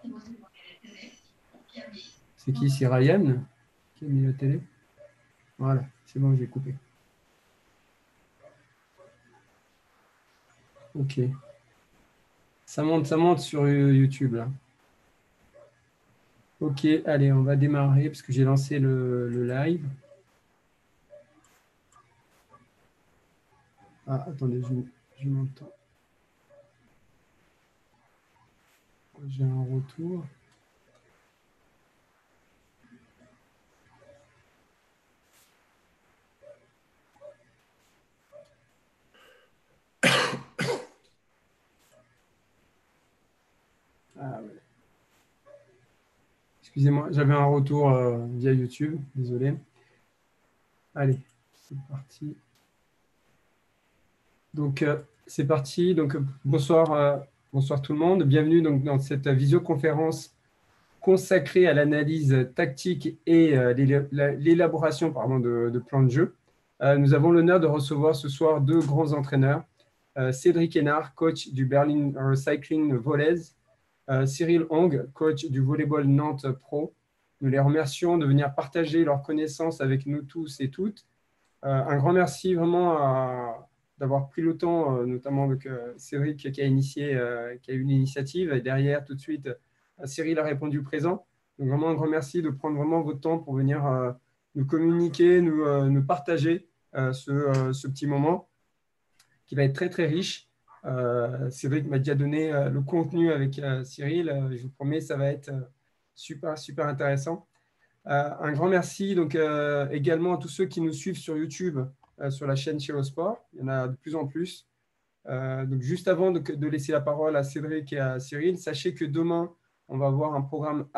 C'est qui? C'est Ryan qui a mis la télé? Voilà, c'est bon, j'ai coupé. Ok. Ça monte sur YouTube, là. Ok, allez, on va démarrer parce que j'ai lancé le live. Ah, attendez, je m'entends. J'ai un retour. Ah ouais. Excusez-moi, j'avais un retour via YouTube, désolé. Allez, c'est parti. Donc, c'est parti. Donc, bonsoir, bonsoir tout le monde. Bienvenue donc, dans cette visioconférence consacrée à l'analyse tactique et l'élaboration de plans de jeu. Nous avons l'honneur de recevoir ce soir deux grands entraîneurs. Cédric Hénard, coach du Berlin Cycling Volaise, Cyril Hong, coach du volleyball Nantes Pro. Nous les remercions de venir partager leurs connaissances avec nous tous et toutes. Un grand merci vraiment d'avoir pris le temps, notamment avec Cédric qui a qui a eu l'initiative, et derrière tout de suite, Cyril a répondu présent. Donc vraiment un grand merci de prendre vraiment votre temps pour venir nous communiquer, nous partager ce petit moment qui va être très très riche. Cédric m'a déjà donné le contenu avec Cyril. Je vous promets, ça va être super super intéressant. Un grand merci donc, également à tous ceux qui nous suivent sur YouTube, sur la chaîne Chiro Sport. Il y en a de plus en plus. Donc, juste avant de laisser la parole à Cédric et à Cyril, sachez que demain, on va avoir un programme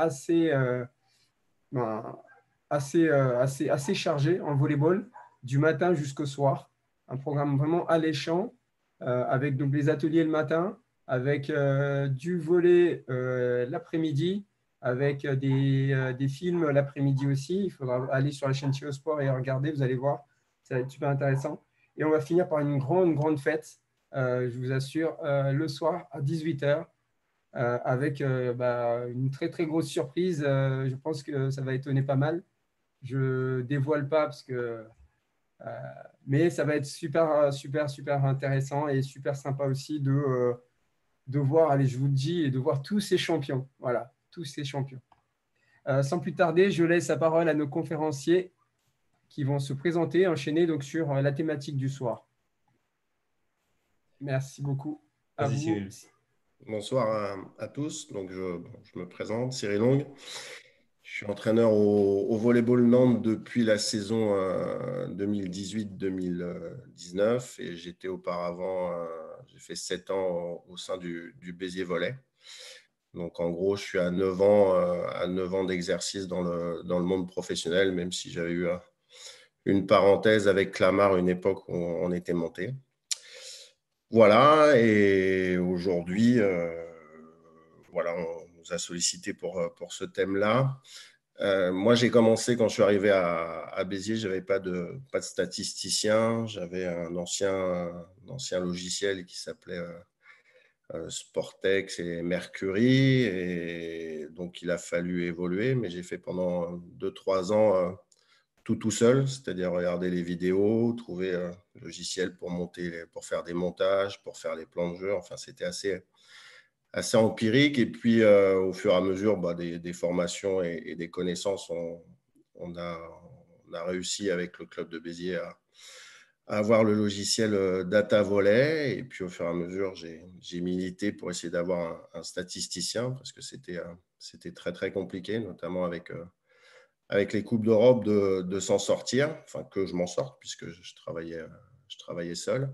ben, assez chargé en volleyball, du matin jusqu'au soir. Un programme vraiment alléchant, avec donc, les ateliers le matin, avec du volley l'après-midi, avec des films l'après-midi aussi. Il faudra aller sur la chaîne Chio Sport et regarder, vous allez voir, ça va être super intéressant. Et on va finir par une grande fête, je vous assure, le soir à 18h avec une très très grosse surprise. Je pense que ça va étonner pas mal. Je dévoile pas parce que, mais ça va être super intéressant et super sympa aussi de voir, allez, je vous le dis, et de voir tous ces champions. Voilà, tous ces champions. Sans plus tarder, je laisse la parole à nos conférenciers qui vont se présenter, enchaîner donc sur la thématique du soir. Merci beaucoup. À Vas-y, vous. Cyril. Bonsoir à tous. Donc, je me présente, Cyril Long. Je suis entraîneur au volleyball Nantes depuis la saison 2018-2019 et j'étais auparavant, j'ai fait 7 ans au sein du Béziers Volley. Donc, en gros, je suis à 9 ans d'exercice dans le monde professionnel, même si j'avais eu une parenthèse avec Clamart, une époque où on était monté. Voilà, et aujourd'hui, voilà, on nous a sollicité pour ce thème-là. Moi, j'ai commencé quand je suis arrivé à Béziers, je n'avais pas de statisticien. J'avais un ancien logiciel qui s'appelait Sportex et Mercury. Et donc, il a fallu évoluer, mais j'ai fait pendant 2-3 ans tout seul, c'est-à-dire regarder les vidéos, trouver un logiciel pour pour faire des montages, pour faire les plans de jeu. Enfin, c'était assez empirique. Et puis, au fur et à mesure des formations et des connaissances, on a réussi avec le club de Béziers à avoir le logiciel Data Volley. Et puis, au fur et à mesure, j'ai milité pour essayer d'avoir un statisticien parce que c'était très, très compliqué, notamment avec les Coupes d'Europe de s'en sortir, enfin que je m'en sorte puisque je travaillais seul.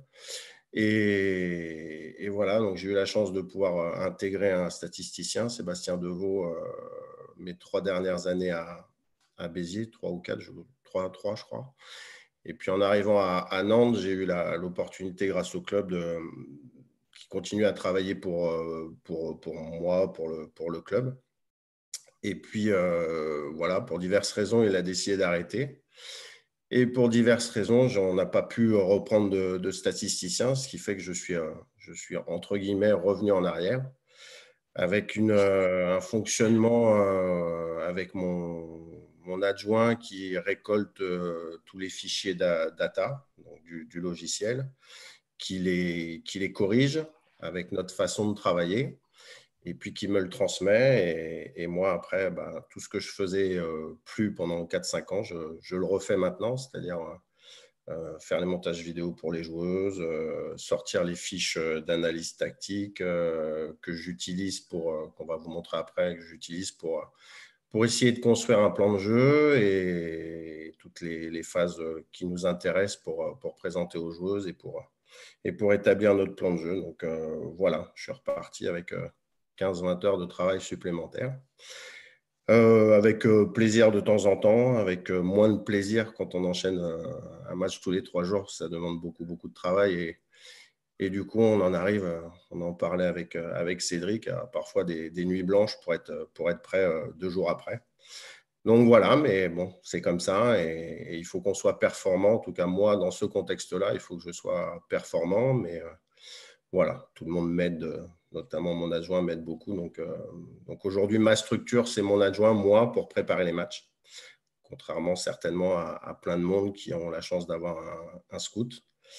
Et voilà, donc j'ai eu la chance de pouvoir intégrer un statisticien, Sébastien Deveau, mes 3 dernières années à Béziers, 3 ou 4, 3 je crois. Et puis en arrivant à Nantes, j'ai eu l'opportunité grâce au club qui continue à travailler pour moi, pour le club. Et puis, voilà, pour diverses raisons, il a décidé d'arrêter. Et pour diverses raisons, on n'a pas pu reprendre de statisticien, ce qui fait que je suis entre guillemets, revenu en arrière. avec un fonctionnement avec mon adjoint qui récolte tous les fichiers data donc du logiciel, qui les corrige avec notre façon de travailler et puis qui me le transmet. Et moi, après, tout ce que je faisais plus pendant 4-5 ans, je le refais maintenant, c'est-à-dire faire les montages vidéo pour les joueuses, sortir les fiches d'analyse tactique que j'utilise qu'on va vous montrer après, que j'utilise pour essayer de construire un plan de jeu et toutes les phases qui nous intéressent pour présenter aux joueuses et pour établir notre plan de jeu. Donc voilà, je suis reparti avec 15-20 heures de travail supplémentaires. Avec plaisir de temps en temps, avec moins de plaisir quand on enchaîne un match tous les 3 jours. Ça demande beaucoup, beaucoup de travail. Et du coup, on en parlait avec Cédric, parfois des nuits blanches pour être prêt 2 jours après. Donc voilà, mais bon, c'est comme ça et il faut qu'on soit performant. En tout cas, moi, dans ce contexte-là, il faut que je sois performant. Mais voilà, tout le monde m'aide, notamment mon adjoint m'aide beaucoup. Donc aujourd'hui, ma structure, c'est mon adjoint, moi, pour préparer les matchs. Contrairement certainement à plein de monde qui ont la chance d'avoir un scout.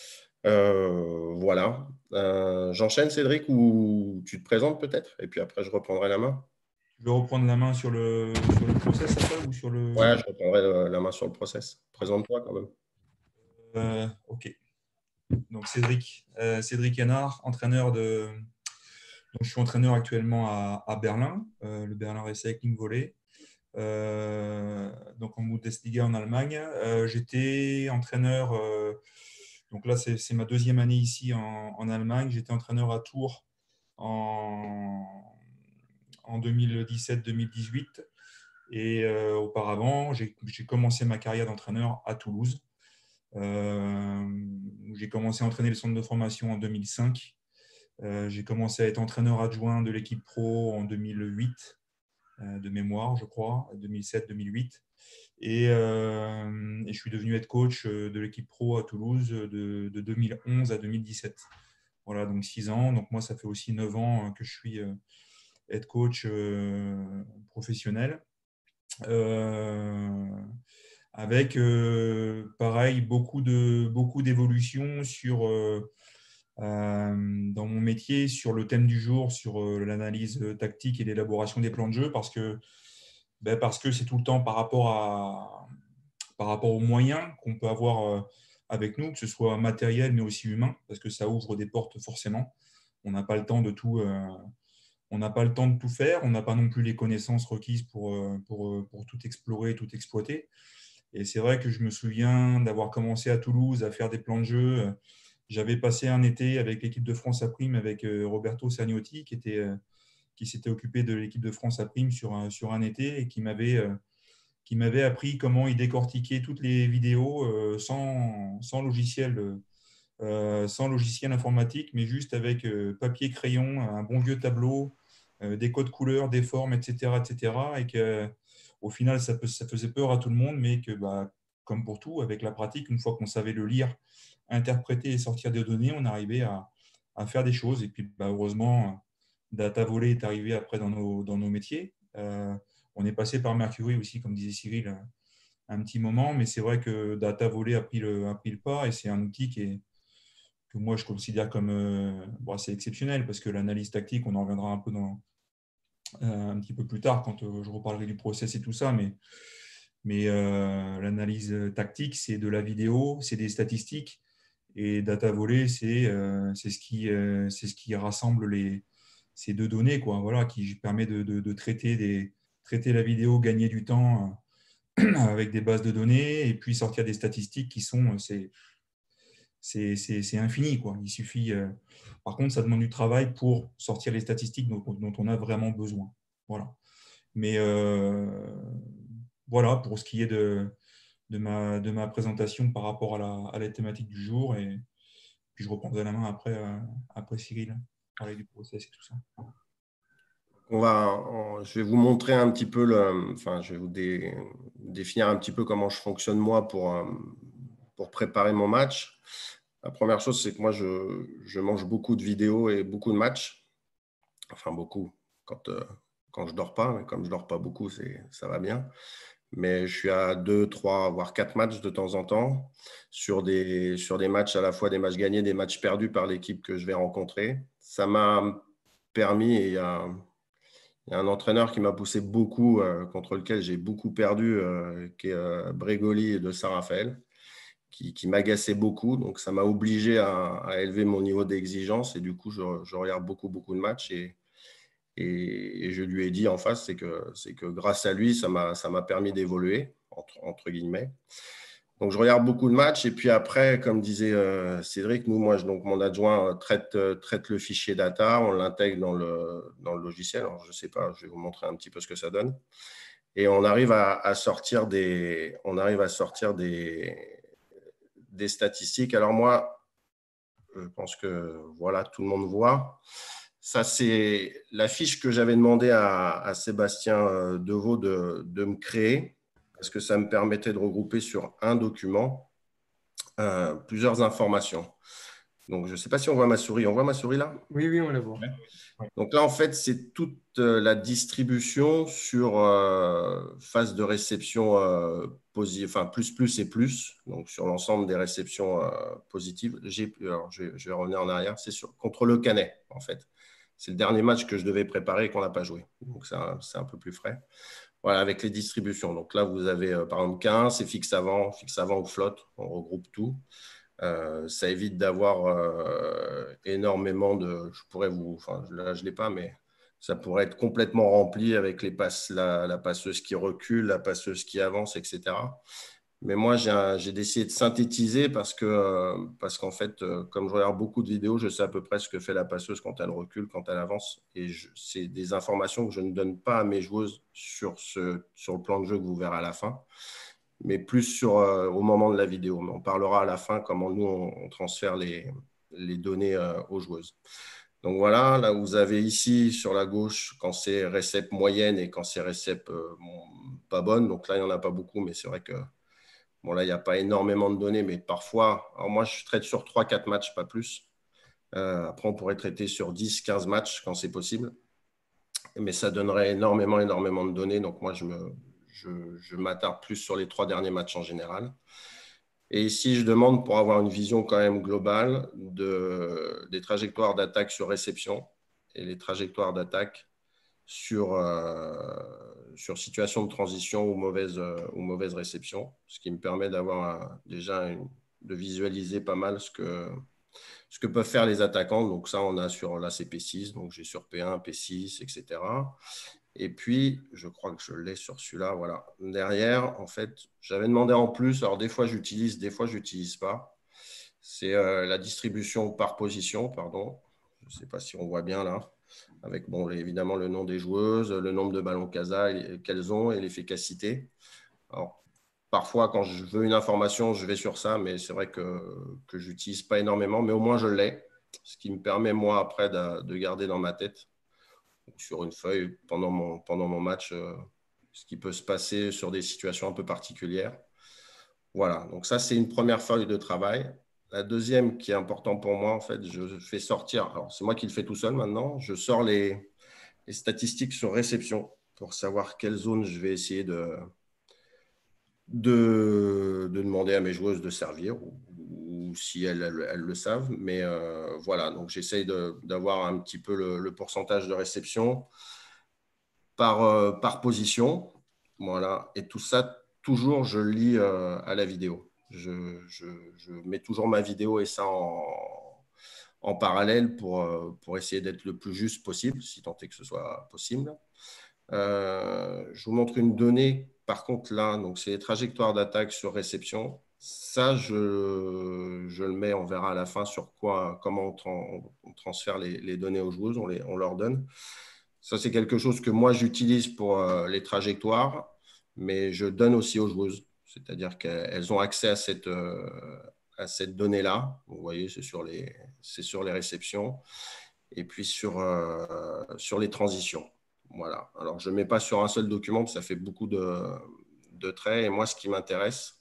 Voilà. J'enchaîne, Cédric, ou tu te présentes peut-être? Et puis après, je reprendrai la main. Je vais reprendre la main sur le process après ou sur le… Ouais, je reprendrai la main sur le process. Présente-toi quand même. Ok. Donc Cédric Hénard, entraîneur de… Donc, je suis entraîneur actuellement à Berlin, le Berlin Recycling Volley. Donc en Bundesliga en Allemagne. J'étais entraîneur, donc là c'est ma deuxième année ici en Allemagne. J'étais entraîneur à Tours en 2017-2018. Et auparavant, j'ai commencé ma carrière d'entraîneur à Toulouse. J'ai commencé à entraîner le centre de formation en 2005. J'ai commencé à être entraîneur adjoint de l'équipe pro en 2008, de mémoire, je crois, 2007-2008. Et je suis devenu head coach de l'équipe pro à Toulouse de 2011 à 2017. Voilà, donc 6 ans. Donc moi, ça fait aussi 9 ans que je suis head coach professionnel. Avec, pareil, beaucoup d'évolutions dans mon métier sur le thème du jour, sur l'analyse tactique et l'élaboration des plans de jeu, parce que c'est tout le temps par rapport aux moyens qu'on peut avoir avec nous, que ce soit matériel mais aussi humain, parce que ça ouvre des portes forcément. On n'a pas le temps de tout, on n'a pas le temps de tout faire, on n'a pas non plus les connaissances requises pour tout explorer, tout exploiter. Et c'est vrai que je me souviens d'avoir commencé à Toulouse à faire des plans de jeu. J'avais passé un été avec l'équipe de France à prime avec Roberto Sagnotti qui s'était occupé de l'équipe de France à prime sur un été et qui m'avait appris comment il décortiquait toutes les vidéos sans logiciel informatique, mais juste avec papier, crayon, un bon vieux tableau, des codes couleurs, des formes, etc., etc. Et qu'au final, ça faisait peur à tout le monde, mais que, comme pour tout, avec la pratique, une fois qu'on savait le lire, interpréter et sortir des données, on arrivait à faire des choses. Et puis, heureusement, Data Volley est arrivé après dans nos métiers. On est passé par Mercury aussi, comme disait Cyril, un petit moment, mais c'est vrai que Data Volley a pris le pas et c'est un outil que moi je considère comme assez exceptionnel parce que l'analyse tactique, on en reviendra un peu un petit peu plus tard quand je reparlerai du process et tout ça, mais l'analyse tactique, c'est de la vidéo, c'est des statistiques et Data Volley, c'est ce qui rassemble ces deux données, quoi, voilà, qui permet de traiter la vidéo, gagner du temps avec des bases de données et puis sortir des statistiques qui sont… c'est infini, quoi. Il suffit. Par contre, ça demande du travail pour sortir les statistiques dont on a vraiment besoin. Voilà. Mais voilà pour ce qui est de ma présentation par rapport à la thématique du jour. Et puis je reprendrai la main après Cyril, parler du process et tout ça. Je vais vous montrer un petit peu, je vais vous définir un petit peu comment je fonctionne moi pour préparer mon match. La première chose, c'est que moi, je mange beaucoup de vidéos et beaucoup de matchs. Enfin, beaucoup. quand je ne dors pas. Mais comme je ne dors pas beaucoup, ça va bien. Mais je suis à 2, 3, voire 4 matchs de temps en temps sur des matchs, à la fois des matchs gagnés, des matchs perdus par l'équipe que je vais rencontrer. Ça m'a permis, et il y a un entraîneur qui m'a poussé beaucoup, contre lequel j'ai beaucoup perdu, qui est Brégoli de Saint-Raphaël, qui m'agaçait beaucoup. Donc, ça m'a obligé à élever mon niveau d'exigence. Et du coup, je regarde beaucoup de matchs. Et je lui ai dit en face, c'est que grâce à lui, ça m'a permis d'évoluer, entre guillemets. Donc, je regarde beaucoup de matchs. Et puis après, comme disait Cédric, donc mon adjoint traite le fichier data, on l'intègre dans le logiciel. Alors, je ne sais pas, je vais vous montrer un petit peu ce que ça donne. Et on arrive à sortir des statistiques. Alors moi, je pense que voilà, tout le monde voit. Ça, c'est la fiche que j'avais demandé à Sébastien Deveau de me créer, parce que ça me permettait de regrouper sur un document plusieurs informations. Donc, je ne sais pas si on voit ma souris. On voit ma souris là? Oui, on la voit. Ouais. Donc là, en fait, c'est toute la distribution sur phase de réception plus et plus, donc sur l'ensemble des réceptions positives. Alors, je vais revenir en arrière. C'est contre le Canet, en fait. C'est le dernier match que je devais préparer et qu'on n'a pas joué. Donc, c'est un peu plus frais. Voilà, avec les distributions. Donc là, vous avez par exemple 15, c'est fixe avant ou flotte. On regroupe tout. Ça évite d'avoir énormément de… là, je ne l'ai pas, mais ça pourrait être complètement rempli avec la passeuse qui recule, la passeuse qui avance, etc. Mais moi, j'ai décidé de synthétiser parce qu'en fait, comme je regarde beaucoup de vidéos, je sais à peu près ce que fait la passeuse quand elle recule, quand elle avance. Et c'est des informations que je ne donne pas à mes joueuses sur le plan de jeu que vous verrez à la fin, mais plus au moment de la vidéo. Mais on parlera à la fin comment nous, on transfère les données aux joueuses. Donc voilà, là vous avez ici sur la gauche quand c'est récep moyenne et quand c'est récep pas bonne. Donc là, il n'y en a pas beaucoup, mais c'est vrai que bon, là, il n'y a pas énormément de données, mais parfois, alors moi, je traite sur 3-4 matchs, pas plus. Après, on pourrait traiter sur 10-15 matchs quand c'est possible. Mais ça donnerait énormément de données. Donc moi, je m'attarde plus sur les 3 derniers matchs en général. Et ici, je demande pour avoir une vision quand même globale des trajectoires d'attaque sur réception et les trajectoires d'attaque sur situation de transition ou mauvaise réception, ce qui me permet d'avoir de visualiser pas mal ce que peuvent faire les attaquants. Donc ça, on a sur la CP6, donc j'ai sur P1, P6, etc. Et puis, je crois que je l'ai sur celui-là. Voilà. Derrière, en fait, j'avais demandé en plus. Alors, des fois, j'utilise, des fois, je n'utilise pas. C'est la distribution par position, pardon. Je ne sais pas si on voit bien là. Avec, bon, évidemment, le nom des joueuses, le nombre de ballons casa qu'elles ont et l'efficacité. Alors, parfois, quand je veux une information, je vais sur ça, mais c'est vrai que je n'utilise pas énormément, mais au moins, je l'ai. Ce qui me permet, moi, après, de garder dans ma tête sur une feuille pendant mon match ce qui peut se passer sur des situations un peu particulières. Voilà, donc ça, c'est une première feuille de travail. La deuxième qui est importante pour moi, en fait, je fais sortir, alors c'est moi qui le fais tout seul maintenant, je sors les statistiques sur réception pour savoir quelle zone je vais essayer de demander à mes joueuses de servir ou si elles le savent. Mais voilà, donc j'essaye d'avoir un petit peu le pourcentage de réception par position. Voilà. Et tout ça, toujours, je lis à la vidéo. Je mets toujours ma vidéo et ça en parallèle pour essayer d'être le plus juste possible, si tant est que ce soit possible. Je vous montre une donnée, par contre, là, donc c'est les trajectoires d'attaque sur réception. Ça, je le mets, on verra à la fin sur comment on transfère les données aux joueuses, on leur donne. Ça, c'est quelque chose que moi, j'utilise pour les trajectoires, mais je donne aussi aux joueuses. C'est-à-dire qu'elles ont accès à cette donnée-là. Vous voyez, c'est sur les réceptions et puis sur les transitions. Voilà. Alors, je ne mets pas sur un seul document, parce que ça fait beaucoup de traits. Et moi, ce qui m'intéresse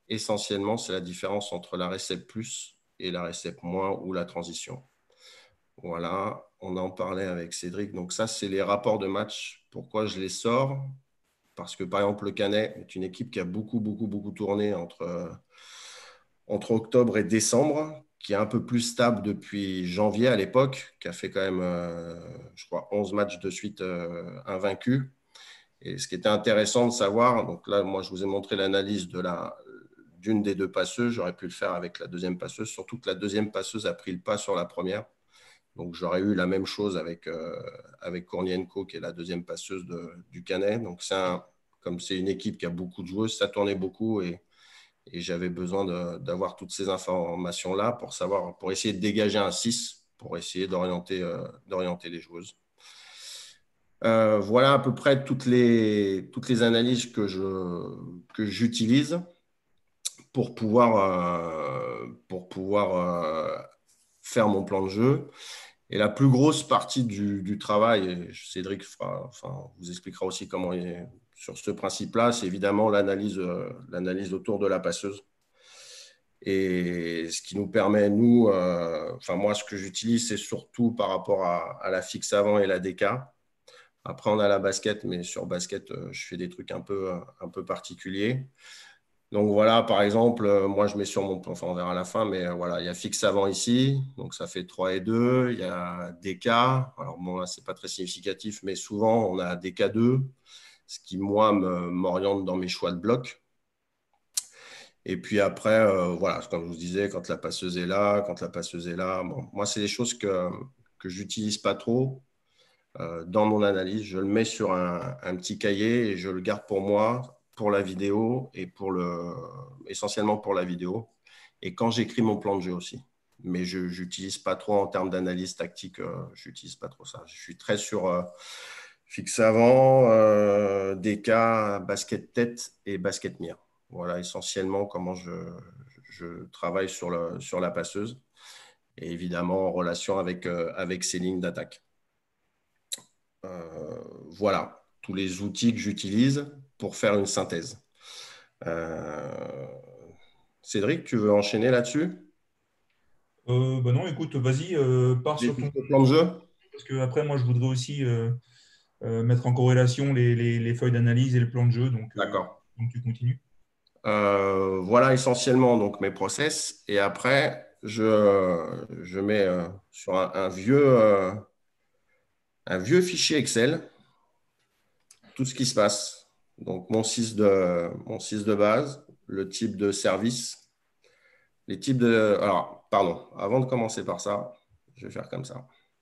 essentiellement, c'est la différence entre la récep plus et la récep moins ou la transition. Voilà, on en parlait avec Cédric. Donc ça, c'est les rapports de match. Pourquoi je les sors? Parce que, par exemple, le Canet est une équipe qui a beaucoup tourné entre octobre et décembre, qui est un peu plus stable depuis janvier à l'époque, qui a fait quand même, je crois, 11 matchs de suite invaincus. Et ce qui était intéressant de savoir, donc là, moi, je vous ai montré l'analyse d'une des deux passeuses. J'aurais pu le faire avec la deuxième passeuse, surtout que la deuxième passeuse a pris le pas sur la première. Donc, j'aurais eu la même chose avec Kornienko, qui est la deuxième passeuse du Canet. Donc, comme c'est une équipe qui a beaucoup de joueuses, ça tournait beaucoup et j'avais besoin d'avoir toutes ces informations-là pour essayer de dégager un 6, pour essayer d'orienter les joueuses. Voilà à peu près toutes les analyses que j'utilise pour pouvoir faire mon plan de jeu. Et la plus grosse partie du travail, et Cédric vous expliquera aussi comment il est sur ce principe-là, c'est évidemment l'analyse autour de la passeuse. Et ce qui nous permet, moi, ce que j'utilise, c'est surtout par rapport à la fixe avant et la DK. Après, on a la basket, mais sur basket, je fais des trucs un peu particuliers. Donc voilà, par exemple, moi je mets sur mon plan, enfin on verra à la fin, mais voilà, il y a fixe avant ici, donc ça fait 3 et 2. Il y a DK, alors bon là c'est pas très significatif, mais souvent on a DK2, ce qui moi m'oriente dans mes choix de bloc. Et puis après, voilà, comme je vous disais, quand la passeuse est là, bon, moi c'est des choses que j'utilise pas trop dans mon analyse. Je le mets sur un petit cahier et je le garde pour moi, pour la vidéo et essentiellement pour la vidéo. Et quand j'écris mon plan de jeu aussi. Mais je n'utilise pas trop en termes d'analyse tactique, je n'utilise pas trop ça. Je suis très sur fixe avant, DK, basket tête et basket mire. Voilà essentiellement comment je travaille sur la passeuse et évidemment en relation avec ses lignes d'attaque. Voilà, tous les outils que j'utilise pour faire une synthèse. Cédric, tu veux enchaîner là-dessus? Bah non, écoute, vas-y, pars sur ton Le plan de jeu? parce que après, moi, je voudrais aussi mettre en corrélation les feuilles d'analyse et le plan de jeu. D'accord. Donc tu continues. Voilà essentiellement donc, mes process. Et après, je mets sur un vieux fichier Excel tout ce qui se passe. Donc, mon 6 de base, le type de service, les types de… Alors, pardon, avant de commencer par ça, je vais faire comme ça.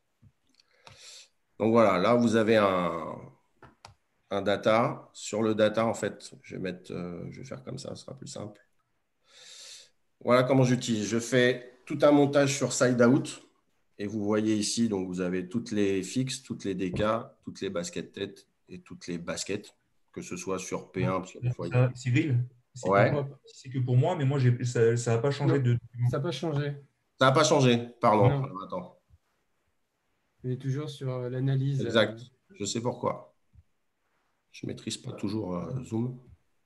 Donc, voilà, là, vous avez un data. Sur le data, en fait, je vais faire comme ça, ce sera plus simple. Voilà comment j'utilise. Je fais tout un montage sur SideOut. Et vous voyez ici, donc vous avez toutes les fixes, toutes les DK, toutes les baskets tête et toutes les baskets, que ce soit sur P1, parce que des fois, Cyril, ouais. c'est que pour moi, mais moi, ça n'a pas changé Non, de. ça n'a pas changé. Ça n'a pas changé, pardon. Non, Alors, attends. on est toujours sur l'analyse. Exact. Je sais pourquoi. Je ne maîtrise pas toujours Zoom.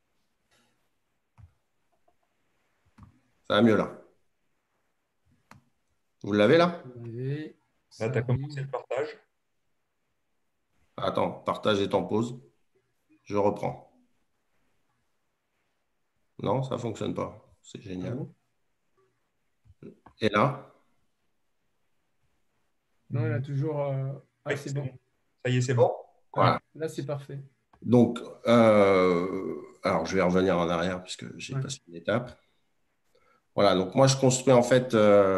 Ça va mieux là. Vous l'avez là? Et Là, ça tu as commencé arrive. le partage. Attends, partage est en pause. Je reprends. Non, ça ne fonctionne pas. C'est Ah génial. bon? Et là? Non, il a toujours. Ah, Oui, c'est c'est bon. bon. Ça y est, c'est bon. Bon, voilà. Là, c'est parfait. Donc, alors je vais revenir en arrière puisque j'ai Ouais. passé une étape. Voilà, donc moi je construis en fait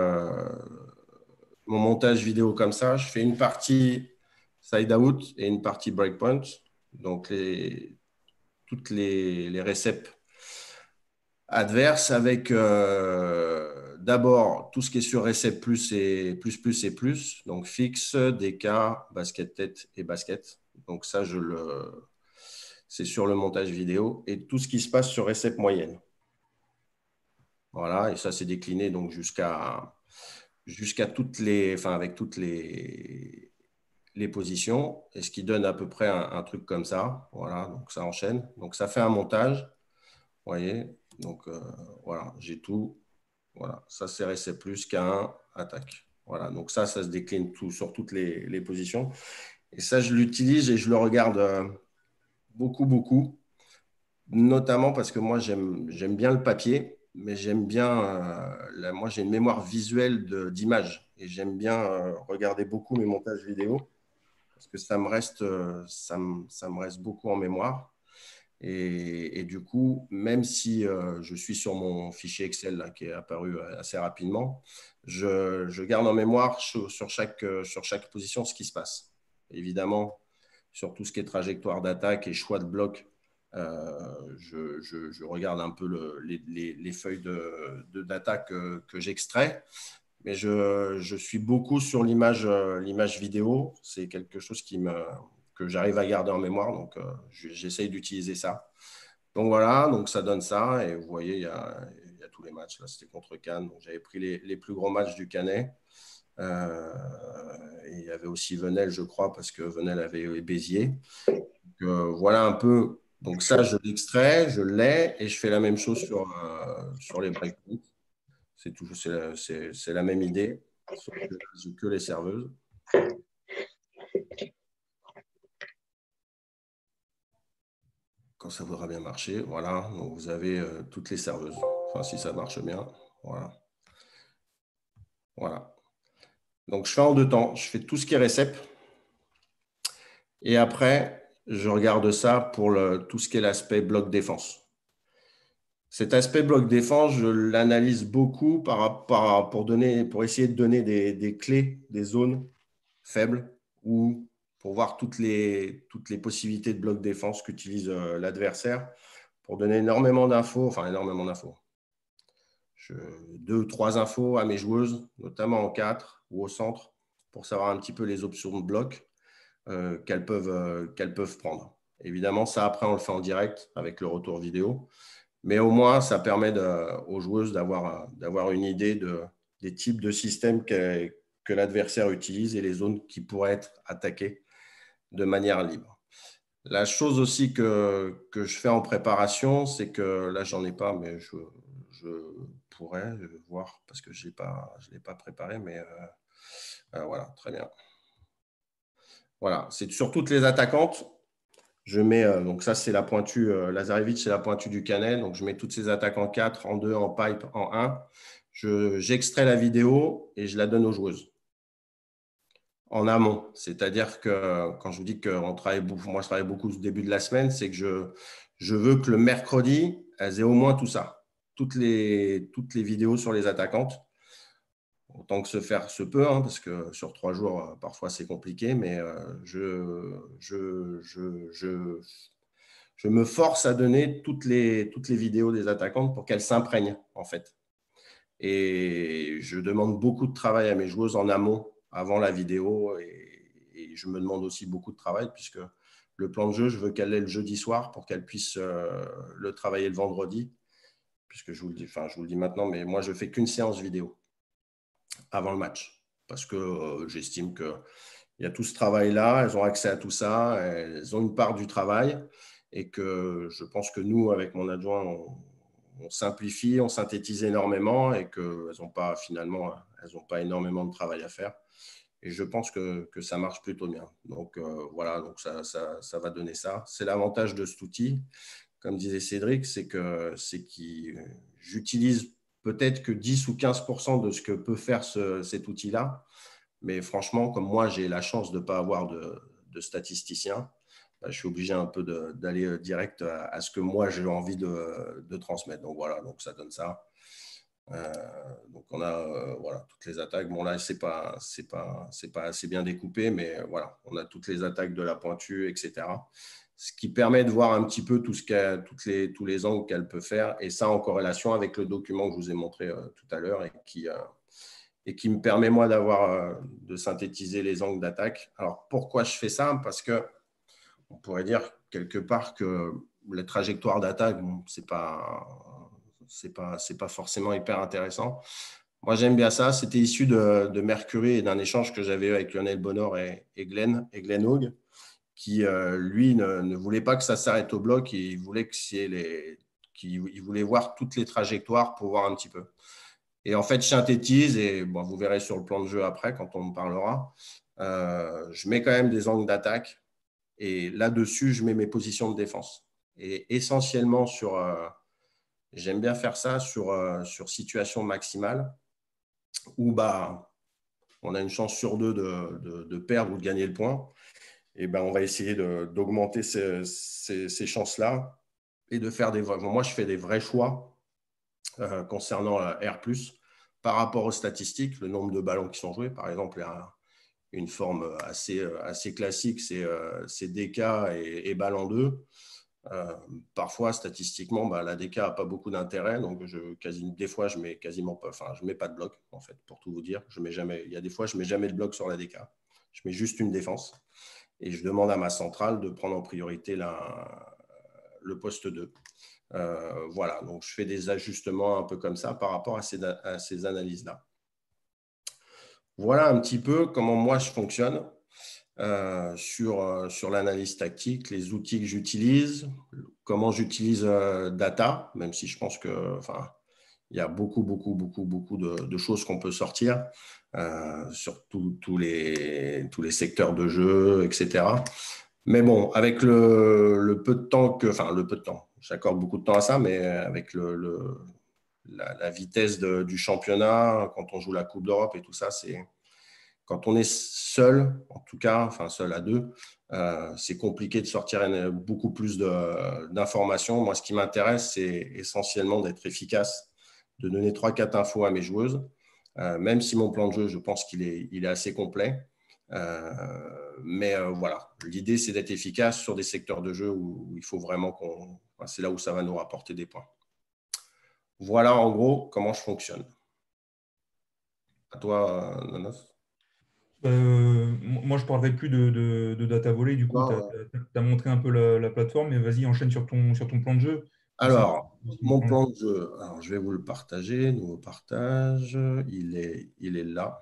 mon montage vidéo comme ça. Je fais une partie side out et une partie breakpoint. Donc toutes les réceps adverses avec d'abord tout ce qui est sur recep plus et plus. Donc fixe, DK, basket tête et basket. Donc ça, c'est sur le montage vidéo et tout ce qui se passe sur recep moyenne. Voilà, et ça c'est décliné donc jusqu'à avec toutes les positions, et ce qui donne à peu près un truc comme ça. Voilà, donc ça enchaîne. Donc ça fait un montage, vous voyez. Donc voilà, j'ai tout. Voilà, ça c'est recep plus K1, attaque. Voilà, donc ça se décline sur toutes les positions. Et ça, je l'utilise et je le regarde beaucoup, beaucoup, notamment parce que moi, j'aime bien le papier, mais j'aime bien, moi, j'ai une mémoire visuelle d'image et j'aime bien regarder beaucoup mes montages vidéo parce que ça me reste, ça me reste beaucoup en mémoire. Et du coup, même si je suis sur mon fichier Excel là, qui est apparu assez rapidement, je garde en mémoire sur chaque position ce qui se passe. Évidemment, sur tout ce qui est trajectoire d'attaque et choix de bloc, je regarde un peu les feuilles d'attaque que j'extrais. Mais je suis beaucoup sur l'image vidéo. C'est quelque chose que j'arrive à garder en mémoire. Donc, j'essaye d'utiliser ça. Donc, voilà. Donc, ça donne ça. Et vous voyez, il y a tous les matchs. Là, c'était contre Cannes. Donc, j'avais pris les plus gros matchs du Canet. Et il y avait aussi Venelle, je crois, parce que Venelle avait Béziers. Donc, voilà un peu. Donc, ça, je l'extrais, je l'ai. Et je fais la même chose sur les breakpoints. C'est la même idée, sauf que là, j'ai que les serveuses. Quand ça voudra bien marcher, voilà. Donc vous avez toutes les serveuses. Enfin, si ça marche bien, voilà. Voilà. Donc je fais en deux temps. Je fais tout ce qui est récep. Et après, je regarde ça pour tout ce qui est l'aspect bloc défense. Cet aspect bloc défense, je l'analyse beaucoup pour essayer de donner des clés, des zones faibles ou pour voir toutes les possibilités de bloc défense qu'utilise l'adversaire pour donner énormément d'infos, enfin énormément d'infos. 2 ou 3 infos à mes joueuses, notamment en 4 ou au centre, pour savoir un petit peu les options de bloc qu'elles peuvent prendre. Évidemment, ça après, on le fait en direct avec le retour vidéo. Mais au moins, ça permet aux joueuses d'avoir une idée des types de systèmes que l'adversaire utilise et les zones qui pourraient être attaquées de manière libre. La chose aussi que je fais en préparation, c'est que là, j'en ai pas, mais je pourrais voir parce que je ne l'ai pas préparé, mais voilà, très bien. Voilà, c'est sur toutes les attaquantes. Je mets, donc ça, c'est la pointue, Lazarevic, c'est la pointue du Canet. Donc, je mets toutes ces attaques en 4, en 2, en pipe, en 1. J'extrais la vidéo et je la donne aux joueuses en amont. C'est-à-dire que quand je vous dis que moi, je travaille beaucoup au début de la semaine, c'est que je veux que le mercredi, elles aient au moins tout ça. Toutes les vidéos sur les attaquantes. Autant que se faire se peut, hein, parce que sur 3 jours, parfois, c'est compliqué. Mais je me force à donner toutes les vidéos des attaquantes pour qu'elles s'imprègnent, en fait. Et je demande beaucoup de travail à mes joueuses en amont, avant la vidéo. Et je me demande aussi beaucoup de travail, puisque le plan de jeu, je veux qu'elle l'ait le jeudi soir pour qu'elle puisse le travailler le vendredi. Puisque je vous le dis maintenant, mais moi, je ne fais qu'une séance vidéo avant le match. Parce que j'estime qu'il y a tout ce travail-là, elles ont accès à tout ça, elles ont une part du travail. Et que je pense que nous, avec mon adjoint, on simplifie, on synthétise énormément et qu'elles n'ont pas énormément de travail à faire. Et je pense que ça marche plutôt bien. Donc voilà, donc ça va donner ça. C'est l'avantage de cet outil. Comme disait Cédric, c'est que j'utilise peut-être que 10 ou 15% de ce que peut faire cet outil-là. Mais franchement, comme moi, j'ai la chance de ne pas avoir de statisticien, je suis obligé un peu d'aller direct à ce que moi, j'ai envie de transmettre. Donc, voilà, donc ça donne ça. Donc, on a voilà, toutes les attaques. Bon, là, ce n'est pas assez bien découpé, mais voilà, on a toutes les attaques de la pointue, etc. Ce qui permet de voir un petit peu tous les angles qu'elle peut faire. Et ça, en corrélation avec le document que je vous ai montré tout à l'heure et qui me permet, moi, de synthétiser les angles d'attaque. Alors, pourquoi je fais ça? Parce que on pourrait dire quelque part que les trajectoires d'attaque, bon, c'est pas forcément hyper intéressant. Moi, j'aime bien ça. C'était issu de Mercury et d'un échange que j'avais eu avec Lionel Bonheur et Glenn Hogue, qui, lui, ne voulait pas que ça s'arrête au bloc. Et il voulait voir toutes les trajectoires pour voir un petit peu. Et en fait, je synthétise, et bon, vous verrez sur le plan de jeu après quand on me parlera. Je mets quand même des angles d'attaque. Et là-dessus, je mets mes positions de défense. Et essentiellement, j'aime bien faire ça sur situation maximale, où bah, on a une chance sur deux de perdre ou de gagner le point. Et ben, on va essayer d'augmenter ces chances-là et de faire moi, je fais des vrais choix concernant R+, par rapport aux statistiques, le nombre de ballons qui sont joués. Par exemple, il y a une forme assez classique, c'est DK et balle en deux. Parfois, statistiquement, la DK n'a pas beaucoup d'intérêt, donc des fois, je mets quasiment pas, enfin, je mets pas de bloc, en fait, pour tout vous dire. Il y a des fois, je mets jamais de bloc sur la DK. Je mets juste une défense et je demande à ma centrale de prendre en priorité le poste 2. Voilà, donc je fais des ajustements un peu comme ça par rapport à ces analyses-là. Voilà un petit peu comment moi je fonctionne sur l'analyse tactique, les outils que j'utilise, comment j'utilise data, même si je pense que, enfin, il y a beaucoup de choses qu'on peut sortir sur tous les secteurs de jeu, etc. Mais bon, avec le peu de temps le peu de temps, j'accorde beaucoup de temps à ça, mais avec la vitesse du championnat, quand on joue la Coupe d'Europe et tout ça, quand on est seul, en tout cas, enfin seul à deux, c'est compliqué de sortir beaucoup plus d'informations. Moi, ce qui m'intéresse, c'est essentiellement d'être efficace, de donner 3-4 infos à mes joueuses, même si mon plan de jeu, je pense qu'il est assez complet. Mais voilà, l'idée, c'est d'être efficace sur des secteurs de jeu où il faut vraiment c'est là où ça va nous rapporter des points. Voilà en gros comment je fonctionne. À toi, Nanos. Moi, je ne parlerai plus de data volley. Du coup, tu as montré un peu la plateforme, mais vas-y, enchaîne sur ton plan de jeu. Alors, mon plan de jeu, alors, je vais vous le partager. Nouveau partage, il est là.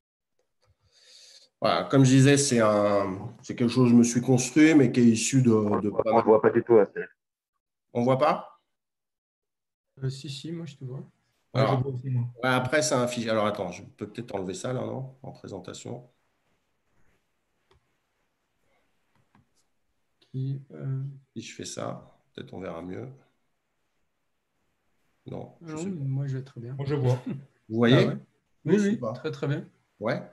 Voilà, comme je disais, c'est quelque chose que je me suis construit, mais qui est issu de pas mal. On ne voit pas du tout. On ne voit pas? Si, moi je te vois. Ouais, je Alors, vois aussi, moi. ouais, après, c'est un fichier. Alors, attends, je peux peut-être enlever ça là, non? En présentation. Qui, Si je fais ça, peut-être on verra mieux. Non, je non, sais pas. moi je vais très bien. Moi, je vois. Vous voyez? Ah ouais? Oui, Je sais oui, pas. très bien. Ouais.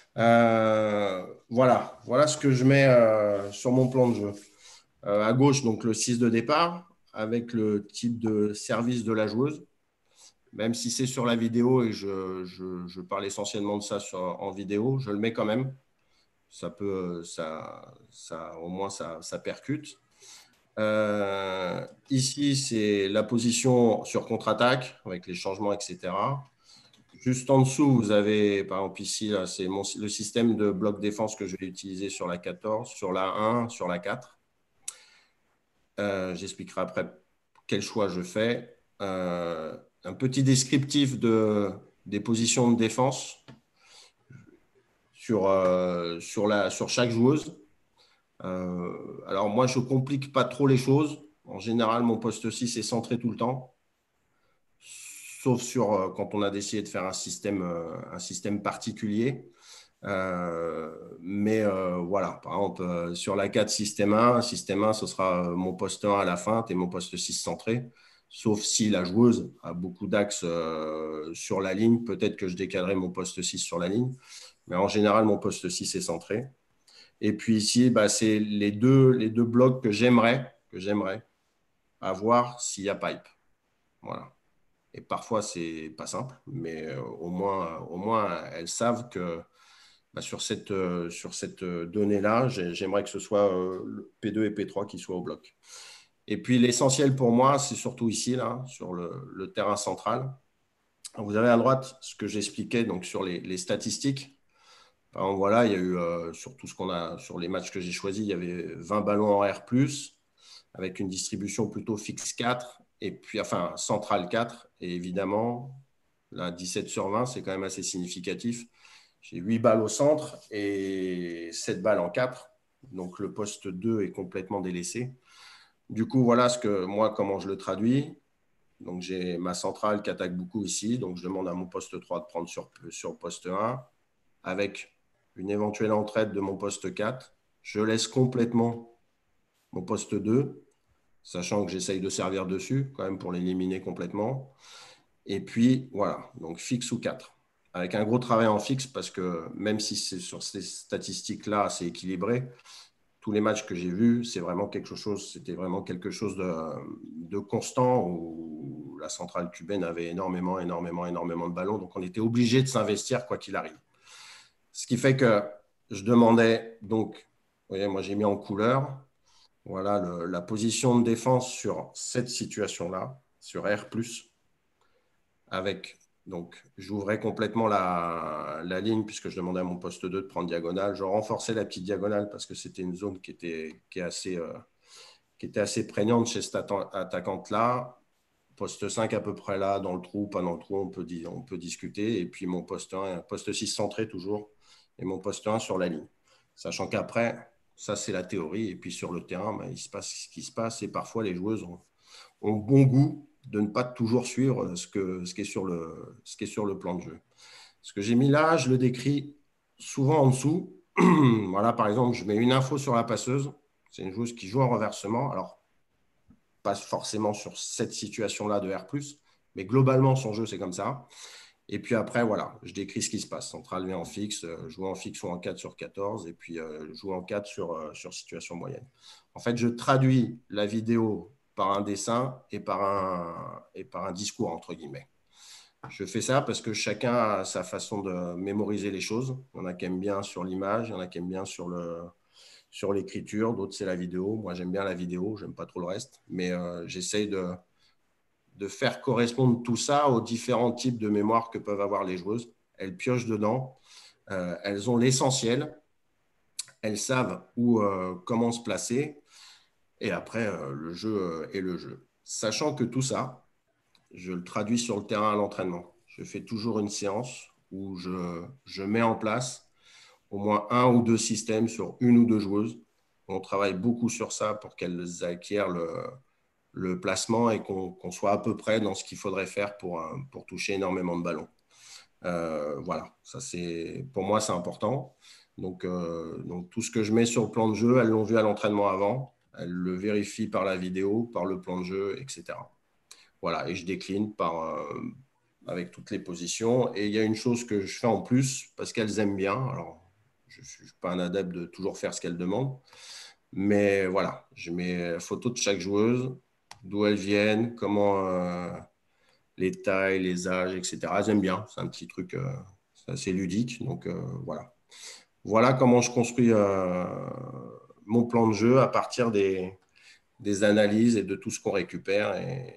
Voilà ce que je mets sur mon plan de jeu. À gauche, donc le 6 de départ, avec le type de service de la joueuse. Même si c'est sur la vidéo et je parle essentiellement de ça en vidéo, je le mets quand même. Au moins, ça percute. Ici, c'est la position sur contre-attaque avec les changements, etc. Juste en dessous, vous avez, par exemple, ici, là, c'est le système de bloc défense que je vais utiliser sur la 14, sur la 1, sur la 4. J'expliquerai après quel choix je fais. Un petit descriptif des positions de défense sur chaque joueuse. Alors, moi, je ne complique pas trop les choses. En général, mon poste 6 est centré tout le temps, sauf quand on a décidé de faire un système particulier. Mais voilà, par exemple, sur la 4 système 1, ce sera mon poste 1 à la feinte et mon poste 6 centré. Sauf si la joueuse a beaucoup d'axes sur la ligne, peut-être que je décalerai mon poste 6 sur la ligne. Mais en général, mon poste 6 est centré. Et puis ici, c'est les deux blocs que j'aimerais avoir s'il y a pipe. Voilà. Et parfois, c'est pas simple, mais au moins, elles savent que sur cette donnée-là, j'aimerais que ce soit le P2 et P3 qui soient au bloc. Et puis, l'essentiel pour moi, c'est surtout ici, là, sur le terrain central. Vous avez à droite ce que j'expliquais donc sur les statistiques. Alors, voilà, il y a eu, sur tout ce qu'on a, sur les matchs que j'ai choisis, il y avait 20 ballons en R+, avec une distribution plutôt fixe 4, et puis, enfin, centrale 4. Et évidemment, là, 17 sur 20, c'est quand même assez significatif. J'ai 8 balles au centre et 7 balles en 4. Donc, le poste 2 est complètement délaissé. Du coup, voilà comment je le traduis. Donc, j'ai ma centrale qui attaque beaucoup ici. Donc, je demande à mon poste 3 de prendre sur poste 1 avec une éventuelle entraide de mon poste 4. Je laisse complètement mon poste 2, sachant que j'essaye de servir dessus quand même pour l'éliminer complètement. Et puis, voilà, donc fixe ou 4. Avec un gros travail en fixe parce que même si c'est sur ces statistiques-là, c'est équilibré, tous les matchs que j'ai vus, c'était vraiment quelque chose de constant où la centrale cubaine avait énormément de ballons. Donc, on était obligé de s'investir quoi qu'il arrive. Ce qui fait que je demandais, donc, vous voyez, moi j'ai mis en couleur, voilà la position de défense sur cette situation-là, sur R+, avec, donc, j'ouvrais complètement la ligne puisque je demandais à mon poste 2 de prendre diagonale. Je renforçais la petite diagonale parce que c'était une zone qui était assez prégnante chez cette attaquante-là. Poste 5 à peu près là, dans le trou, pas dans le trou, on peut discuter. Et puis mon poste 1, poste 6 centré toujours, et mon poste 1 sur la ligne. Sachant qu'après, ça c'est la théorie, et puis sur le terrain, il se passe ce qui se passe, et parfois les joueuses ont bon goût de ne pas toujours suivre ce qui est sur le plan de jeu. Ce que j'ai mis là, je le décris souvent en dessous. Voilà, par exemple, je mets une info sur la passeuse. C'est une joueuse qui joue en reversement. Alors, pas forcément sur cette situation-là de R+, mais globalement, son jeu, c'est comme ça. Et puis après, voilà, je décris ce qui se passe. Centrale vient en fixe, joue en fixe ou en 4 sur 14, et puis joue en 4 sur situation moyenne. En fait, je traduis la vidéo par un dessin et par un discours, entre guillemets. Je fais ça parce que chacun a sa façon de mémoriser les choses. Il y en a qui aiment bien sur l'image, il y en a qui aiment bien sur l'écriture, d'autres c'est la vidéo. Moi, j'aime bien la vidéo, j'aime pas trop le reste, mais j'essaye de faire correspondre tout ça aux différents types de mémoire que peuvent avoir les joueuses. Elles piochent dedans, elles ont l'essentiel, elles savent comment se placer, et après, le jeu est le jeu. Sachant que tout ça, je le traduis sur le terrain à l'entraînement. Je fais toujours une séance où je mets en place au moins un ou deux systèmes sur une ou deux joueuses. On travaille beaucoup sur ça pour qu'elles acquièrent le placement et qu'on soit à peu près dans ce qu'il faudrait faire pour toucher énormément de ballons. Voilà, ça pour moi, c'est important. Donc, tout ce que je mets sur le plan de jeu, elles l'ont vu à l'entraînement avant, elles le vérifient par la vidéo, par le plan de jeu, etc. Voilà, et je décline avec toutes les positions. Et il y a une chose que je fais en plus, parce qu'elles aiment bien. Alors, je ne suis pas un adepte de toujours faire ce qu'elles demandent. Mais voilà, je mets photo de chaque joueuse, d'où elles viennent, comment les tailles, les âges, etc. Elles aiment bien. C'est un petit truc assez ludique. Donc, voilà. Voilà comment je construis mon plan de jeu à partir des analyses et de tout ce qu'on récupère.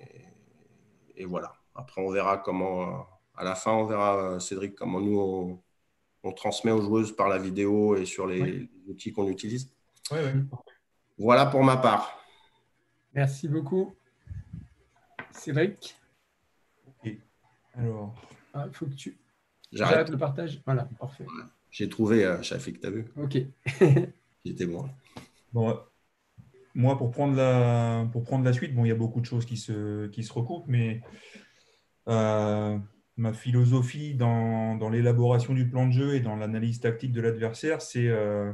Et voilà. Après, on verra comment, à la fin, on verra, Cédric, comment nous, on transmet aux joueuses par la vidéo et sur les outils qu'on utilise. Oui. Voilà pour ma part. Merci beaucoup, Cédric. Ok. Alors. Il faut que tu… J'arrête. J'arrête le partage. Voilà, parfait. J'ai trouvé Shafik, t'as vu? Ok. J'étais bon. Bon, moi, pour prendre la suite, bon, il y a beaucoup de choses qui se recoupent, mais ma philosophie dans l'élaboration du plan de jeu et dans l'analyse tactique de l'adversaire, c'est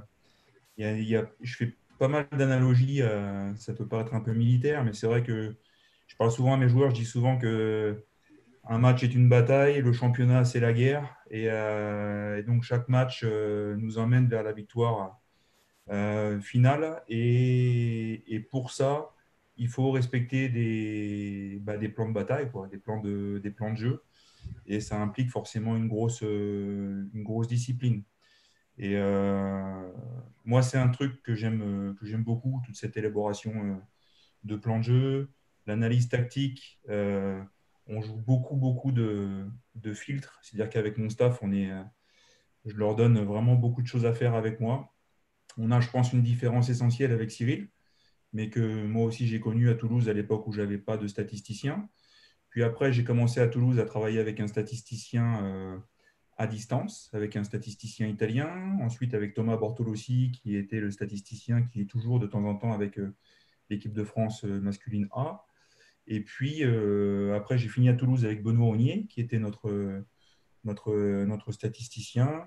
je fais pas mal d'analogies, ça peut paraître un peu militaire, mais c'est vrai que je parle souvent à mes joueurs, je dis souvent que un match est une bataille, le championnat c'est la guerre, et donc chaque match nous emmène vers la victoire finale, et pour ça, il faut respecter des plans de bataille, quoi, des plans de jeu, et ça implique forcément une grosse discipline. Et moi, c'est un truc que j'aime beaucoup, toute cette élaboration de plans de jeu, l'analyse tactique. On joue beaucoup de filtres. C'est-à-dire qu'avec mon staff, je leur donne vraiment beaucoup de choses à faire avec moi. On a, je pense, une différence essentielle avec Cyril, mais que moi aussi j'ai connu à Toulouse à l'époque où je n'avais pas de statisticien. Puis après, j'ai commencé à Toulouse à travailler avec un statisticien à distance, avec un statisticien italien, ensuite avec Thomas Bortolossi, qui était le statisticien qui est toujours de temps en temps avec l'équipe de France masculine A. Et puis, après, j'ai fini à Toulouse avec Benoît Ognier, qui était notre statisticien,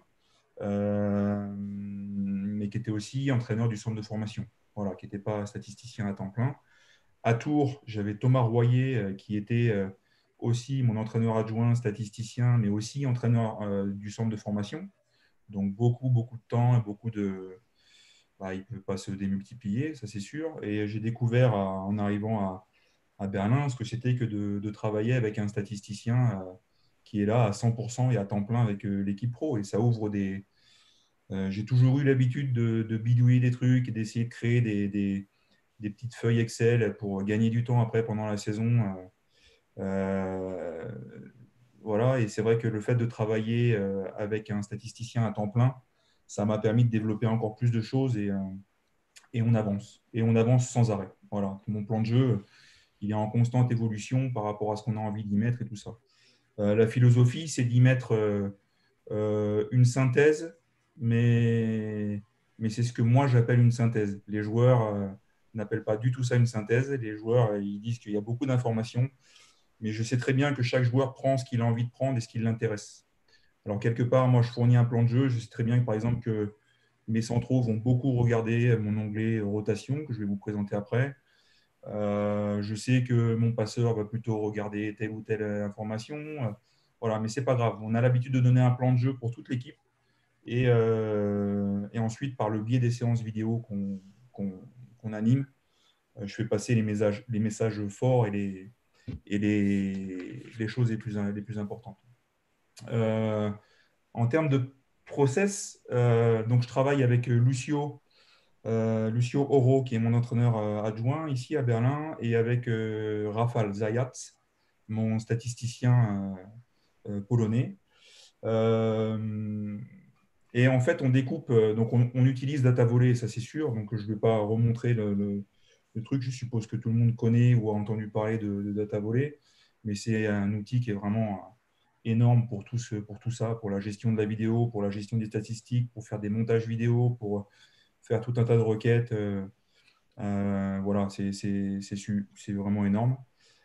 mais qui était aussi entraîneur du centre de formation, voilà, qui n'était pas statisticien à temps plein. À Tours, j'avais Thomas Royer, qui était aussi mon entraîneur adjoint, statisticien, mais aussi entraîneur du centre de formation. Donc, beaucoup, beaucoup de temps et beaucoup de… Bah, il ne peut pas se démultiplier, ça c'est sûr. Et j'ai découvert en arrivant à Berlin ce que c'était que de travailler avec un statisticien qui est là à 100% et à temps plein avec l'équipe pro. Et ça ouvre des… j'ai toujours eu l'habitude de bidouiller des trucs et d'essayer de créer des petites feuilles Excel pour gagner du temps après pendant la saison. Euh, voilà, et c'est vrai que le fait de travailler avec un statisticien à temps plein, ça m'a permis de développer encore plus de choses et on avance. Et on avance sans arrêt. Voilà, mon plan de jeu, il est en constante évolution par rapport à ce qu'on a envie d'y mettre et tout ça. La philosophie, c'est d'y mettre une synthèse, mais c'est ce que moi j'appelle une synthèse. Les joueurs n'appellent pas du tout ça une synthèse. Les joueurs, ils disent qu'il y a beaucoup d'informations, mais je sais très bien que chaque joueur prend ce qu'il a envie de prendre et ce qui l'intéresse. Alors, quelque part, moi, je fournis un plan de jeu. Je sais très bien que, par exemple, que mes centraux vont beaucoup regarder mon onglet rotation, que je vais vous présenter après. Je sais que mon passeur va plutôt regarder telle ou telle information. Voilà, mais c'est pas grave. On a l'habitude de donner un plan de jeu pour toute l'équipe. Et ensuite, par le biais des séances vidéo qu'on anime, je fais passer les messages forts et les choses les plus importantes. En termes de process, donc je travaille avec Lucio Oro, qui est mon entraîneur adjoint ici à Berlin, et avec Rafał Zayat, mon statisticien polonais. Et en fait, on découpe, donc on utilise Data Volley, ça c'est sûr, donc je ne vais pas remontrer le truc, je suppose que tout le monde connaît ou a entendu parler de Data Volley, mais c'est un outil qui est vraiment énorme pour tout ça, pour la gestion de la vidéo, pour la gestion des statistiques, pour faire des montages vidéo, pour faire tout un tas de requêtes. Voilà, c'est vraiment énorme.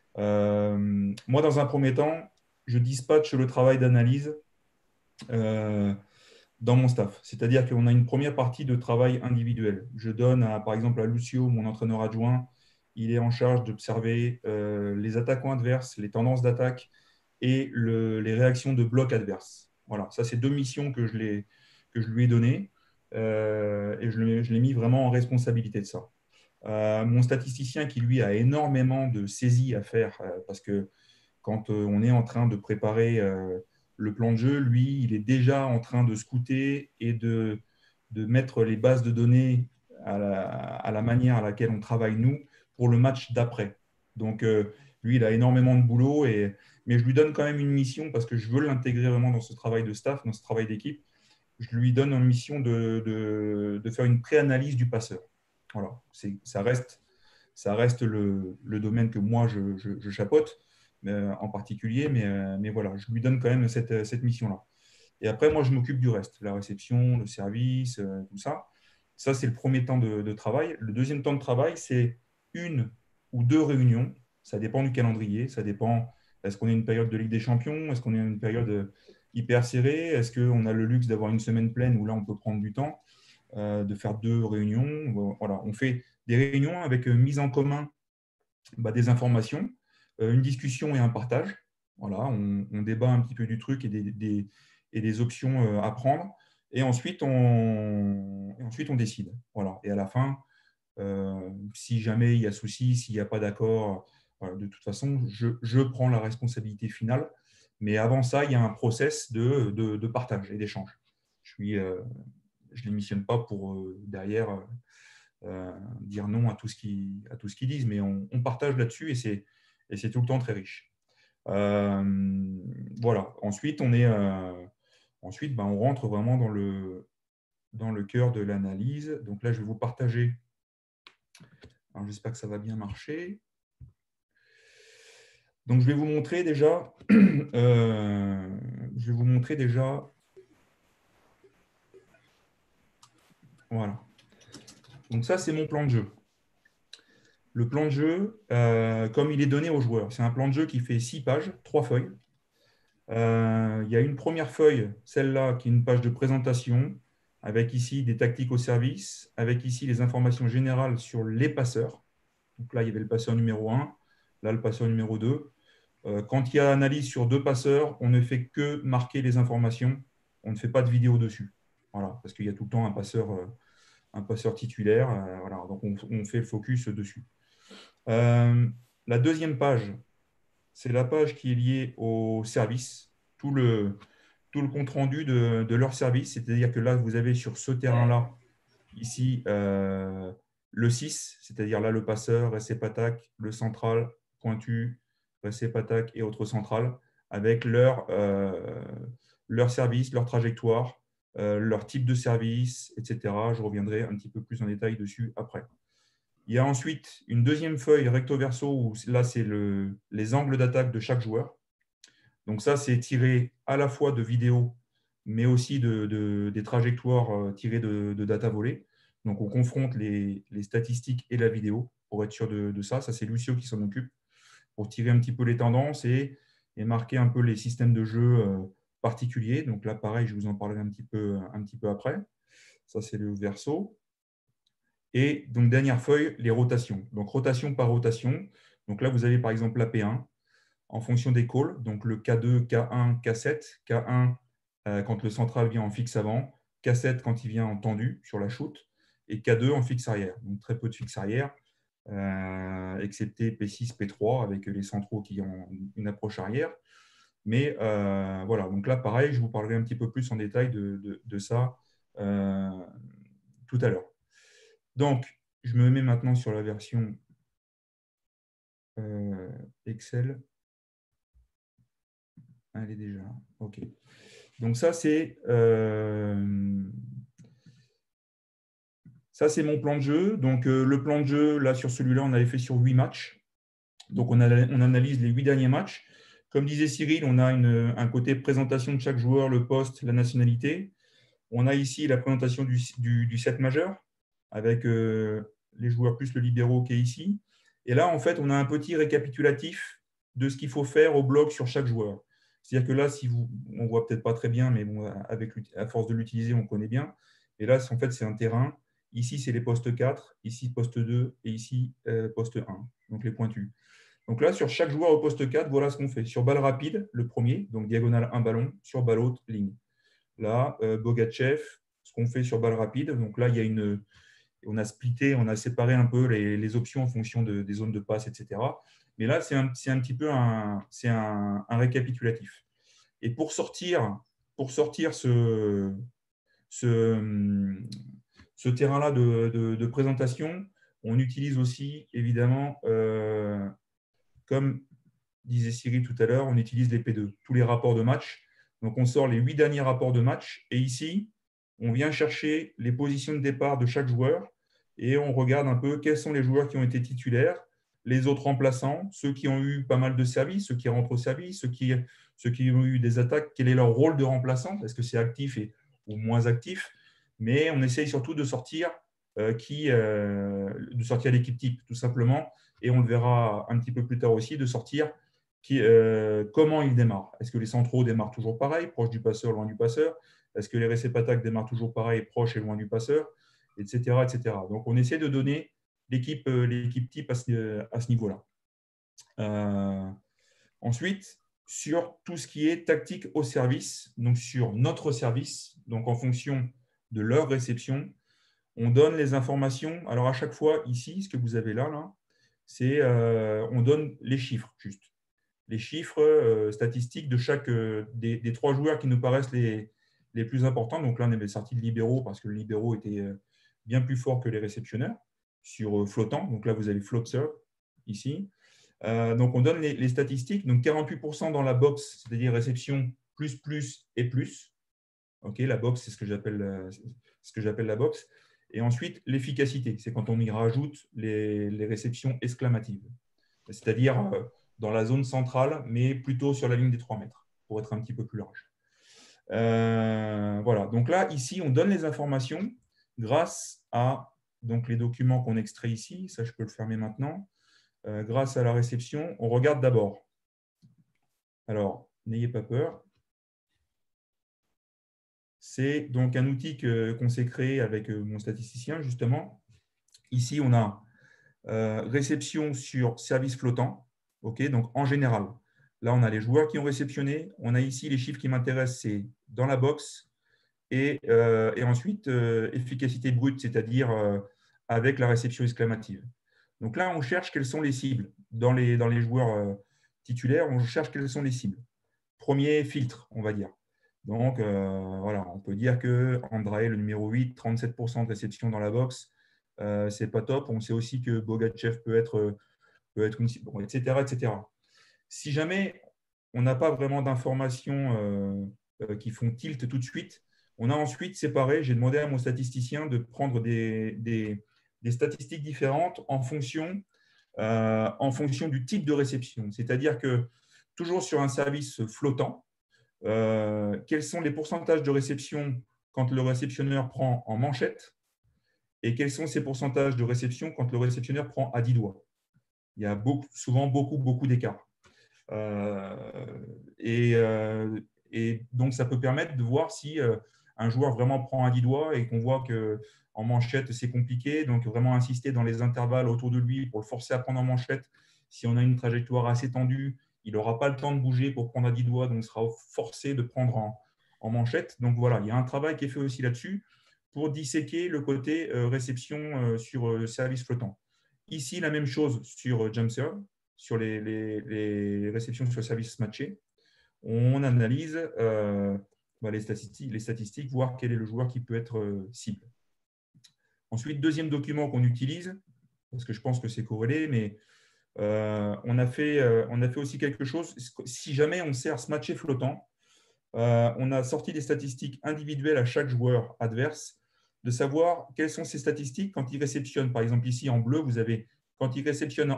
Moi, dans un premier temps, je dispatche le travail d'analyse euh, dans mon staff. C'est-à-dire qu'on a une première partie de travail individuel. Je donne, par exemple, à Lucio, mon entraîneur adjoint, il est en charge d'observer les attaquants adverses, les tendances d'attaque et les réactions de bloc adverse. Voilà, ça, c'est deux missions que je lui ai données et je l'ai mis vraiment en responsabilité de ça. Mon statisticien qui, lui, a énormément de saisies à faire parce que quand on est en train de préparer le plan de jeu, lui, il est déjà en train de scouter et de mettre les bases de données à la manière à laquelle on travaille nous pour le match d'après. Donc, lui, il a énormément de boulot, mais je lui donne quand même une mission parce que je veux l'intégrer vraiment dans ce travail de staff, dans ce travail d'équipe. Je lui donne une mission de faire une pré-analyse du passeur. Voilà, ça reste le domaine que moi, je chapeaute en particulier, mais voilà, je lui donne quand même cette mission-là. Et après, moi, je m'occupe du reste, la réception, le service, tout ça. Ça, c'est le premier temps de travail. Le deuxième temps de travail, c'est une ou deux réunions. Ça dépend du calendrier. Ça dépend, est-ce qu'on est une période de Ligue des Champions? Est-ce qu'on est une période hyper serrée? Est-ce qu'on a le luxe d'avoir une semaine pleine où là, on peut prendre du temps, de faire deux réunions? Voilà, on fait des réunions avec mise en commun des informations, une discussion et un partage. Voilà, on débat un petit peu du truc et des options à prendre. Et ensuite, on décide. Voilà. Et à la fin, si jamais il y a souci, s'il n'y a pas d'accord, voilà, de toute façon, je prends la responsabilité finale. Mais avant ça, il y a un process de partage et d'échange. Je ne démissionne pas pour derrière dire non à tout ce qu'ils disent, mais on partage là-dessus et c'est tout le temps très riche. Voilà. Ensuite, on rentre vraiment dans le cœur de l'analyse. Donc là, je vais vous partager. Alors, j'espère que ça va bien marcher. Donc, je vais vous montrer déjà. Voilà. Donc ça, c'est mon plan de jeu. le plan de jeu comme il est donné aux joueurs. C'est un plan de jeu qui fait 6 pages, 3 feuilles. Il y a une première feuille, celle-là, qui est une page de présentation, avec ici des tactiques au service, avec ici les informations générales sur les passeurs. Donc là, il y avait le passeur numéro 1, là, le passeur numéro 2. Quand il y a analyse sur 2 passeurs, on ne fait que marquer les informations, on ne fait pas de vidéo dessus. Voilà, parce qu'il y a tout le temps un passeur titulaire. Voilà, donc on fait le focus dessus. La deuxième page, c'est la page qui est liée au service, tout le compte-rendu de leur service. C'est-à-dire que là, vous avez sur ce terrain-là, ici, le 6, c'est-à-dire là, le passeur, récep-attaque, le central, pointu, récep-attaque et autres centrales, avec leur service, leur trajectoire, leur type de service, etc. Je reviendrai un petit peu plus en détail dessus après. Il y a ensuite une deuxième feuille recto-verso où là, c'est les angles d'attaque de chaque joueur. Donc ça, c'est tiré à la fois de vidéos, mais aussi des trajectoires tirées de data volées. Donc on confronte les statistiques et la vidéo pour être sûr de ça. Ça, c'est Lucio qui s'en occupe pour tirer un petit peu les tendances et marquer un peu les systèmes de jeu particuliers. Donc là, pareil, je vous en parlerai un petit peu après. Ça, c'est le verso. Et donc, dernière feuille, les rotations. Donc, rotation par rotation. Donc là, vous avez par exemple la P1 en fonction des calls. Donc, le K2, K1, K7. K1 quand le central vient en fixe avant. K7 quand il vient en tendu sur la shoot. Et K2 en fixe arrière. Donc, très peu de fixe arrière, excepté P6, P3 avec les centraux qui ont une approche arrière. Mais voilà, donc là, pareil, je vous parlerai un petit peu plus en détail de ça tout à l'heure. Donc, je me mets maintenant sur la version Excel. Elle est déjà là. OK. Donc, ça, c'est mon plan de jeu. Donc, le plan de jeu, là, sur celui-là, on avait fait sur 8 matchs. Donc, on analyse les 8 derniers matchs. Comme disait Cyril, on a un côté présentation de chaque joueur, le poste, la nationalité. On a ici la présentation du set majeur avec les joueurs plus le libéraux qui est ici. Et là, en fait, on a un petit récapitulatif de ce qu'il faut faire au bloc sur chaque joueur. C'est-à-dire que là, on ne voit peut-être pas très bien, mais bon, à force de l'utiliser, on connaît bien. Et là, en fait, c'est un terrain. Ici, c'est les postes 4, ici, poste 2 et ici, poste 1, donc les pointus. Donc là, sur chaque joueur au poste 4, voilà ce qu'on fait. Sur balle rapide, le premier, donc diagonale 1 ballon, sur balle haute, ligne. Là, Bogachev, ce qu'on fait sur balle rapide. Donc là, on a splitté, on a séparé un peu les options en fonction des zones de passe, etc. Mais là, c'est un petit peu un récapitulatif. Et pour sortir ce terrain-là de présentation, on utilise aussi, évidemment, comme disait Cyril tout à l'heure, on utilise les P2, tous les rapports de match. Donc, on sort les 8 derniers rapports de match. Et ici, on vient chercher les positions de départ de chaque joueur et on regarde un peu quels sont les joueurs qui ont été titulaires, les autres remplaçants, ceux qui ont eu pas mal de services, ceux qui rentrent au service, ceux qui ont eu des attaques, quel est leur rôle de remplaçant, est-ce que c'est actif ou moins actif. Mais on essaye surtout de sortir l'équipe type, tout simplement. Et on le verra un petit peu plus tard aussi, de sortir comment ils démarrent. Est-ce que les centraux démarrent toujours pareil, proche du passeur, loin du passeur? Est-ce que les récep-attaques démarrent toujours pareil, proche et loin du passeur, etc., etc. Donc, on essaie de donner l'équipe type à ce niveau-là. Ensuite, sur tout ce qui est tactique au service, donc sur notre service, donc en fonction de leur réception, on donne les informations. Alors, à chaque fois, ici, ce que vous avez là c'est on donne les chiffres, juste. Les chiffres statistiques de chaque des 3 joueurs qui nous paraissent les plus importants. Donc là, on avait sorti le libéraux parce que le libéraux était bien plus fort que les réceptionneurs sur flottant. Donc là, vous avez flotser ici. Donc, on donne les statistiques. Donc, 48% dans la box, c'est-à-dire réception plus et plus. OK, la box, c'est ce que j'appelle la box. Et ensuite, l'efficacité, c'est quand on y rajoute les réceptions exclamatives. C'est-à-dire dans la zone centrale, mais plutôt sur la ligne des 3 mètres, pour être un petit peu plus large. Voilà. Donc là, ici, on donne les informations grâce à donc les documents qu'on extrait ici, ça je peux le fermer maintenant, grâce à la réception, on regarde d'abord. Alors, n'ayez pas peur. C'est donc un outil qu'on s'est créé avec mon statisticien, justement. Ici, on a réception sur service flottant. Okay, donc, en général, là, on a les joueurs qui ont réceptionné. On a ici les chiffres qui m'intéressent, c'est dans la box. Et ensuite, efficacité brute, c'est-à-dire avec la réception exclamative. Donc là, on cherche quelles sont les cibles. Dans les joueurs titulaires, on cherche quelles sont les cibles. Premier filtre, on va dire. Donc, voilà, on peut dire que Andrei, le numéro 8, 37% de réception dans la box, ce n'est pas top. On sait aussi que Bogachev peut être une cible, bon, etc., etc. Si jamais on n'a pas vraiment d'informations qui font tilt tout de suite, on a ensuite séparé, j'ai demandé à mon statisticien de prendre des statistiques différentes en fonction du type de réception. C'est-à-dire que toujours sur un service flottant, quels sont les pourcentages de réception quand le réceptionneur prend en manchette et quels sont ces pourcentages de réception quand le réceptionneur prend à 10 doigts. Il y a souvent beaucoup d'écart. Et donc, ça peut permettre de voir si un joueur vraiment prend à 10 doigts et qu'on voit qu'en manchette, c'est compliqué. Donc, vraiment insister dans les intervalles autour de lui pour le forcer à prendre en manchette. Si on a une trajectoire assez tendue, il n'aura pas le temps de bouger pour prendre à 10 doigts, donc il sera forcé de prendre en manchette. Donc, voilà, il y a un travail qui est fait aussi là-dessus pour disséquer le côté réception sur service flottant. Ici, la même chose sur jump serve, sur les réceptions sur service matché. On analyse les statistiques, voir quel est le joueur qui peut être cible. Ensuite, deuxième document qu'on utilise, parce que je pense que c'est corrélé, mais on a fait aussi quelque chose. Si jamais on sert ce matché flottant, on a sorti des statistiques individuelles à chaque joueur adverse, de savoir quelles sont ces statistiques quand il réceptionne. Par exemple, ici en bleu, vous avez quand il réceptionne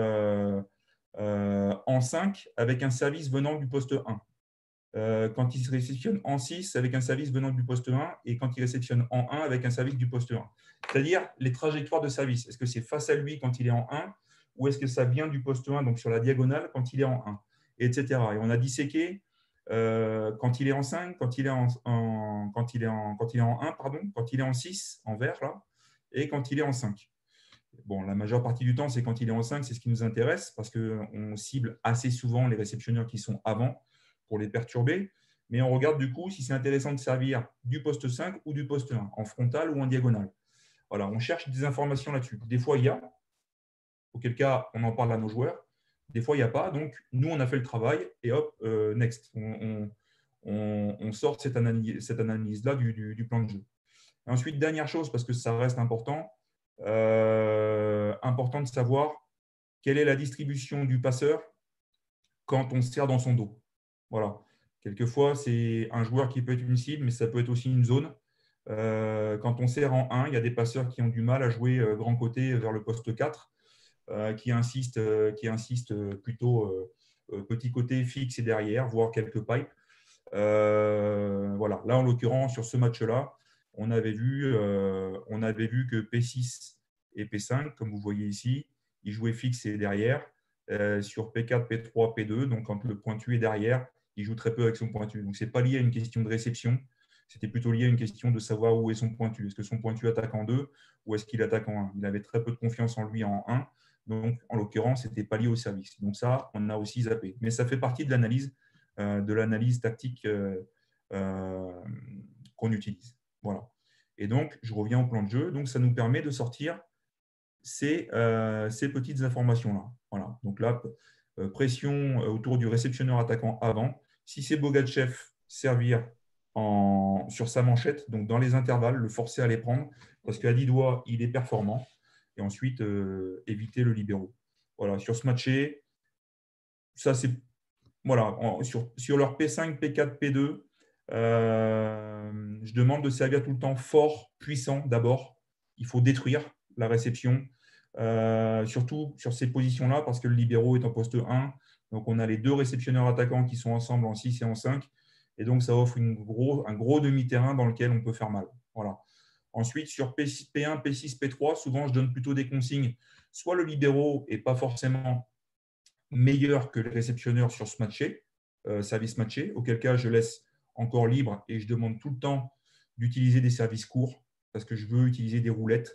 en 5 avec un service venant du poste 1. Quand il réceptionne en 6 avec un service venant du poste 1 et quand il réceptionne en 1 avec un service du poste 1. C'est-à-dire les trajectoires de service. Est-ce que c'est face à lui quand il est en 1 ou est-ce que ça vient du poste 1, donc sur la diagonale, quand il est en 1, etc. Et on a disséqué quand il est en 5, quand il est en 1, pardon, quand il est en 6, en vert, là, et quand il est en 5. Bon, la majeure partie du temps, c'est quand il est en 5, c'est ce qui nous intéresse, parce qu'on cible assez souvent les réceptionneurs qui sont avant pour les perturber. Mais on regarde du coup si c'est intéressant de servir du poste 5 ou du poste 1, en frontal ou en diagonale. Voilà, on cherche des informations là-dessus. Des fois, il y a, auquel cas, on en parle à nos joueurs. Des fois, il n'y a pas. Donc, nous, on a fait le travail et hop, next. On sort cette analyse-là du plan de jeu. Et ensuite, dernière chose, parce que ça reste important de savoir quelle est la distribution du passeur quand on sert dans son dos. Voilà. Quelquefois, c'est un joueur qui peut être une cible, mais ça peut être aussi une zone. Quand on sert en 1, il y a des passeurs qui ont du mal à jouer grand côté vers le poste 4, qui insistent plutôt petit côté fixe et derrière, voire quelques pipes. Voilà. Là, en l'occurrence, sur ce match-là, on avait vu que P6 et P5, comme vous voyez ici, ils jouaient fixe et derrière. Sur P4, P3, P2, donc quand le pointu est derrière, il joue très peu avec son pointu. Donc, ce n'est pas lié à une question de réception, c'était plutôt lié à une question de savoir où est son pointu. Est-ce que son pointu attaque en 2 ou est-ce qu'il attaque en 1 ? Il avait très peu de confiance en lui en 1, donc en l'occurrence, ce n'était pas lié au service. Donc ça, on a aussi zappé. Mais ça fait partie de l'analyse tactique qu'on utilise. Voilà. Et donc, je reviens au plan de jeu. Donc, ça nous permet de sortir ces petites informations-là. Voilà. Donc là, pression autour du réceptionneur attaquant avant. Si c'est Bogachev, servir sur sa manchette, donc dans les intervalles, le forcer à les prendre, parce qu'à 10 doigts, il est performant. Et ensuite, éviter le libéraux. Voilà. Sur ce matché, ça c'est… Voilà. Sur leur P5, P4, P2, je demande de servir tout le temps fort, puissant d'abord. Il faut détruire la réception, surtout sur ces positions-là, parce que le libéraux est en poste 1. Donc, on a les deux réceptionneurs attaquants qui sont ensemble en 6 et en 5. Et donc, ça offre un gros demi-terrain dans lequel on peut faire mal. Voilà. Ensuite, sur P1, P6, P3, souvent, je donne plutôt des consignes. Soit le libéro n'est pas forcément meilleur que le réceptionneur sur ce matché, service matché, auquel cas je laisse encore libre et je demande tout le temps d'utiliser des services courts parce que je veux utiliser des roulettes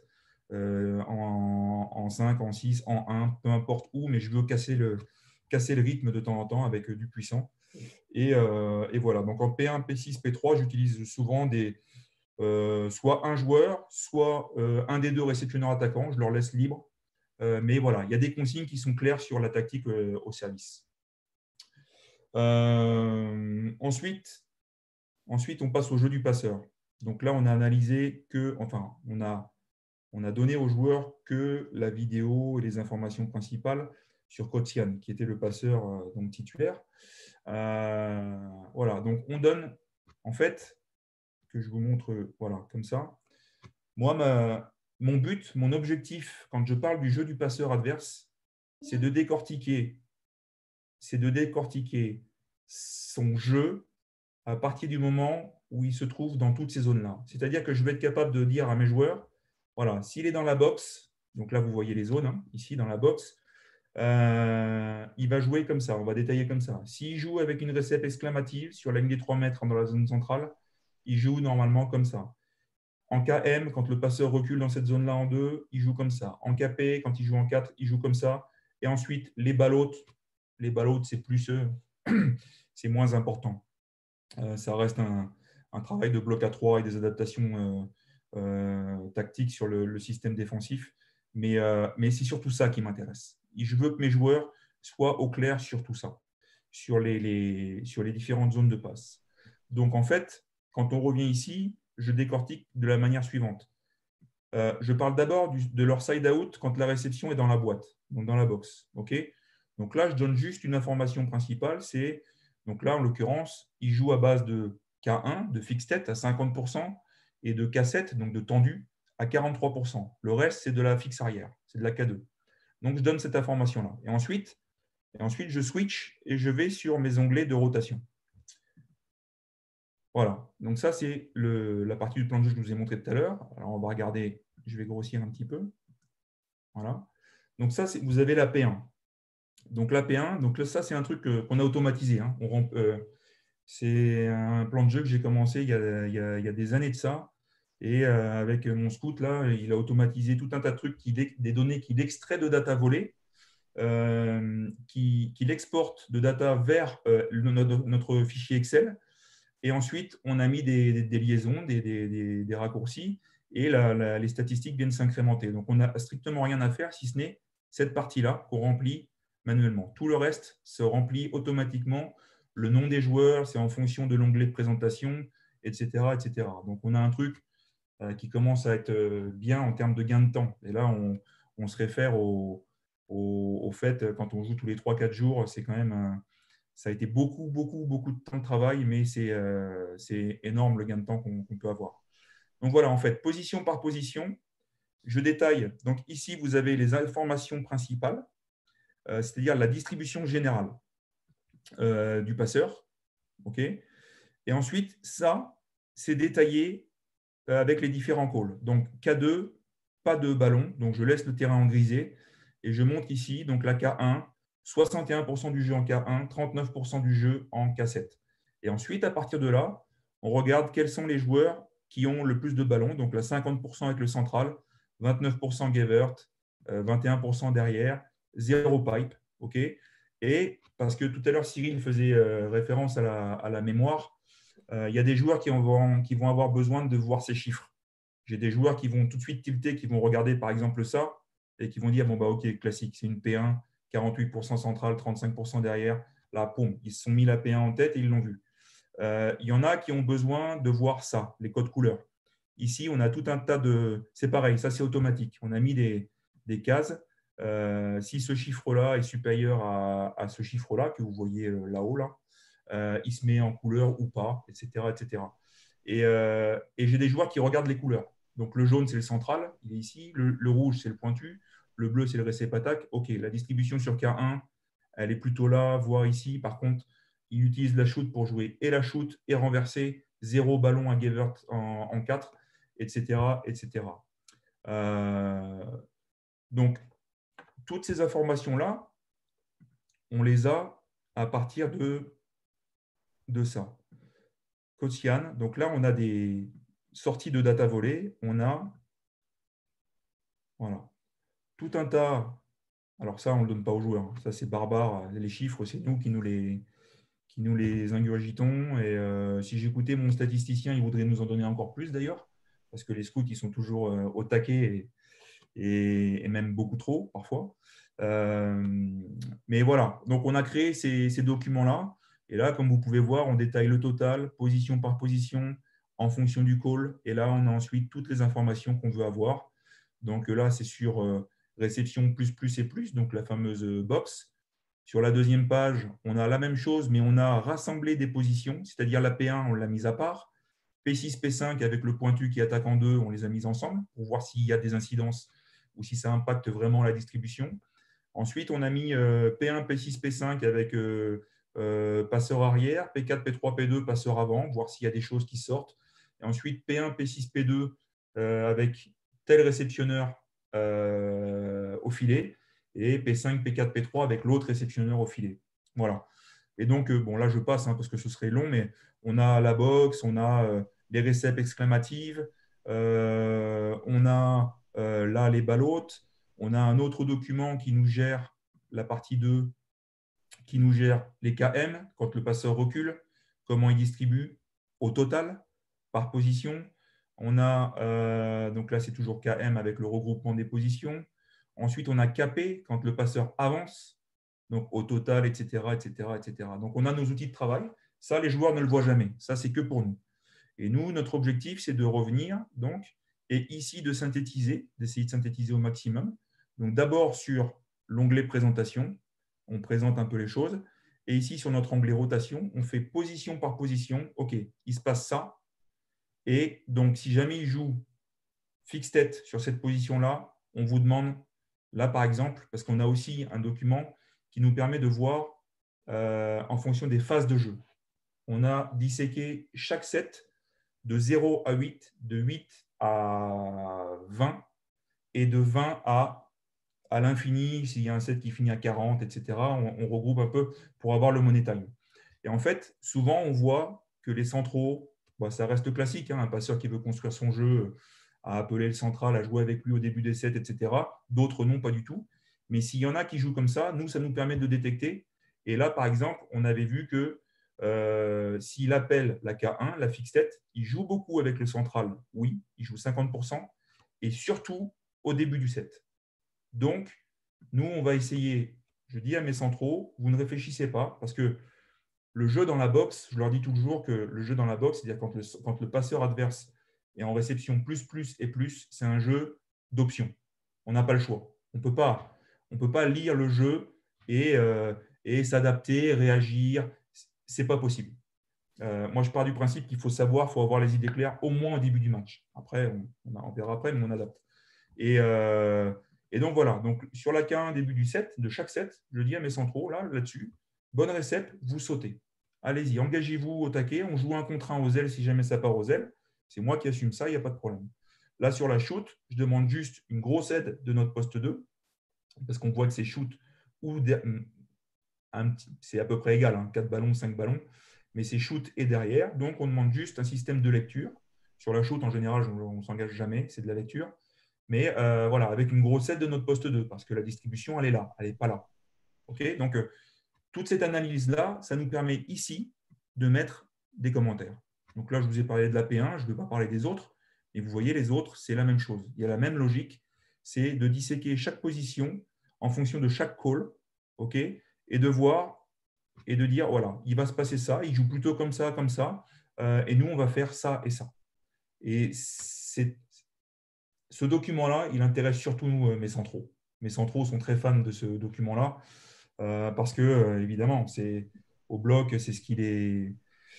en 5, en 6, en 1, peu importe où, mais je veux casser le rythme de temps en temps avec du puissant. Et voilà, donc en P1, P6, P3, j'utilise souvent soit un joueur, soit un des deux réceptionneurs attaquants, je leur laisse libre. Mais voilà, il y a des consignes qui sont claires sur la tactique au service. Ensuite, on passe au jeu du passeur. Donc là, on a analysé on a donné aux joueurs que la vidéo et les informations principales sur Kocian, qui était le passeur donc titulaire. Voilà, donc on donne, en fait, que je vous montre, voilà, comme ça. Moi, mon but, mon objectif, quand je parle du jeu du passeur adverse, c'est de décortiquer son jeu à partir du moment où il se trouve dans toutes ces zones-là. C'est-à-dire que je vais être capable de dire à mes joueurs, voilà, s'il est dans la box, donc là vous voyez les zones, hein, ici dans la box, il va jouer comme ça, on va détailler comme ça. S'il joue avec une récep exclamative sur la ligne des 3 mètres dans la zone centrale, il joue normalement comme ça. En KM, quand le passeur recule dans cette zone-là en 2, il joue comme ça. En KP, quand il joue en 4, il joue comme ça. Et ensuite, les ballots, c'est plus c'est moins important. Ça reste un travail de bloc à 3 et des adaptations tactiques sur le système défensif. Mais c'est surtout ça qui m'intéresse. Je veux que mes joueurs soient au clair sur tout ça, sur les différentes zones de passe. Donc, en fait, quand on revient ici, je décortique de la manière suivante. Je parle d'abord de leur side-out quand la réception est dans la boîte, donc dans la box. Okay, donc là, je donne juste une information principale. Donc là, en l'occurrence, il joue à base de K1, de fixed tête à 50% et de K7, donc de tendu, à 43%. Le reste, c'est de la fixe arrière, c'est de la K2. Donc, je donne cette information-là. Et ensuite, je switch et je vais sur mes onglets de rotation. Voilà, donc ça, c'est la partie du plan de jeu que je vous ai montré tout à l'heure. Alors, on va regarder, je vais grossir un petit peu. Voilà. Donc ça, vous avez la P1. Donc la P1, donc là, ça, c'est un truc qu'on a automatisé. Hein. C'est un plan de jeu que j'ai commencé il y a des années de ça. Et avec mon scout, là, il a automatisé tout un tas de trucs, des données qu'il extrait de data volée, qu'il exporte de data vers notre fichier Excel. Et ensuite, on a mis des liaisons, des raccourcis, et les statistiques viennent s'incrémenter. Donc, on n'a strictement rien à faire, si ce n'est cette partie-là qu'on remplit manuellement. Tout le reste se remplit automatiquement. Le nom des joueurs, c'est en fonction de l'onglet de présentation, etc., etc. Donc, on a un truc qui commence à être bien en termes de gain de temps. Et là, on se réfère au fait, quand on joue tous les 3-4 jours, c'est quand même ça a été beaucoup de temps de travail, mais c'est énorme le gain de temps qu'on peut avoir. Donc voilà, en fait, position par position, je détaille. Donc ici, vous avez les informations principales, c'est-à-dire la distribution générale du passeur. Okay, et ensuite, ça, c'est détaillé avec les différents calls. Donc K2, pas de ballon, donc je laisse le terrain en grisé et je monte ici, donc la K1, 61% du jeu en K1, 39% du jeu en K7. Et ensuite, à partir de là, on regarde quels sont les joueurs qui ont le plus de ballons. Donc là, 50% avec le central, 29% Gevert, 21% derrière, 0 pipe. Okay, et parce que tout à l'heure, Cyril faisait référence à la mémoire, il y a des joueurs qui vont avoir besoin de voir ces chiffres. J'ai des joueurs qui vont tout de suite tilter, qui vont regarder par exemple ça et qui vont dire bon, bah, ok, classique, c'est une P1, 48% centrale, 35% derrière. Là, poum, ils se sont mis la P1 en tête et ils l'ont vu. Il y en a qui ont besoin de voir ça, les codes couleurs. Ici, on a tout un tas de… C'est pareil, ça c'est automatique. On a mis des cases. Si ce chiffre-là est supérieur à ce chiffre-là, que vous voyez là-haut, là, il se met en couleur ou pas, etc. etc. Et j'ai des joueurs qui regardent les couleurs. Donc, le jaune, c'est le central, il est ici. Le rouge, c'est le pointu. Le bleu, c'est le récep attaque. OK, la distribution sur K1, elle est plutôt là, voire ici. Par contre, il utilise la shoot pour jouer et la shoot et renverser. 0 ballon à Gevert en 4. etc. etc. Donc, toutes ces informations-là, on les a à partir de ça. Kocian, donc là, on a des sorties de data volées. On a voilà, tout un tas. Alors ça, on ne le donne pas aux joueurs. Hein. Ça, c'est barbare. Les chiffres, c'est nous qui nous les ingurgitons. Et si j'écoutais mon statisticien, il voudrait nous en donner encore plus d'ailleurs, parce que les scouts, ils sont toujours au taquet et même beaucoup trop parfois. Mais voilà, donc on a créé ces documents-là. Et là, comme vous pouvez voir, on détaille le total, position par position, en fonction du call. Et là, on a ensuite toutes les informations qu'on veut avoir. Donc là, c'est sur réception plus, plus et plus, donc la fameuse box. Sur la deuxième page, on a la même chose, mais on a rassemblé des positions, c'est-à-dire la P1, on l'a mise à part. P6, P5, avec le pointu qui attaque en deux, on les a mises ensemble pour voir s'il y a des incidences ou si ça impacte vraiment la distribution. Ensuite, on a mis P1, P6, P5 avec passeur arrière, P4, P3, P2, passeur avant, voir s'il y a des choses qui sortent. Et ensuite, P1, P6, P2 avec tel réceptionneur au filet et P5, P4, P3 avec l'autre réceptionneur au filet. Voilà. Et donc, bon, là, je passe parce que ce serait long, mais on a la box, on a les réceps exclamatives, on a là les ballottes, on a un autre document qui nous gère la partie 2, qui nous gère les KM quand le passeur recule, comment il distribue au total par position. On a, donc là, c'est toujours KM avec le regroupement des positions. Ensuite, on a KP quand le passeur avance, donc au total, etc., etc., etc. Donc, on a nos outils de travail. Ça, les joueurs ne le voient jamais. Ça, c'est que pour nous. Et nous, notre objectif, c'est de revenir, donc, et ici de synthétiser, d'essayer de synthétiser au maximum. Donc, d'abord sur l'onglet présentation, on présente un peu les choses. Et ici, sur notre onglet rotation, on fait position par position. OK, il se passe ça. Et donc, si jamais il joue fixe tête sur cette position-là, on vous demande, là par exemple, parce qu'on a aussi un document qui nous permet de voir en fonction des phases de jeu. On a disséqué chaque set de 0 à 8, de 8 à 20 et de 20 à l'infini, s'il y a un set qui finit à 40, etc. On regroupe un peu pour avoir le money time. Et en fait, souvent, on voit que les centraux, ça reste classique, hein, un passeur qui veut construire son jeu, à appeler le central, à jouer avec lui au début des sets, etc. D'autres, non, pas du tout. Mais s'il y en a qui jouent comme ça, nous, ça nous permet de détecter. Et là, par exemple, on avait vu que s'il appelle la K1, la fixe tête, il joue beaucoup avec le central. Oui, il joue 50%. Et surtout au début du set. Donc, nous, on va essayer, je dis à mes centraux, vous ne réfléchissez pas, parce que le jeu dans la boxe, je leur dis toujours que le jeu dans la boxe, c'est-à-dire quand le passeur adverse est en réception plus, plus et plus, c'est un jeu d'options. On n'a pas le choix. On ne peut pas lire le jeu et s'adapter, réagir. Ce n'est pas possible. Moi, je pars du principe qu'il faut savoir, il faut avoir les idées claires au moins au début du match. Après, on verra après, mais on adapte. Et donc, voilà. Donc, sur la K1, début du set, de chaque set, je dis à mes centraux, là-dessus, bonne récep, vous sautez. Allez-y, engagez-vous au taquet. On joue un contre un aux ailes si jamais ça part aux ailes. C'est moi qui assume ça, il n'y a pas de problème. Là, sur la shoot, je demande juste une grosse aide de notre poste 2, parce qu'on voit que c'est shoot ou c'est à peu près égal, hein, 4 ballons, 5 ballons, mais c'est shoot et derrière. Donc, on demande juste un système de lecture. Sur la shoot, en général, on ne s'engage jamais, c'est de la lecture. Mais voilà, avec une grosse aide de notre poste 2, parce que la distribution, elle est là, elle n'est pas là. Okay, donc, toute cette analyse-là, ça nous permet ici de mettre des commentaires. Donc là, je vous ai parlé de la P1, je ne vais pas parler des autres, mais vous voyez, les autres, c'est la même chose. Il y a la même logique, c'est de disséquer chaque position en fonction de chaque call, okay, et de voir et de dire, voilà, il va se passer ça, il joue plutôt comme ça, et nous, on va faire ça et ça. Et ce document-là, il intéresse surtout mes centraux. Mes centraux sont très fans de ce document-là parce que, évidemment, au bloc, c'est ce qui les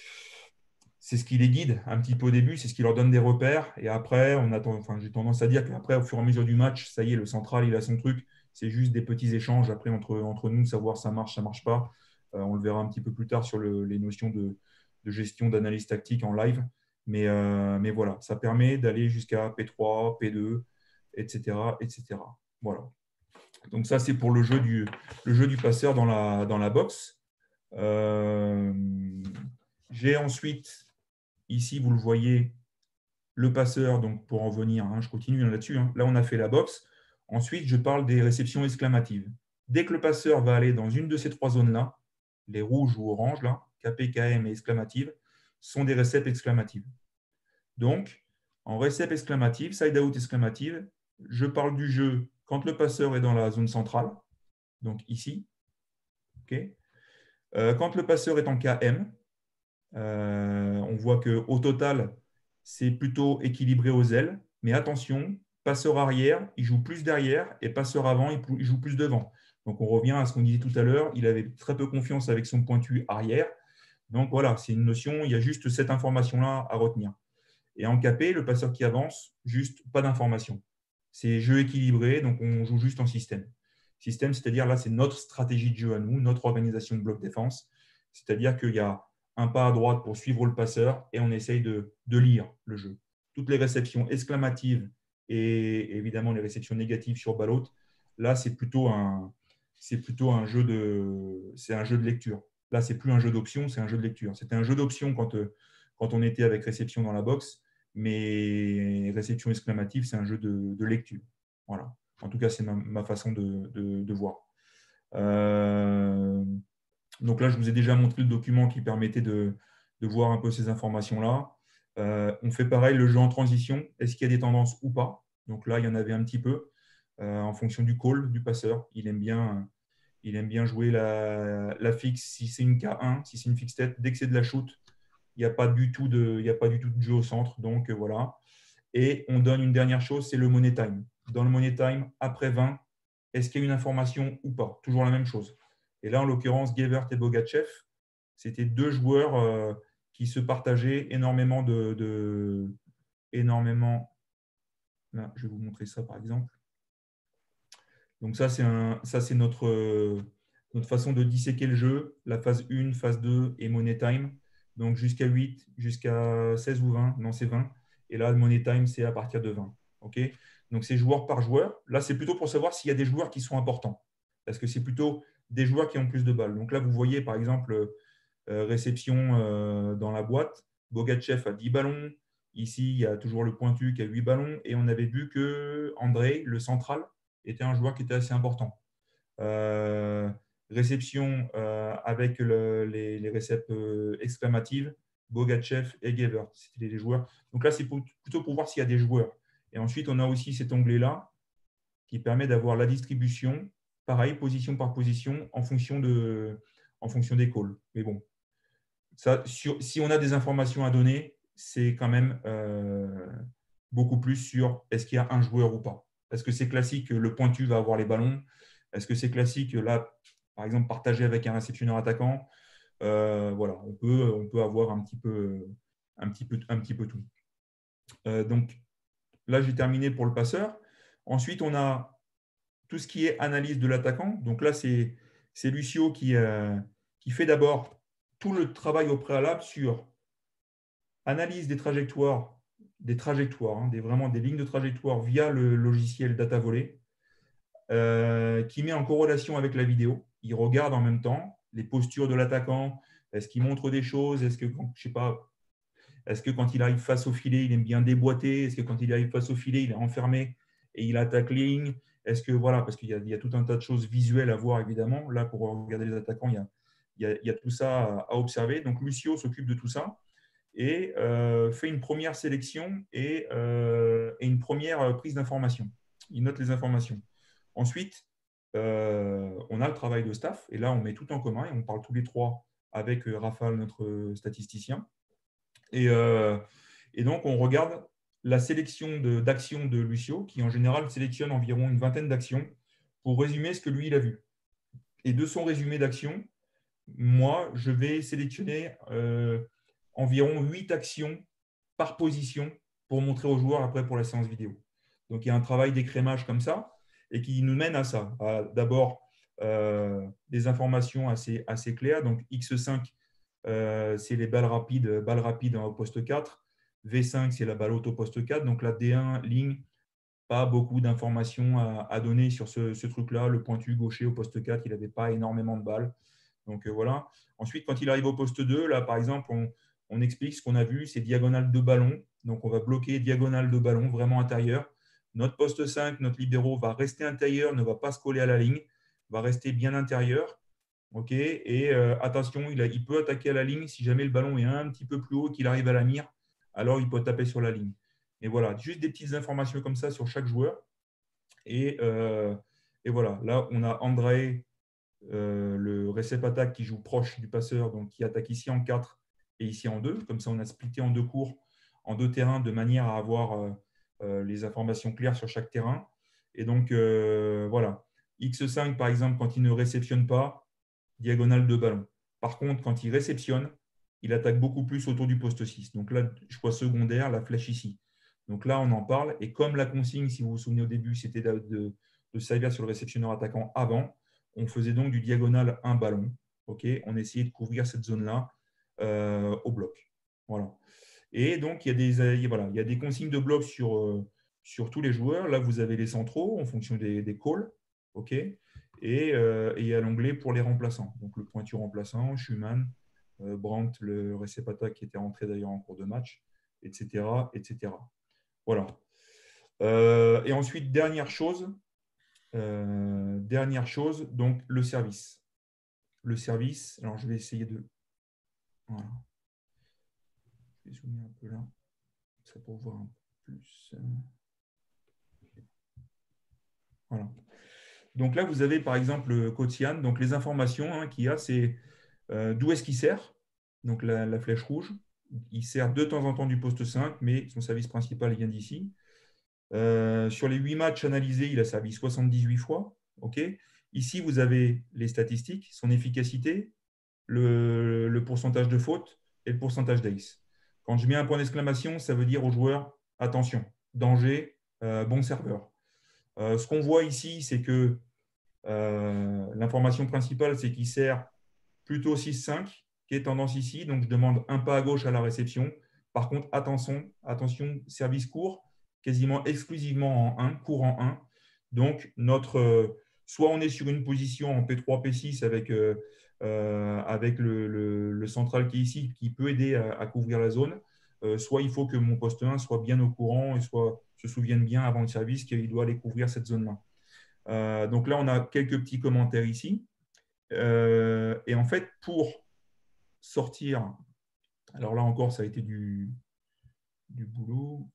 guide un petit peu au début, c'est ce qui leur donne des repères. Et après, j'ai tendance à dire qu'après, au fur et à mesure du match, ça y est, le central, il a son truc. C'est juste des petits échanges après entre nous, savoir ça marche pas. On le verra un petit peu plus tard sur les notions de gestion, d'analyse tactique en live. Mais voilà, ça permet d'aller jusqu'à P3, P2, etc., etc. Voilà. Donc ça, c'est pour le jeu du passeur dans la box. J'ai ensuite, ici, vous le voyez, le passeur, donc pour en venir, je continue là-dessus. Là, on a fait la box. Ensuite, je parle des réceptions exclamatives. Dès que le passeur va aller dans une de ces trois zones-là, les rouges ou oranges, là, KP, KM et exclamatives, sont des réceptes exclamatives. Donc, en récep exclamative, side-out exclamative, je parle du jeu quand le passeur est dans la zone centrale, donc ici. Okay. Quand le passeur est en KM, on voit qu'au total, c'est plutôt équilibré aux ailes. Mais attention, passeur arrière, il joue plus derrière et passeur avant, il joue plus devant. Donc, on revient à ce qu'on disait tout à l'heure. Il avait très peu confiance avec son pointu arrière. Donc, voilà, c'est une notion. Il y a juste cette information-là à retenir. Et en KP, le passeur qui avance, juste pas d'information. C'est jeu équilibré, donc on joue juste en système. Système, c'est-à-dire là, c'est notre stratégie de jeu à nous, notre organisation de bloc défense. C'est-à-dire qu'il y a un pas à droite pour suivre le passeur et on essaye de lire le jeu. Toutes les réceptions exclamatives et évidemment les réceptions négatives sur ballot, là, c'est plutôt un jeu de lecture. Là, c'est plus un jeu d'option, c'est un jeu de lecture. C'était un jeu d'option quand on était avec réception dans la box, mais réception exclamative, c'est un jeu de lecture. Voilà. En tout cas, c'est ma façon de voir. Donc là, je vous ai déjà montré le document qui permettait de voir un peu ces informations-là. On fait pareil, le jeu en transition. Est-ce qu'il y a des tendances ou pas? Donc là, il y en avait un petit peu en fonction du call du passeur. Il aime bien jouer la fixe si c'est une K1, si c'est une fixe tête. Dès que c'est de la shoot, il n'y a pas du tout de jeu au centre. Donc voilà. Et on donne une dernière chose, c'est le money time. Dans le money time, après 20, est-ce qu'il y a une information ou pas? Toujours la même chose. Et là, en l'occurrence, Gevert et Bogachev, c'était deux joueurs qui se partageaient énormément énormément. Là, je vais vous montrer ça, par exemple. Donc ça, c'est notre façon de disséquer le jeu. La phase 1, phase 2 et money time. Donc jusqu'à 8, jusqu'à 16 ou 20. Non, c'est 20. Et là, le money time, c'est à partir de 20. Okay, donc c'est joueur par joueur. Là, c'est plutôt pour savoir s'il y a des joueurs qui sont importants. Parce que c'est plutôt des joueurs qui ont plus de balles. Donc là, vous voyez, par exemple, réception dans la boîte. Bogachev a 10 ballons. Ici, il y a toujours le pointu qui a 8 ballons. Et on avait vu que André, le central, était un joueur qui était assez important. Réception avec les récepts exclamatives, Bogachev et Gevert. C'était les joueurs. Donc là, c'est plutôt pour voir s'il y a des joueurs. Et ensuite, on a aussi cet onglet-là qui permet d'avoir la distribution, pareil, position par position, en fonction des calls. Mais bon, ça, si on a des informations à donner, c'est quand même beaucoup plus sur est-ce qu'il y a un joueur ou pas. Est-ce que c'est classique, le pointu va avoir les ballons? Est-ce que c'est classique, là, par exemple, partager avec un réceptionneur attaquant? Voilà, on peut avoir un petit peu tout. Donc, là, j'ai terminé pour le passeur. Ensuite, on a tout ce qui est analyse de l'attaquant. Donc là, c'est Lucio qui fait d'abord tout le travail au préalable sur analyse des trajectoires, vraiment des lignes de trajectoire via le logiciel DataVolley, qui met en corrélation avec la vidéo. Il regarde en même temps les postures de l'attaquant. Est-ce qu'il montre des choses? Est-ce que quand il arrive face au filet, il aime bien déboîter? Est-ce que quand il arrive face au filet, il est enfermé et il attaque ligne? Est-ce que voilà, parce qu'il y a tout un tas de choses visuelles à voir évidemment. Là, pour regarder les attaquants, il y a tout ça à observer. Donc Lucio s'occupe de tout ça et fait une première sélection et une première prise d'information. Il note les informations. Ensuite, on a le travail de staff et là, on met tout en commun et on parle tous les trois avec Raphaël, notre statisticien. Et donc, on regarde la sélection d'actions de Lucio, qui en général sélectionne environ une vingtaine d'actions pour résumer ce que lui, il a vu. Et de son résumé d'actions, moi, je vais sélectionner environ 8 actions par position pour montrer aux joueurs après pour la séance vidéo. Donc, il y a un travail d'écrémage comme ça et qui nous mène à ça. D'abord, des informations assez claires. Donc, X5, c'est les balles rapides au poste 4. V5, c'est la balle haute au poste 4. Donc la D1, ligne, pas beaucoup d'informations à donner sur ce truc-là. Le pointu gaucher au poste 4, il n'avait pas énormément de balles. Donc voilà. Ensuite, quand il arrive au poste 2, là, par exemple, on explique ce qu'on a vu, c'est diagonale de ballon. Donc on va bloquer diagonale de ballon, vraiment intérieur. Notre poste 5, notre libéro va rester intérieur, ne va pas se coller à la ligne, va rester bien intérieur. Okay. Et attention, il peut attaquer à la ligne si jamais le ballon est un petit peu plus haut et qu'il arrive à la mire, alors il peut taper sur la ligne. Et voilà, juste des petites informations comme ça sur chaque joueur. Et voilà, là, on a André, le récep attaque qui joue proche du passeur, donc qui attaque ici en 4 et ici en 2. Comme ça, on a splitté en 2 cours, en 2 terrains, de manière à avoir les informations claires sur chaque terrain. Et donc, voilà. X5, par exemple, quand il ne réceptionne pas, diagonale de ballon. Par contre, quand il réceptionne, il attaque beaucoup plus autour du poste 6. Donc là, choix secondaire, la flèche ici. Donc là, on en parle. Et comme la consigne, si vous vous souvenez au début, c'était de servir sur le réceptionneur attaquant avant, on faisait donc du diagonal un ballon. Okay, on essayait de couvrir cette zone-là au bloc. Voilà. Et donc, il y a des consignes de bloc sur tous les joueurs. Là, vous avez les centraux en fonction des calls. Okay, et il y a l'onglet pour les remplaçants. Donc, le pointu remplaçant, Schumann, Brandt, le récep attaque qui était rentré d'ailleurs en cours de match, etc. etc. Voilà. Et ensuite, dernière chose, donc le service. Le service, alors je vais essayer de... Voilà. Je vais zoomer un peu là, ça pour voir un peu plus. Voilà. Donc là, vous avez par exemple le Cotian. Donc les informations qu'il y a, c'est d'où est-ce qu'il sert. Donc la flèche rouge. Il sert de temps en temps du poste 5, mais son service principal vient d'ici. Sur les 8 matchs analysés, il a servi 78 fois. Okay. Ici, vous avez les statistiques, son efficacité, le pourcentage de faute et le pourcentage d'ace. Quand je mets un point d'exclamation, ça veut dire aux joueurs, attention, danger, bon serveur. Ce qu'on voit ici, c'est que l'information principale, c'est qu'il sert plutôt 6-5, qui est tendance ici. Donc, je demande un pas à gauche à la réception. Par contre, attention, service court, quasiment exclusivement en 1, court en 1. Donc, soit on est sur une position en P3, P6 avec le central qui est ici, qui peut aider à couvrir la zone. Soit il faut que mon poste 1 soit bien au courant et soit se souvienne bien avant le service qu'il doit aller couvrir cette zone-là. Donc là, on a quelques petits commentaires ici. Et en fait, pour sortir, alors là encore, ça a été du boulot.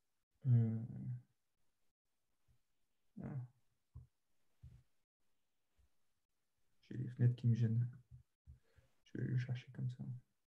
J'ai les fenêtres qui me gênent. Je vais le chercher comme ça.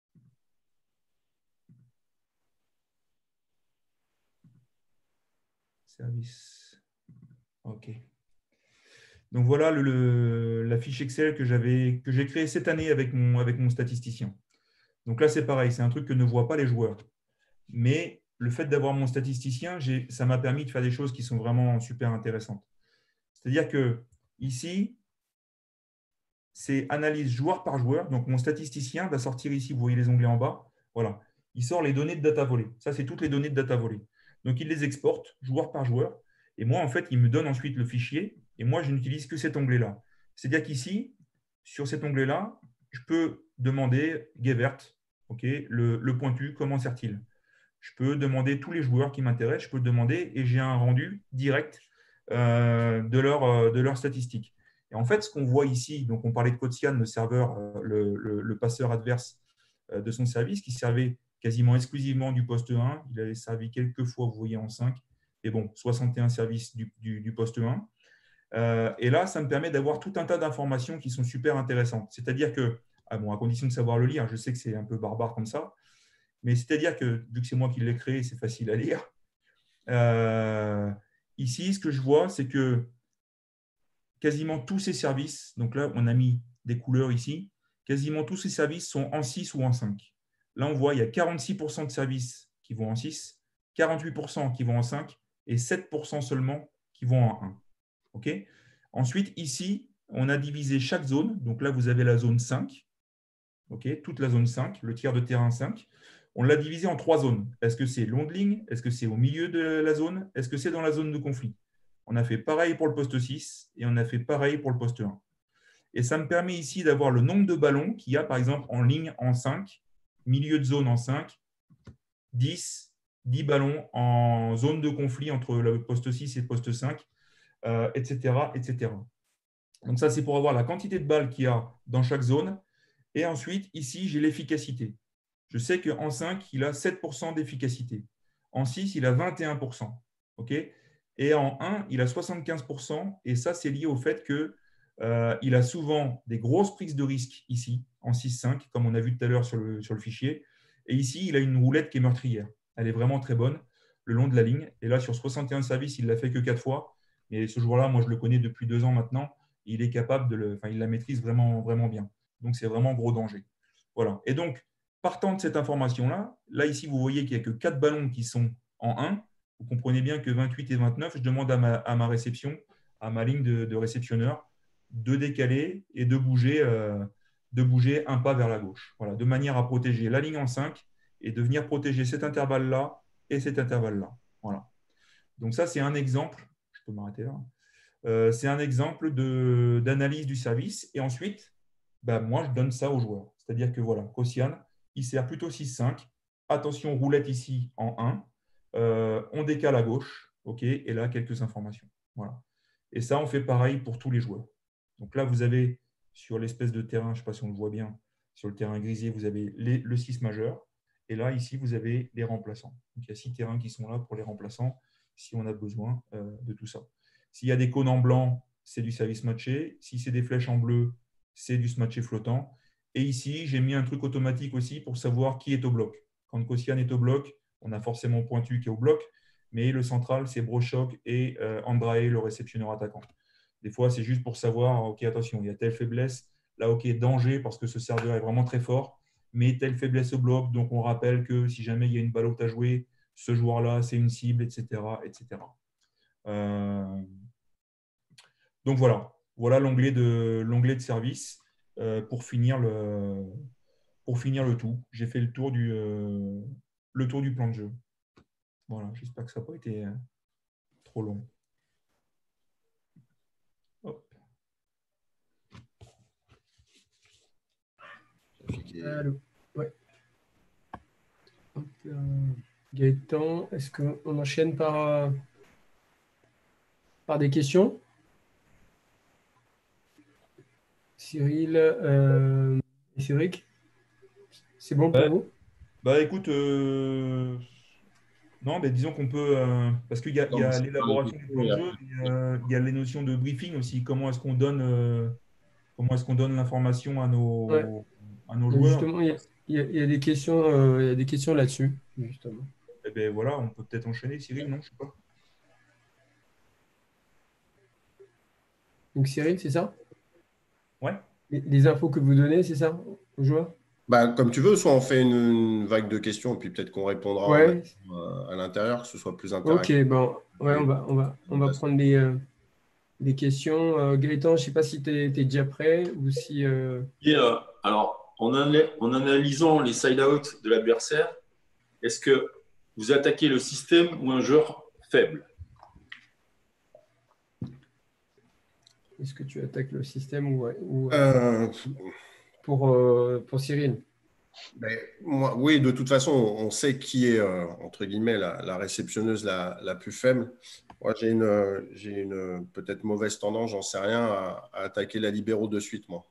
Service. OK. Donc voilà la fiche Excel que j'ai créée cette année avec mon statisticien. Donc là, c'est pareil, c'est un truc que ne voient pas les joueurs. Mais le fait d'avoir mon statisticien, ça m'a permis de faire des choses qui sont vraiment super intéressantes. C'est-à-dire que ici, c'est analyse joueur par joueur. Donc, mon statisticien va sortir ici, vous voyez les onglets en bas. Voilà. Il sort les données de data volée. Ça, c'est toutes les données de data volée. Donc, il les exporte joueur par joueur. Et moi, en fait, il me donne ensuite le fichier. Et moi, je n'utilise que cet onglet-là. C'est-à-dire qu'ici, sur cet onglet-là, je peux demander Gevert, okay, le pointu, comment sert-il? Je peux demander tous les joueurs qui m'intéressent. Je peux demander et j'ai un rendu direct de leurs statistiques. Et en fait, ce qu'on voit ici, donc on parlait de Cotian, le serveur, le passeur adverse de son service, qui servait quasiment exclusivement du poste 1. Il avait servi quelques fois, vous voyez, en 5. Et bon, 61 services du poste 1. Et là, ça me permet d'avoir tout un tas d'informations qui sont super intéressantes. C'est-à-dire que, à condition de savoir le lire, je sais que c'est un peu barbare comme ça, mais c'est-à-dire que, vu que c'est moi qui l'ai créé, c'est facile à lire. Ici, ce que je vois, c'est que quasiment tous ces services, donc là, on a mis des couleurs ici, quasiment tous ces services sont en 6 ou en 5. Là, on voit il y a 46% de services qui vont en 6, 48% qui vont en 5 et 7% seulement qui vont en 1. Okay. Ensuite, ici, on a divisé chaque zone. Donc là, vous avez la zone 5, okay, toute la zone 5, le tiers de terrain 5. On l'a divisé en 3 zones. Est-ce que c'est long de ligne? Est-ce que c'est au milieu de la zone? Est-ce que c'est dans la zone de conflit? On a fait pareil pour le poste 6 et on a fait pareil pour le poste 1. Et ça me permet ici d'avoir le nombre de ballons qu'il y a, par exemple, en ligne en 5, milieu de zone en 5, 10 ballons en zone de conflit entre le poste 6 et le poste 5, etc., etc. Donc ça, c'est pour avoir la quantité de balles qu'il y a dans chaque zone. Et ensuite, ici, j'ai l'efficacité. Je sais qu'en 5, il a 7% d'efficacité. En 6, il a 21%. Okay, et en 1, il a 75%. Et ça, c'est lié au fait qu'il a souvent des grosses prises de risque ici, en 6-5, comme on a vu tout à l'heure sur le fichier. Et ici, il a une roulette qui est meurtrière. Elle est vraiment très bonne le long de la ligne. Et là, sur 61 services, il ne l'a fait que 4 fois. Mais ce joueur-là, moi, je le connais depuis 2 ans maintenant. Il est capable il la maîtrise vraiment, vraiment bien. Donc, c'est vraiment gros danger. Voilà. Et donc, partant de cette information-là, là, ici, vous voyez qu'il n'y a que 4 ballons qui sont en 1. Vous comprenez bien que 28 et 29, je demande à ma réception, à ma ligne de réceptionneur, de décaler et de bouger un pas vers la gauche. Voilà, de manière à protéger la ligne en 5 et de venir protéger cet intervalle-là et cet intervalle-là. Voilà. Donc ça, c'est un exemple. Je peux m'arrêter là. C'est un exemple d'analyse du service. Et ensuite, moi, je donne ça aux joueurs. C'est-à-dire que voilà, Kosian, il sert plutôt 6-5. Attention, roulette ici en 1. On décale à gauche. OK, et là, quelques informations. Voilà. Et ça, on fait pareil pour tous les joueurs. Donc là, vous avez sur l'espèce de terrain, je ne sais pas si on le voit bien, sur le terrain grisier, vous avez le 6 majeur. Et là, ici, vous avez les remplaçants. Donc, il y a 6 terrains qui sont là pour les remplaçants si on a besoin de tout ça. S'il y a des cônes en blanc, c'est du service matché. Si c'est des flèches en bleu, c'est du matché flottant. Et ici, j'ai mis un truc automatique aussi pour savoir qui est au bloc. Quand Kosian est au bloc, on a forcément Pointu qui est au bloc, mais le central, c'est Brochok et Andrae, le réceptionneur attaquant. Des fois, c'est juste pour savoir, OK, attention, il y a telle faiblesse. Là, OK, danger parce que ce serveur est vraiment très fort, mais telle faiblesse au bloc. Donc, on rappelle que si jamais il y a une balle haute à jouer, ce joueur-là, c'est une cible, etc. etc. Donc, voilà l'onglet de service pour finir le tout. J'ai fait le tour du plan de jeu. Voilà, j'espère que ça n'a pas été trop long. Hop. Allô. Ouais. Hop, Gaëtan, est-ce qu'on enchaîne par des questions? Cyril et Cédric, c'est bon pour vous? Écoute, non, mais disons qu'on peut, parce qu'il y a l'élaboration du plan de jeu, il y a les notions de briefing aussi. Comment est-ce qu'on donne l'information à nos joueurs? Justement, il y a des questions là-dessus, justement. Eh bien voilà, on peut peut-être enchaîner, Cyril, non? Je sais pas. Donc Cyril, c'est ça? Ouais. Les infos que vous donnez, c'est ça, aux joueurs? Comme tu veux, soit on fait une vague de questions, et puis peut-être qu'on répondra Ouais. à l'intérieur, que ce soit plus Ok, interactif. bon, ouais, on va prendre des questions. Gaëtan, je ne sais pas si tu es déjà prêt ou si. Et, alors, en analysant les side-out de l'adversaire, est-ce que vous attaquez le système ou un joueur faible? Est-ce que tu attaques le système ou pour Cyril? Oui, de toute façon, on sait qui est, entre guillemets, la réceptionneuse la plus faible. Moi, j'ai une peut-être mauvaise tendance, j'en sais rien, à attaquer la libéraux de suite, moi.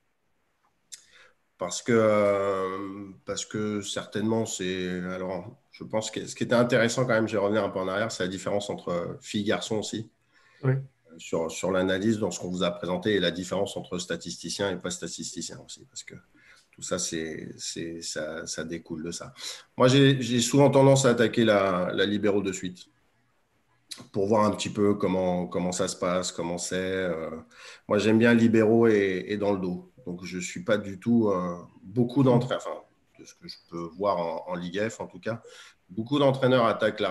Parce que certainement, alors, je pense que ce qui était intéressant quand même, je vais revenir un peu en arrière, c'est la différence entre filles et garçons aussi. Oui. Sur l'analyse, dans ce qu'on vous a présenté, et la différence entre statisticien et pas statisticien aussi, parce que tout ça, ça découle de ça. Moi, j'ai souvent tendance à attaquer la libéraux de suite pour voir un petit peu comment ça se passe, comment c'est. Moi, j'aime bien libéraux et dans le dos. Donc, je ne suis pas du tout beaucoup d'entraîneurs, enfin, de ce que je peux voir en Ligue F en tout cas, beaucoup d'entraîneurs attaquent la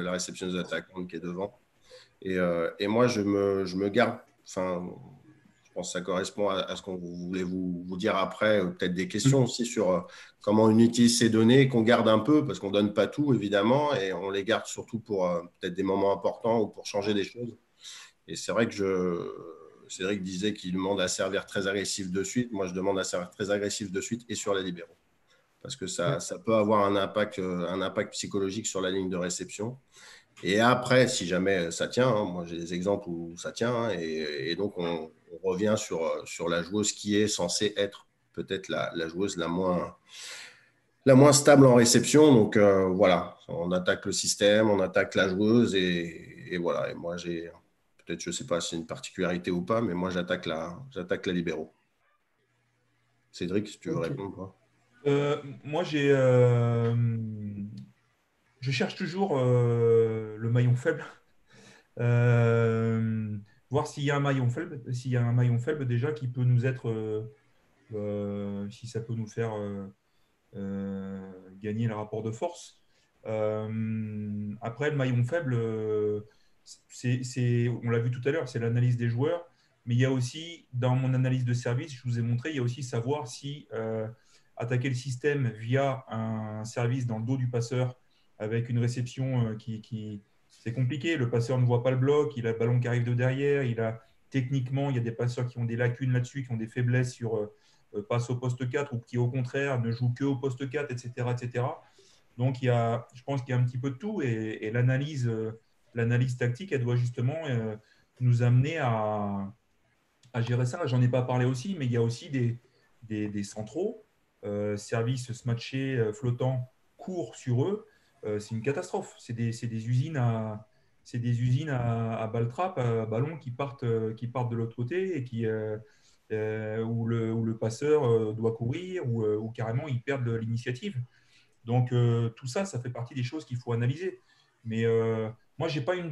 réceptionneuse attaquante qui est devant. Et moi, je me garde, enfin, pense que ça correspond à ce qu'on voulait vous dire après. Peut-être des questions aussi sur comment on utilise ces données, qu'on garde un peu, parce qu'on ne donne pas tout, évidemment, et on les garde surtout pour peut-être des moments importants ou pour changer des choses. Et c'est vrai que Cédric disait qu'il demande à servir très agressif de suite. Moi, je demande à servir très agressif de suite et sur les libéraux. Parce que ça peut avoir un impact psychologique sur la ligne de réception. Et après, si jamais ça tient, moi j'ai des exemples où ça tient, et donc on revient sur la joueuse qui est censée être peut-être la joueuse la moins stable en réception. Donc voilà, on attaque le système, on attaque la joueuse, et voilà. Et moi peut-être, je ne sais pas si c'est une particularité ou pas, mais moi j'attaque la libéraux. Cédric, si tu veux répondre, toi. Moi, je cherche toujours le maillon faible. Voir s'il y a un maillon faible déjà qui peut nous être, si ça peut nous faire gagner le rapport de force. Après, le maillon faible, on l'a vu tout à l'heure, c'est l'analyse des joueurs. Mais il y a aussi, dans mon analyse de service, je vous ai montré, il y a aussi savoir si attaquer le système via un service dans le dos du passeur avec une réception c'est compliqué. Le passeur ne voit pas le bloc, il a le ballon qui arrive de derrière, techniquement, il y a des passeurs qui ont des lacunes là-dessus, qui ont des faiblesses sur passe au poste 4 ou qui, au contraire, ne joue que au poste 4, etc. etc. Donc, je pense qu'il y a un petit peu de tout, et l'analyse tactique, elle doit justement nous amener à gérer ça. J'en ai pas parlé aussi, mais il y a aussi des centraux, services smatchés, flottants, courts sur eux. C'est une catastrophe. C'est des usines à balle trappe, à ballon qui partent de l'autre côté, et où le passeur doit courir, ou carrément ils perdent l'initiative. Donc tout ça, ça fait partie des choses qu'il faut analyser. Mais moi, j'ai pas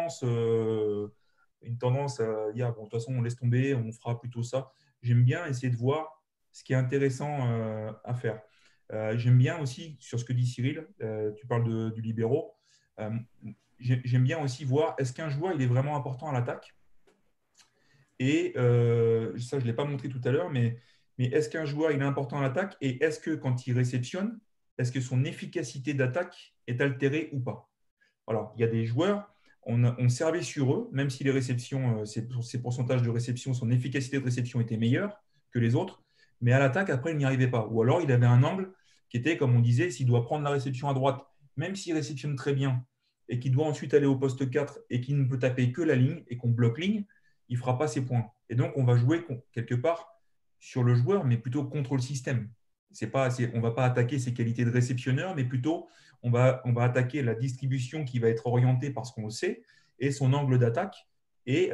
une tendance à dire, bon, de toute façon, on laisse tomber, on fera plutôt ça. J'aime bien essayer de voir ce qui est intéressant à faire. J'aime bien aussi, sur ce que dit Cyril, tu parles du libéraux, j'aime bien aussi voir, est-ce qu'un joueur, il est vraiment important à l'attaque? Et ça, je ne l'ai pas montré tout à l'heure, mais est-ce qu'un joueur, il est important à l'attaque? Et est-ce que quand il réceptionne, est-ce que son efficacité d'attaque est altérée ou pas? Alors, il y a des joueurs, on servait sur eux, même si les réceptions, ses pourcentages de réception, son efficacité de réception était meilleure que les autres, mais à l'attaque, après, il n'y arrivait pas. Ou alors, il avait un angle qui était, comme on disait, s'il doit prendre la réception à droite, même s'il réceptionne très bien, et qu'il doit ensuite aller au poste 4 et qu'il ne peut taper que la ligne et qu'on bloque ligne, il ne fera pas ses points. Et donc, on va jouer quelque part sur le joueur, mais plutôt contre le système. On ne va pas attaquer ses qualités de réceptionneur, mais plutôt on va attaquer la distribution qui va être orientée parce qu'on le sait, et son angle d'attaque, et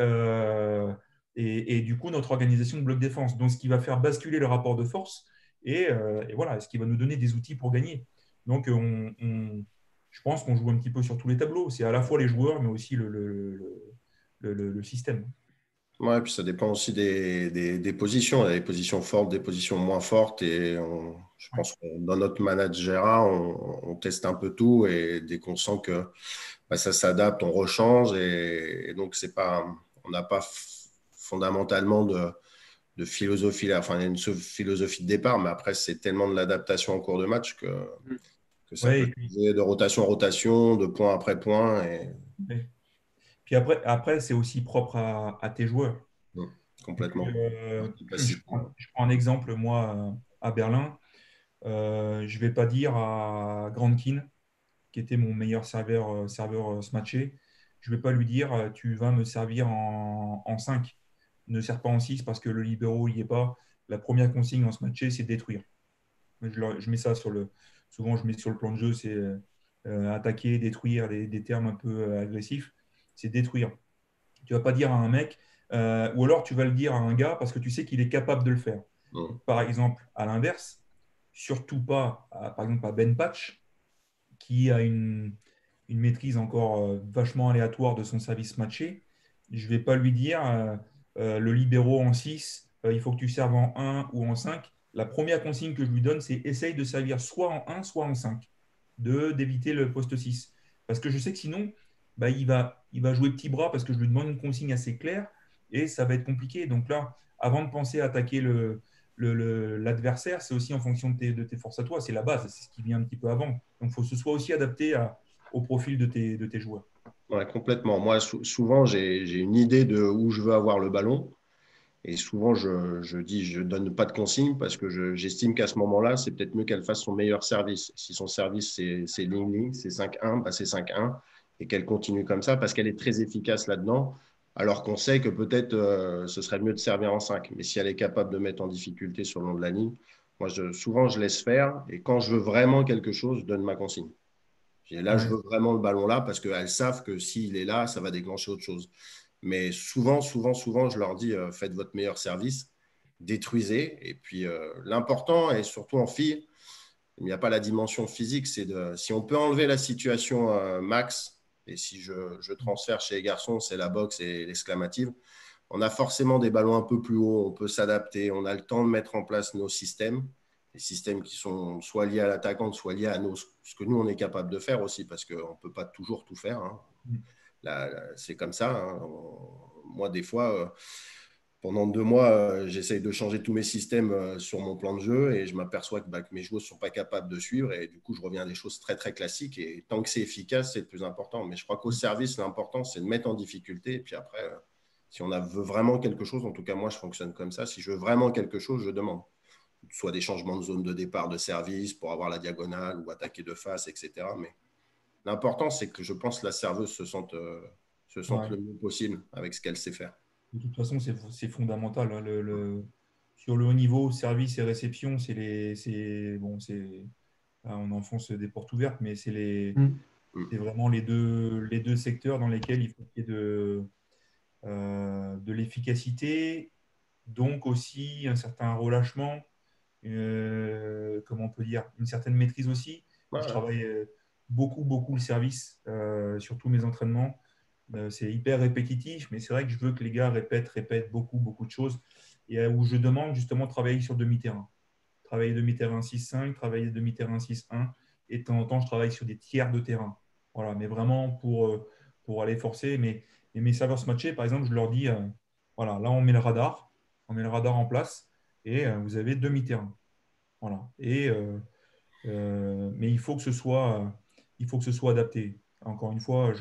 du coup notre organisation de bloc défense. Donc, ce qui va faire basculer le rapport de force, et voilà, ce qui va nous donner des outils pour gagner. Donc, je pense qu'on joue un petit peu sur tous les tableaux. C'est à la fois les joueurs, mais aussi le système. Ouais, puis ça dépend aussi des positions. Il y a des positions fortes, des positions moins fortes. Et je pense que dans notre managera, on teste un peu tout. Et dès qu'on sent que ça s'adapte, on rechange. Et donc, on n'a pas fondamentalement de philosophie. Enfin, il y a une philosophie de départ, mais après, c'est tellement de l'adaptation en cours de match que ça peut changer de rotation en rotation, de point après point. Puis après, c'est aussi propre à tes joueurs. Complètement. Je prends un exemple, moi, à Berlin. Je ne vais pas dire à Grandkin, qui était mon meilleur serveur smatché, je ne vais pas lui dire tu vas me servir en 5. Ne sers pas en 6 parce que le libéraux n'y est pas. La première consigne en smatché, c'est détruire. Je mets ça souvent, je mets sur le plan de jeu, c'est attaquer, détruire, des termes un peu agressifs. C'est détruire. Tu ne vas pas dire à un mec, ou alors tu vas le dire à un gars parce que tu sais qu'il est capable de le faire. Par exemple, à l'inverse, surtout pas, par exemple, à Ben Patch, qui a une maîtrise encore vachement aléatoire de son service matché. Je ne vais pas lui dire le libéraux en 6, il faut que tu serves en 1 ou en 5. La première consigne que je lui donne, c'est essaye de servir soit en 1, soit en 5, d'éviter le poste 6. Parce que je sais que sinon, il va jouer petit bras parce que je lui demande une consigne assez claire et ça va être compliqué. Donc là, avant de penser à attaquer l'adversaire, c'est aussi en fonction de tes forces à toi. C'est la base, c'est ce qui vient un petit peu avant. Donc, il faut que ce soit aussi adapté au profil de tes joueurs. Ouais, complètement. Moi, souvent, j'ai une idée de où je veux avoir le ballon. Et souvent, je dis, je ne donne pas de consigne parce que j'estime qu'à ce moment-là, c'est peut-être mieux qu'elle fasse son meilleur service. Si son service, c'est ligne, c'est 5-1, bah c'est 5-1 et qu'elle continue comme ça parce qu'elle est très efficace là-dedans. Alors qu'on sait que peut-être ce serait mieux de servir en 5. Mais si elle est capable de mettre en difficulté sur le long de la ligne, moi, souvent, je laisse faire. Et quand je veux vraiment quelque chose, je donne ma consigne. Et là, je Ouais. veux vraiment le ballon là parce qu'elles savent que s'il est là, ça va déclencher autre chose. Mais souvent, je leur dis faites votre meilleur service, détruisez. Et puis, l'important, et surtout en filles, il n'y a pas la dimension physique, c'est si on peut enlever la situation max, et si je transfère chez les garçons, c'est la boxe et l'exclamative, on a forcément des ballons un peu plus hauts, on peut s'adapter, on a le temps de mettre en place nos systèmes, des systèmes qui sont soit liés à l'attaquante, soit liés à ce que nous, on est capable de faire aussi, parce qu'on ne peut pas toujours tout faire. Hein. Là, c'est comme ça. Hein. Moi, des fois, pendant 2 mois, j'essaye de changer tous mes systèmes sur mon plan de jeu et je m'aperçois que mes joueurs ne sont pas capables de suivre et du coup, je reviens à des choses très, très classiques et tant que c'est efficace, c'est le plus important. Mais je crois qu'au service, l'important, c'est de mettre en difficulté et puis après, si on veut vraiment quelque chose, en tout cas, moi, je fonctionne comme ça. Si je veux vraiment quelque chose, je demande. Soit des changements de zone de départ de service pour avoir la diagonale ou attaquer de face, etc. Mais l'important, c'est que je pense que la serveuse se sente Ouais. le mieux possible avec ce qu'elle sait faire. De toute façon, c'est fondamental. Hein. Sur le haut niveau, service et réception, là, on enfonce des portes ouvertes, mais Mm. c'est vraiment les deux secteurs dans lesquels il faut qu'il y ait de l'efficacité, donc aussi un certain relâchement, comment on peut dire, une certaine maîtrise aussi. Ouais, Je ouais. travaille beaucoup, beaucoup le service sur tous mes entraînements. C'est hyper répétitif, mais c'est vrai que je veux que les gars répètent beaucoup, beaucoup de choses. Et où je demande justement de travailler sur demi-terrain. Travailler demi-terrain 6-5, travailler demi-terrain 6-1. Et de temps en temps, je travaille sur des tiers de terrain. Voilà, mais vraiment pour aller forcer. Mais mes serveurs matchés, par exemple, je leur dis voilà, là, on met le radar. On met le radar en place et vous avez demi-terrain. Voilà. Mais il faut que ce soit adapté. Encore une fois,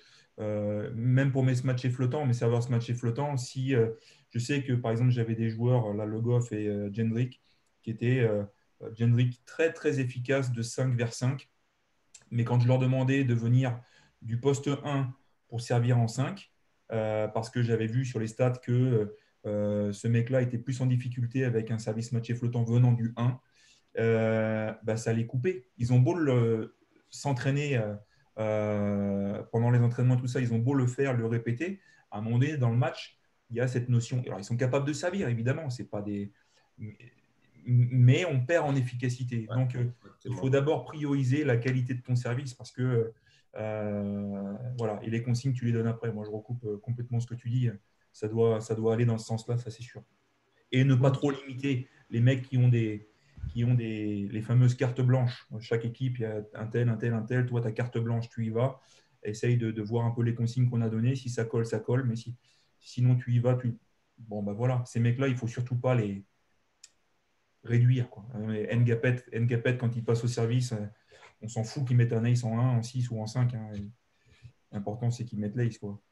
même pour mes matchs flottants, mes serveurs matchés flottants, si je sais que par exemple j'avais des joueurs, là, Le Goff et Jendrik, qui étaient Jendrik très très efficace de 5 vers 5, mais quand je leur demandais de venir du poste 1 pour servir en 5, parce que j'avais vu sur les stats que ce mec-là était plus en difficulté avec un service matché flottant venant du 1, ça les coupait. Ils ont beau s'entraîner pendant les entraînements, tout ça, ils ont beau le faire, le répéter. À un moment donné, dans le match, il y a cette notion. Alors, ils sont capables de servir, évidemment, c'est pas des. Mais on perd en efficacité. Ouais, Donc, il faut d'abord prioriser la qualité de ton service parce que, voilà, et les consignes, tu les donnes après. Moi, je recoupe complètement ce que tu dis. Ça doit aller dans ce sens-là, ça c'est sûr. Et ne pas trop limiter les mecs qui ont les fameuses cartes blanches. Dans chaque équipe, il y a un tel, un tel, un tel. Toi, ta carte blanche, tu y vas. Essaye de voir un peu les consignes qu'on a données. Si ça colle, ça colle. Mais sinon, tu y vas. Bon, ben voilà. Ces mecs-là, il ne faut surtout pas les réduire. Quoi. Ngapet, quand il passe au service, on s'en fout qu'ils mettent un ace en 1, en 6 ou en 5. Hein. L'important, c'est qu'ils mettent l'ace. Quoi.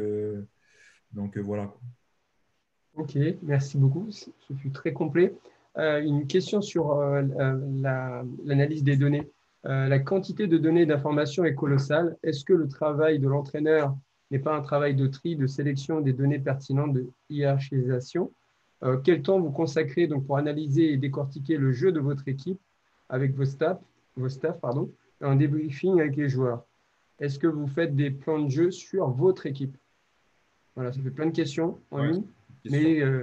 Donc voilà. Quoi. Ok, merci beaucoup. Ce fut très complet. Une question sur l'analyse des données. La quantité de données d'information est colossale. Est-ce que le travail de l'entraîneur n'est pas un travail de tri, de sélection des données pertinentes, de hiérarchisation? Quel temps vous consacrez donc pour analyser et décortiquer le jeu de votre équipe avec vos staffs, pardon, en débriefing avec les joueurs? Est-ce que vous faites des plans de jeu sur votre équipe? Voilà, ça fait plein de questions en Ouais, une, question. mais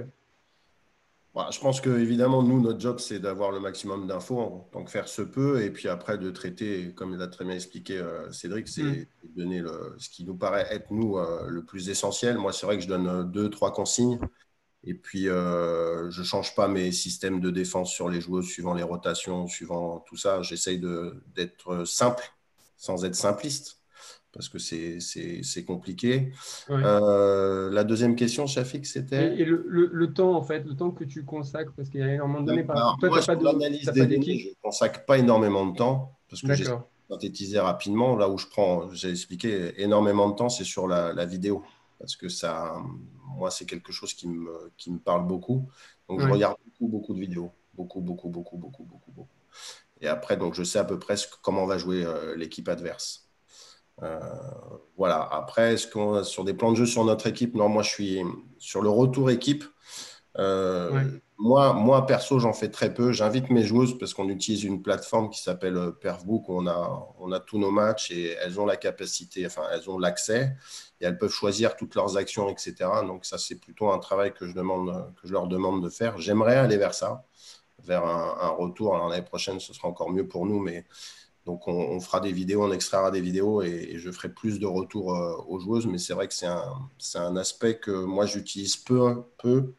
Je pense que évidemment, nous, notre job, c'est d'avoir le maximum d'infos, en tant que faire se peut, et puis après de traiter, comme l'a très bien expliqué Cédric, c'est de donner ce qui nous paraît être, nous, le plus essentiel. Moi, c'est vrai que je donne 2, 3 consignes, et puis je ne change pas mes systèmes de défense sur les joueurs suivant les rotations, suivant tout ça. J'essaye d'être simple, sans être simpliste. parce que c'est compliqué. Ouais. La deuxième question, Shafik, c'était? Et le temps, en fait, le temps que tu consacres, parce qu'il y a énormément de données. Alors, Toi, tu moi, n'as pas sur l'analyse t'as des pas données, je d'équipe? ne consacre pas énormément de temps parce que j'essaie D'accord. de synthétiser rapidement. Là où je prends, j'ai expliqué, énormément de temps, c'est sur la vidéo. Parce que ça, moi, c'est quelque chose qui me parle beaucoup. Donc, je Ouais. regarde beaucoup de vidéos. Beaucoup. Et après, donc, je sais à peu près comment va jouer l'équipe adverse. Euh, voilà. Après, sur des plans de jeu sur notre équipe, non, moi, je suis sur le retour équipe. Ouais. Moi, perso, j'en fais très peu. J'invite mes joueuses parce qu'on utilise une plateforme qui s'appelle Perfbook. On a tous nos matchs et elles ont la capacité, enfin, elles ont l'accès et elles peuvent choisir toutes leurs actions, etc. Donc, ça, c'est plutôt un travail que je leur demande de faire. J'aimerais aller vers ça, vers un retour. Alors, l'année prochaine, ce sera encore mieux pour nous, mais donc, on fera des vidéos, on extraira des vidéos et je ferai plus de retours aux joueuses. Mais c'est vrai que c'est un aspect que moi, j'utilise peu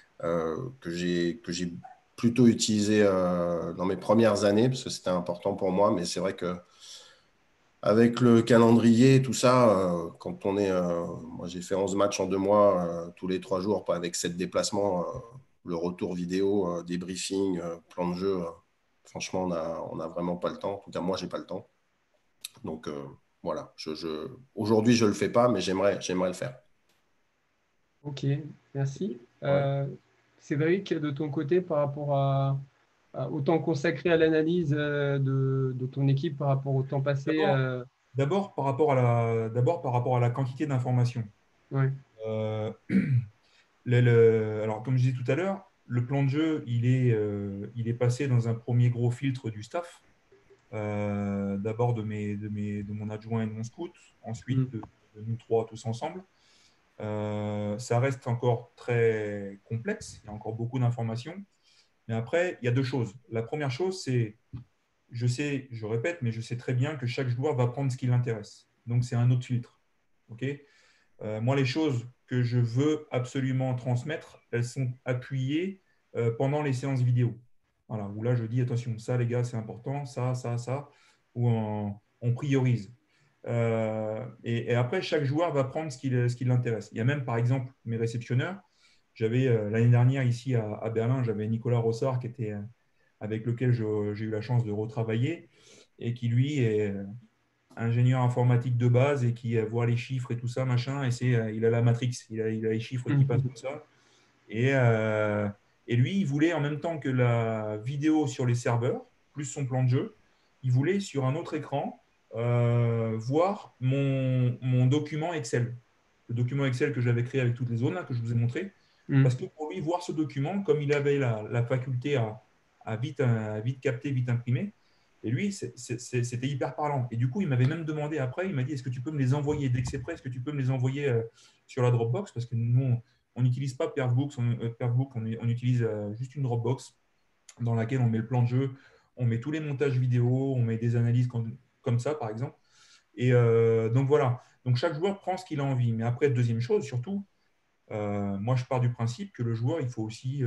que j'ai plutôt utilisé dans mes premières années parce que c'était important pour moi. Mais c'est vrai que avec le calendrier et tout ça, quand on est, moi j'ai fait 11 matchs en 2 mois, tous les 3 jours, pas avec 7 déplacements, le retour vidéo, débriefing, plan de jeu. Franchement, on a vraiment pas le temps. En tout cas, moi, j'ai pas le temps. Donc voilà, aujourd'hui, je le fais pas, mais j'aimerais le faire. Ok, merci. Ouais. Cédric, de ton côté, par rapport au temps consacré à l'analyse de ton équipe par rapport au temps passé, D'abord, d'abord par rapport à la quantité d'informations. ouais. Euh, alors, comme je disais tout à l'heure, le plan de jeu, il est passé dans un premier gros filtre du staff. D'abord de mon adjoint et de mon scout, ensuite Mm. de nous trois tous ensemble. Ça reste encore très complexe, il y a encore beaucoup d'informations. Mais après, il y a deux choses. La première chose, c'est, je répète, mais je sais très bien que chaque joueur va prendre ce qui l'intéresse. Donc, c'est un autre filtre. OK. Moi, les choses que je veux absolument transmettre, elles sont appuyées pendant les séances vidéo. Voilà, où là, je dis attention, ça, les gars, c'est important, ça, où on priorise. Et après, chaque joueur va prendre ce qui l'intéresse. Il y a même, par exemple, mes réceptionneurs. J'avais l'année dernière ici à Berlin, j'avais Nicolas Rossard avec lequel j'ai eu la chance de retravailler et qui, lui, est ingénieur informatique de base et qui voit les chiffres et tout ça, machin, et il a la matrix, il a les chiffres qui passent Mm. comme ça. Et, euh, et lui, il voulait en même temps que la vidéo sur les serveurs, plus son plan de jeu, il voulait sur un autre écran voir mon document Excel. Le document Excel que j'avais créé avec toutes les zones là, que je vous ai montré. Parce Mm. que pour lui, voir ce document, comme il avait la faculté à vite capter, vite imprimer, et lui, c'était hyper parlant. Et du coup, il m'avait même demandé après, il m'a dit, est-ce que tu peux me les envoyer dès que c'est prêt, est-ce que tu peux me les envoyer sur la Dropbox? Parce que nous, on n'utilise pas Perfbook, on utilise juste une Dropbox dans laquelle on met le plan de jeu, on met tous les montages vidéo, on met des analyses comme ça, par exemple. Et donc voilà. Donc chaque joueur prend ce qu'il a envie. Mais après, deuxième chose, surtout, moi je pars du principe que le joueur, il faut aussi,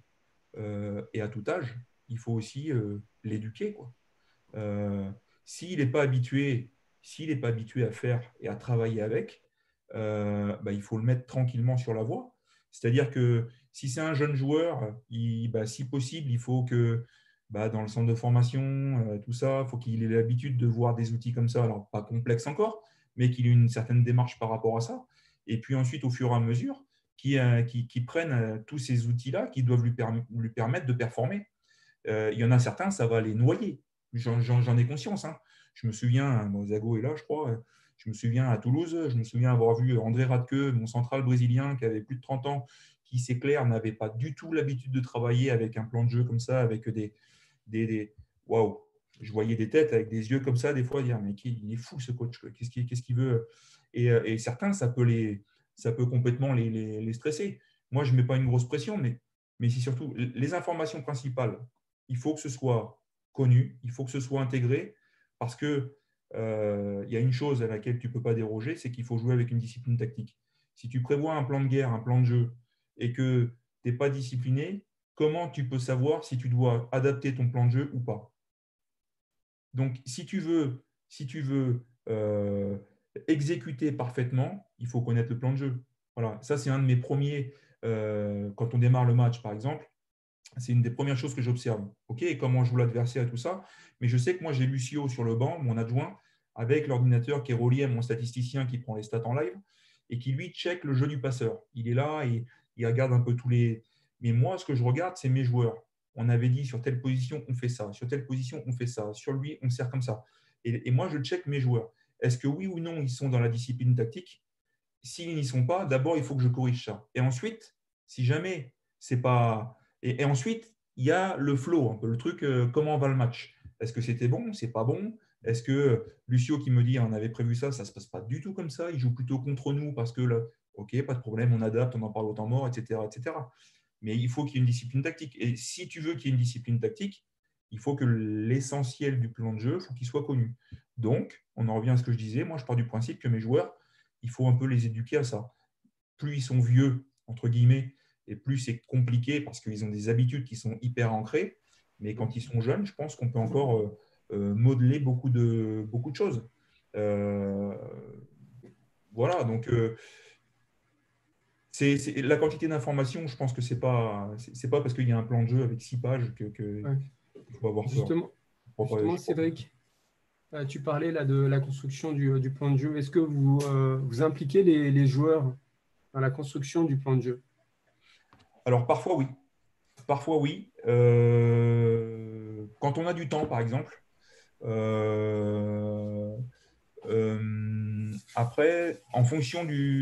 et à tout âge, il faut aussi l'éduquer, quoi. Euh, s'il n'est pas habitué, s'il n'est pas habitué à faire et à travailler avec, bah, il faut le mettre tranquillement sur la voie. C'est-à-dire que si c'est un jeune joueur, si possible, il faut que dans le centre de formation, tout ça, il faut qu'il ait l'habitude de voir des outils comme ça, alors pas complexe encore, mais qu'il ait une certaine démarche par rapport à ça. Et puis ensuite, au fur et à mesure, qui prennent tous ces outils-là qui doivent lui permettre de performer. Il y en a certains, ça va les noyer. J'en ai conscience. Hein. Je me souviens, Zago est là, je crois. Je me souviens à Toulouse, je me souviens avoir vu André Radke, mon central brésilien qui avait plus de 30 ans, qui, c'est clair, n'avait pas du tout l'habitude de travailler avec un plan de jeu comme ça, avec des... Waouh! Je voyais des têtes avec des yeux comme ça, des fois, dire mais il est fou ce coach, qu'est-ce qu'il veut? Et certains, ça peut complètement les stresser. Moi, je ne mets pas une grosse pression, mais c'est surtout les informations principales. Il faut que ce soit connu, il faut que ce soit intégré, parce que il y a une chose à laquelle tu ne peux pas déroger, c'est qu'il faut jouer avec une discipline tactique. Si tu prévois un plan de guerre, un plan de jeu, et que tu n'es pas discipliné, comment tu peux savoir si tu dois adapter ton plan de jeu ou pas? Donc, si tu veux exécuter parfaitement, il faut connaître le plan de jeu. Voilà. Ça, c'est un de mes premiers, quand on démarre le match, par exemple, c'est une des premières choses que j'observe. OK, et comment joue l'adversaire et tout ça. Mais je sais que moi, j'ai Lucio sur le banc, mon adjoint, avec l'ordinateur qui est relié à mon statisticien qui prend les stats en live et qui, lui, check le jeu du passeur. Il est là et il regarde un peu tous les… Mais moi, ce que je regarde, c'est mes joueurs. On avait dit sur telle position, on fait ça. Sur telle position, on fait ça. Sur lui, on sert comme ça. Et moi, je check mes joueurs. Est-ce que oui ou non, ils sont dans la discipline tactique? S'ils n'y sont pas, d'abord, il faut que je corrige ça. Et ensuite, si jamais c'est pas… Et ensuite, il y a le flow, un peu le truc, comment va le match? Est-ce que c'était bon? C'est pas bon? Est-ce que Lucio qui me dit on avait prévu ça, ça ne se passe pas du tout comme ça, il joue plutôt contre nous parce que là, ok, pas de problème, on adapte, on en parle au temps mort, etc., etc. Mais il faut qu'il y ait une discipline tactique. Et si tu veux qu'il y ait une discipline tactique, il faut que l'essentiel du plan de jeu, faut qu'il soit connu. Donc, on en revient à ce que je disais, moi je pars du principe que mes joueurs, il faut un peu les éduquer à ça. Plus ils sont vieux, entre guillemets, et plus c'est compliqué parce qu'ils ont des habitudes qui sont hyper ancrées. Mais quand ils sont jeunes, je pense qu'on peut encore modeler beaucoup de choses. Voilà, donc la quantité d'informations, je pense que c'est pas parce qu'il y a un plan de jeu avec 6 pages qu'il Ouais. faut avoir peur. Justement, Cédric, tu parlais là de la construction du plan de jeu. Est-ce que vous impliquez les joueurs dans la construction du plan de jeu? Alors, parfois, oui. Parfois, oui. Quand on a du temps, par exemple. Après, en fonction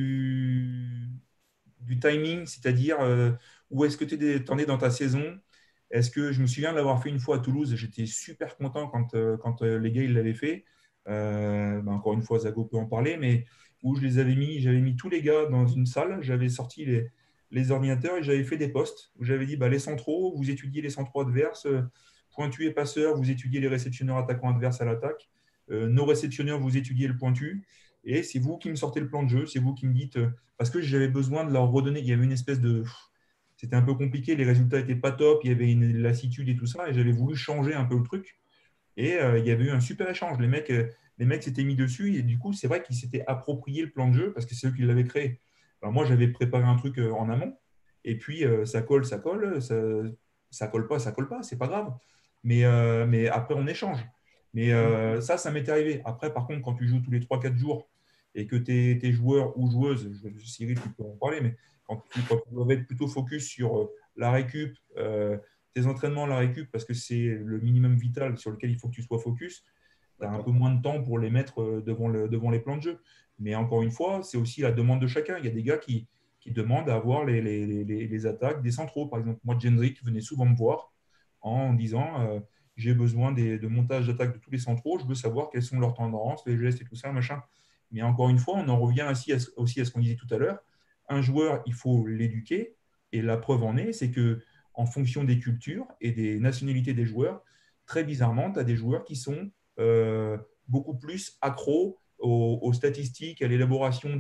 du timing, c'est-à-dire où est-ce que tu en es dans ta saison. Est-ce que je me souviens de l'avoir fait une fois à Toulouse, j'étais super content quand les gars ils l'avaient fait. Encore une fois, Zago peut en parler, mais où j'avais mis tous les gars dans une salle, j'avais sorti les ordinateurs et j'avais fait des posts où j'avais dit les centraux, vous étudiez les centraux adverses, pointu et passeur, vous étudiez les réceptionneurs attaquants adverses à l'attaque, nos réceptionneurs, vous étudiez le pointu, et c'est vous qui me sortez le plan de jeu, c'est vous qui me dites, parce que j'avais besoin de leur redonner, il y avait une espèce de… C'était un peu compliqué, les résultats n'étaient pas top, il y avait une lassitude et tout ça, et j'avais voulu changer un peu le truc. Et il y avait eu un super échange. Les mecs s'étaient mis dessus, et du coup, c'est vrai qu'ils s'étaient approprié le plan de jeu, parce que c'est eux qui l'avaient créé. Alors moi, j'avais préparé un truc en amont, et puis ça colle, ça colle pas, c'est pas grave. Mais après, on échange. Mais ça m'est arrivé. Après, par contre, quand tu joues tous les 3-4 jours et que tes joueurs ou joueuses, Cyril, tu peux en parler, mais quand tu dois être plutôt focus sur la récup, tes entraînements, la récup, parce que c'est le minimum vital sur lequel il faut que tu sois focus, tu as un peu moins de temps pour les mettre devant les plans de jeu. Mais encore une fois, c'est aussi la demande de chacun. Il y a des gars qui demandent à avoir les attaques des centraux. Par exemple, moi, Jendrik venait souvent me voir en disant j'ai besoin de montage d'attaque de tous les centraux, je veux savoir quelles sont leurs tendances, les gestes et tout ça, machin. Mais encore une fois, on en revient aussi à ce qu'on disait tout à l'heure. Un joueur, il faut l'éduquer. Et la preuve en est, c'est que en fonction des cultures et des nationalités des joueurs, très bizarrement, tu as des joueurs qui sont beaucoup plus accros aux statistiques, à l'élaboration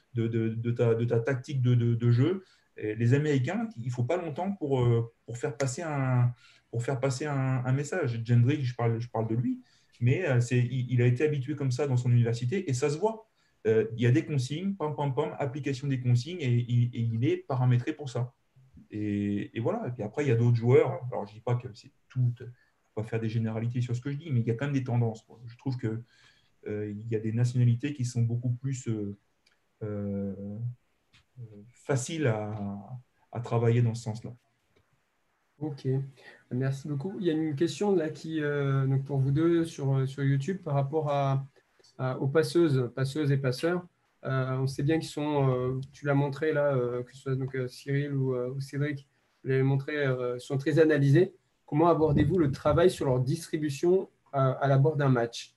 de ta tactique de jeu. Et les Américains, il ne faut pas longtemps pour faire passer un message. Jendrik, je parle de lui, mais il a été habitué comme ça dans son université et ça se voit. Il y a des consignes, pam, pam, pam, application des consignes et il est paramétré pour ça. Et voilà. Et puis après, il y a d'autres joueurs. Alors, je ne dis pas que c'est tout. Il ne faut pas faire des généralités sur ce que je dis, mais il y a quand même des tendances. Je trouve qu'il y a des nationalités qui sont beaucoup plus euh, faciles à travailler dans ce sens-là. Ok, merci beaucoup. Il y a une question là donc pour vous deux sur YouTube par rapport aux passeuses et passeurs. On sait bien qu'ils sont, tu l'as montré là, que ce soit donc, Cyril ou Cédric, vous l'avez montré, sont très analysés. Comment abordez-vous le travail sur leur distribution à l'abord d'un match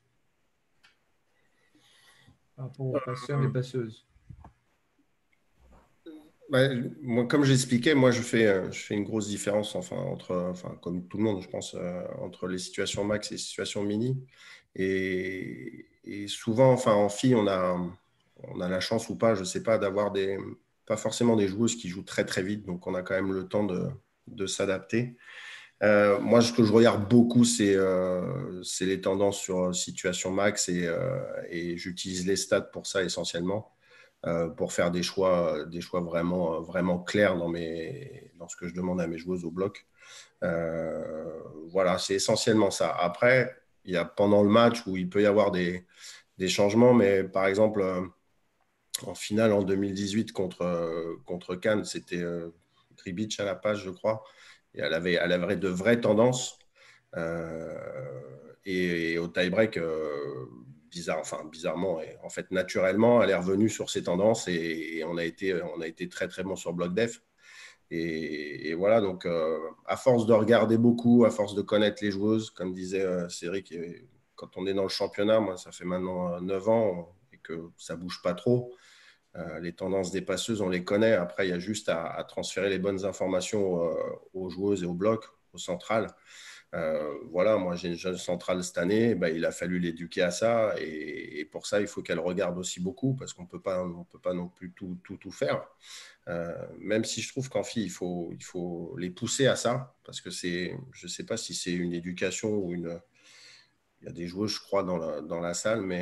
par rapport aux passeurs et passeuses? Moi, comme j'expliquais, moi je fais une grosse différence entre, comme tout le monde, je pense, entre les situations max et les situations mini. Et souvent, en filles, on a la chance ou pas, je ne sais pas, d'avoir pas forcément des joueuses qui jouent très très vite, donc on a quand même le temps de s'adapter. Moi, ce que je regarde beaucoup, c'est les tendances sur situation max et j'utilise les stats pour ça essentiellement, pour faire des choix vraiment, vraiment clairs dans ce que je demande à mes joueuses au bloc. Voilà, c'est essentiellement ça. Après, il y a pendant le match où il peut y avoir des changements, mais par exemple, en finale en 2018 contre Cannes, c'était Gribic à la page, je crois. Et elle avait de vraies tendances. Euh, et au tie-break, bizarrement, et en fait, naturellement, elle est revenue sur ses tendances et on a été très, très bon sur bloc def. Et voilà, donc à force de regarder beaucoup, à force de connaître les joueuses, comme disait Cédric, quand on est dans le championnat, moi, ça fait maintenant 9 ans et que ça ne bouge pas trop. Les tendances des passeuses, on les connaît. Après, il y a juste à transférer les bonnes informations aux joueuses et au bloc, au central. Voilà, moi j'ai une jeune centrale cette année, ben, il a fallu l'éduquer à ça et pour ça il faut qu'elle regarde aussi beaucoup parce qu'on peut pas non plus tout faire. Même si je trouve qu'en fille il faut les pousser à ça parce que je sais pas si c'est une éducation ou il y a des joueurs, je crois, dans la salle, mais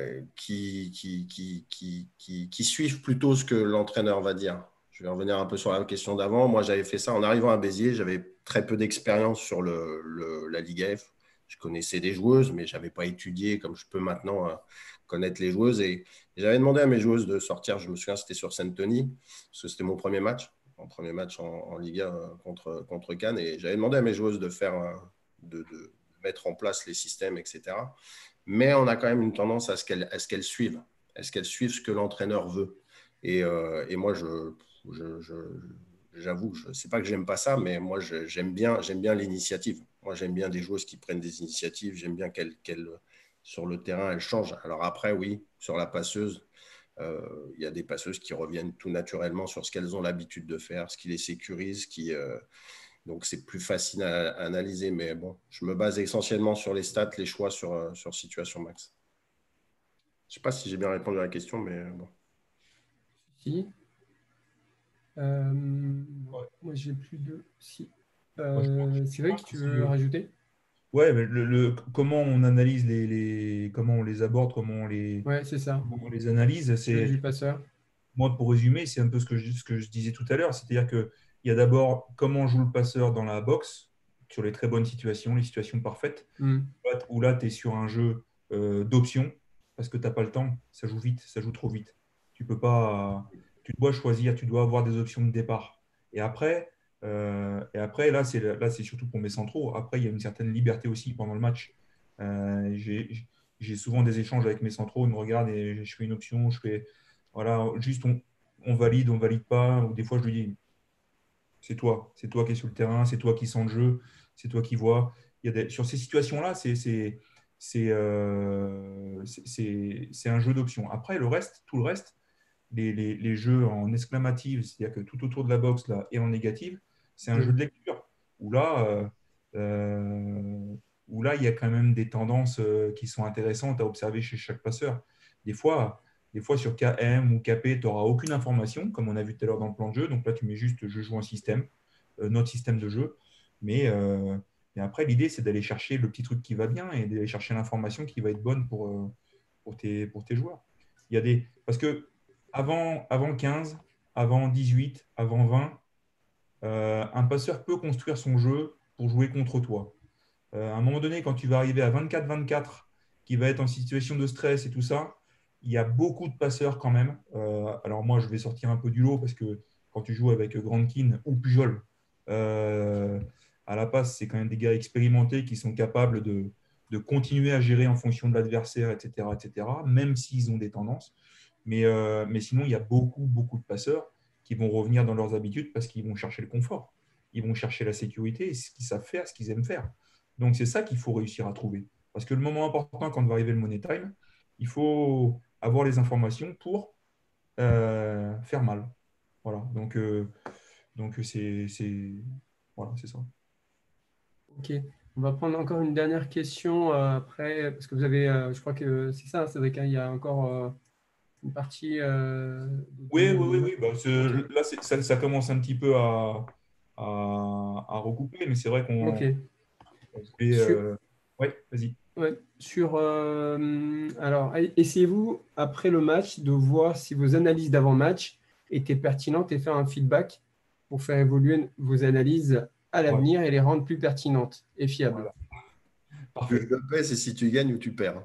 qui suivent plutôt ce que l'entraîneur va dire. Je vais revenir un peu sur la question d'avant. Moi, j'avais fait ça en arrivant à Béziers. J'avais très peu d'expérience sur la Ligue F. Je connaissais des joueuses, mais je n'avais pas étudié comme je peux maintenant connaître les joueuses. Et j'avais demandé à mes joueuses de sortir. Je me souviens, c'était sur Saint-Denis, parce que c'était mon premier match. Mon premier match en Ligue 1 contre Cannes. Et j'avais demandé à mes joueuses de faire de mettre en place les systèmes, etc. Mais on a quand même une tendance à ce qu'elles suivent. Est-ce qu'elles suivent ce que l'entraîneur veut et moi, j'avoue, c'est pas que j'aime pas ça, mais moi, j'aime bien l'initiative. Moi, j'aime bien des joueuses qui prennent des initiatives. J'aime bien qu'elles sur le terrain, elles changent. Alors après, oui, sur la passeuse, il y a des passeuses qui reviennent tout naturellement sur ce qu'elles ont l'habitude de faire, ce qui les sécurise, donc, c'est plus facile à analyser. Mais bon, je me base essentiellement sur les stats, les choix sur situation max. Je ne sais pas si j'ai bien répondu à la question, mais bon. Si. Moi, j'ai plus de. Si. C'est vrai que tu veux rajouter? Ouais, mais comment on analyse comment on les aborde, Ouais, c'est ça. comment on les analyse, Jeu du passeur. moi, pour résumer, c'est un peu ce que je disais tout à l'heure. C'est-à-dire qu'il y a d'abord comment joue le passeur dans la boxe, sur les très bonnes situations, les situations parfaites, où là, tu es sur un jeu d'options, parce que tu n'as pas le temps, ça joue vite, ça joue trop vite. Tu peux pas, tu dois choisir, tu dois avoir des options de départ. Et après là, c'est surtout pour mes centraux. Après, il y a une certaine liberté aussi pendant le match. J'ai souvent des échanges avec mes centraux, ils me regardent et je fais une option, je fais voilà, juste on valide, on valide pas. Ou des fois, je lui dis, c'est toi qui es sur le terrain, c'est toi qui sens le jeu, c'est toi qui vois. Sur ces situations-là, c'est un jeu d'options. Après, tout le reste, les jeux en exclamative, c'est-à-dire que tout autour de la boxe là, et en négative, c'est un jeu de lecture. Où là, il y a quand même des tendances qui sont intéressantes à observer chez chaque passeur. Des fois, sur KM ou KP, tu n'auras aucune information, comme on a vu tout à l'heure dans le plan de jeu. Donc là, tu mets juste je joue un système, notre système de jeu. Mais après, l'idée, c'est d'aller chercher le petit truc qui va bien et d'aller chercher l'information qui va être bonne pour tes joueurs. Parce que avant 15, avant 18, avant 20, un passeur peut construire son jeu pour jouer contre toi. À un moment donné, quand tu vas arriver à 24-24, qui va être en situation de stress et tout ça, il y a beaucoup de passeurs quand même. Alors moi, je vais sortir un peu du lot parce que quand tu joues avec Grandkin ou Pujol, à la passe, c'est quand même des gars expérimentés qui sont capables de continuer à gérer en fonction de l'adversaire, etc., même s'ils ont des tendances. Mais sinon, il y a beaucoup, beaucoup de passeurs qui vont revenir dans leurs habitudes parce qu'ils vont chercher le confort. Ils vont chercher la sécurité et ce qu'ils savent faire, ce qu'ils aiment faire. Donc, c'est ça qu'il faut réussir à trouver. Parce que le moment important, quand va arriver le money time, il faut avoir les informations pour faire mal. Voilà. Donc voilà, c'est ça. Ok. On va prendre encore une dernière question après, parce que vous avez, je crois que c'est ça, Cédric, hein, il y a encore une partie de Oui, oui, demande. oui, oui. Bah, Ok. là, ça commence un petit peu à à recouper. Mais c'est vrai qu'on Ok. fait. Sur, Ouais, vas-y. ouais, alors, essayez-vous, après le match, de voir si vos analyses d'avant-match étaient pertinentes et faire un feedback pour faire évoluer vos analyses à Ouais, l'avenir et les rendre plus pertinentes et fiables. voilà. Plus je Parfait. le fais, c'est si tu gagnes ou tu perds.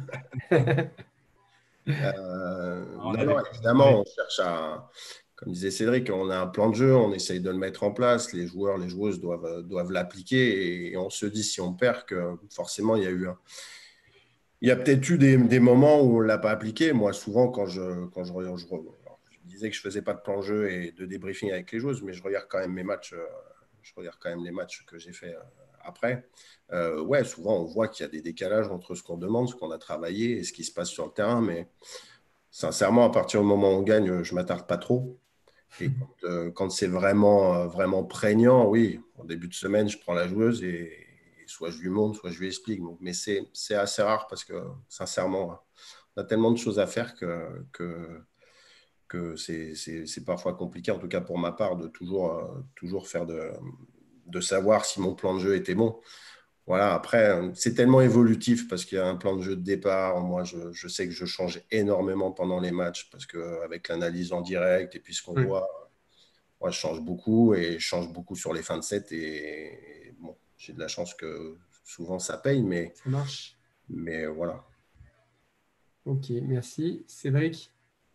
On Non, avait non, préparé. évidemment, on cherche à, comme disait Cédric, on a un plan de jeu, on essaye de le mettre en place, les joueurs, les joueuses doivent l'appliquer et on se dit si on perd que forcément il y a peut-être eu des moments où on ne l'a pas appliqué. Moi, souvent, je disais que je ne faisais pas de plan de jeu et de débriefing avec les joueuses, mais je regarde quand même mes matchs, je regarde quand même les matchs que j'ai fait après. Ouais, souvent, on voit qu'il y a des décalages entre ce qu'on demande, ce qu'on a travaillé et ce qui se passe sur le terrain, mais sincèrement, à partir du moment où on gagne, je ne m'attarde pas trop. Et quand c'est vraiment prégnant, oui, en début de semaine, je prends la joueuse et soit je lui montre, soit je lui explique. Donc, mais c'est assez rare parce que, sincèrement, on a tellement de choses à faire que c'est parfois compliqué, en tout cas pour ma part, de toujours faire de savoir si mon plan de jeu était bon. Voilà, après, c'est tellement évolutif parce qu'il y a un plan de jeu de départ. Moi, je sais que je change énormément pendant les matchs parce qu'avec l'analyse en direct et puis ce qu'on Ouais, voit, moi, je change beaucoup et je change beaucoup sur les fins de set. Et bon, j'ai de la chance que souvent ça paye, ça marche. mais voilà. Ok, merci. Cédric,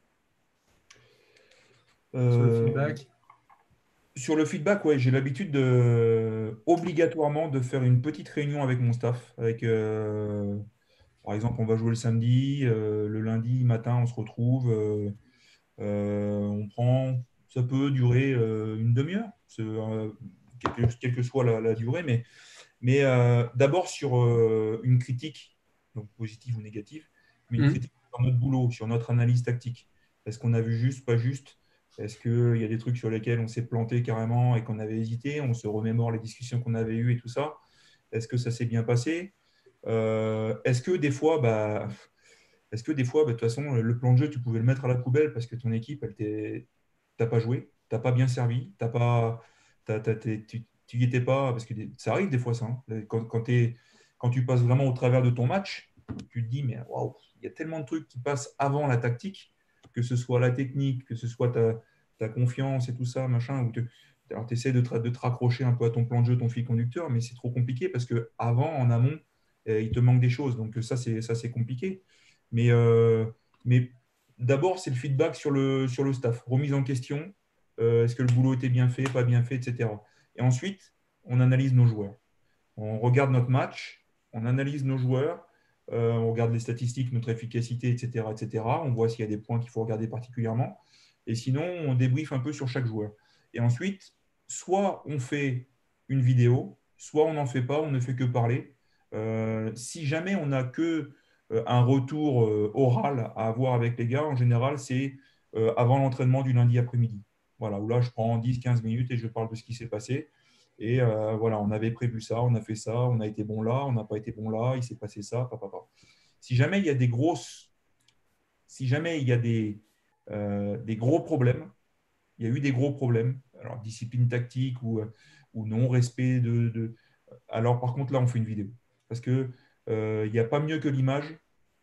sur le Euh, feedback. Sur le feedback, ouais, j'ai l'habitude obligatoirement de faire une petite réunion avec mon staff. Par exemple, on va jouer le samedi, le lundi matin, on se retrouve, on prend, ça peut durer une demi-heure, quelle que soit la durée, mais d'abord sur une critique, donc positive ou négative, mais une Hmm. critique sur notre boulot, sur notre analyse tactique. Est-ce qu'on a vu juste, pas juste? Est-ce qu'il y a des trucs sur lesquels on s'est planté carrément et qu'on avait hésité? On se remémore les discussions qu'on avait eues et tout ça. Est-ce que ça s'est bien passé? Est-ce que des fois, de toute façon, le plan de jeu, tu pouvais le mettre à la poubelle parce que ton équipe, t'as pas joué, t'as pas bien servi, tu y étais pas, parce que ça arrive des fois ça. Hein. Quand tu passes vraiment au travers de ton match, tu te dis, mais waouh, il y a tellement de trucs qui passent avant la tactique, que ce soit la technique, que ce soit ta confiance et tout ça, machin. Alors, tu essaies de te raccrocher un peu à ton plan de jeu, ton fil conducteur, mais c'est trop compliqué parce que avant, en amont, il te manque des choses. Donc ça, c'est compliqué. Mais, euh, mais d'abord, c'est le feedback sur le staff, remise en question. Est-ce que le boulot était bien fait, pas bien fait, etc. Et ensuite, on analyse nos joueurs. On regarde notre match, on analyse nos joueurs, on regarde les statistiques, notre efficacité, etc., etc. On voit s'il y a des points qu'il faut regarder particulièrement. Et sinon, on débriefe un peu sur chaque joueur. Et ensuite, soit on fait une vidéo, soit on n'en fait pas, on ne fait que parler. Si jamais on n'a que un retour oral à avoir avec les gars, en général, c'est avant l'entraînement du lundi après-midi. Voilà, où là, je prends 10-15 minutes et je parle de ce qui s'est passé. Et voilà, on avait prévu ça, on a fait ça, on a été bon là, on n'a pas été bon là, il s'est passé ça, papa. Si jamais il y a si jamais il y a des gros problèmes, il y a eu des gros problèmes, alors discipline tactique ou non-respect alors par contre là, on fait une vidéo. Parce que il n'y a pas mieux que l'image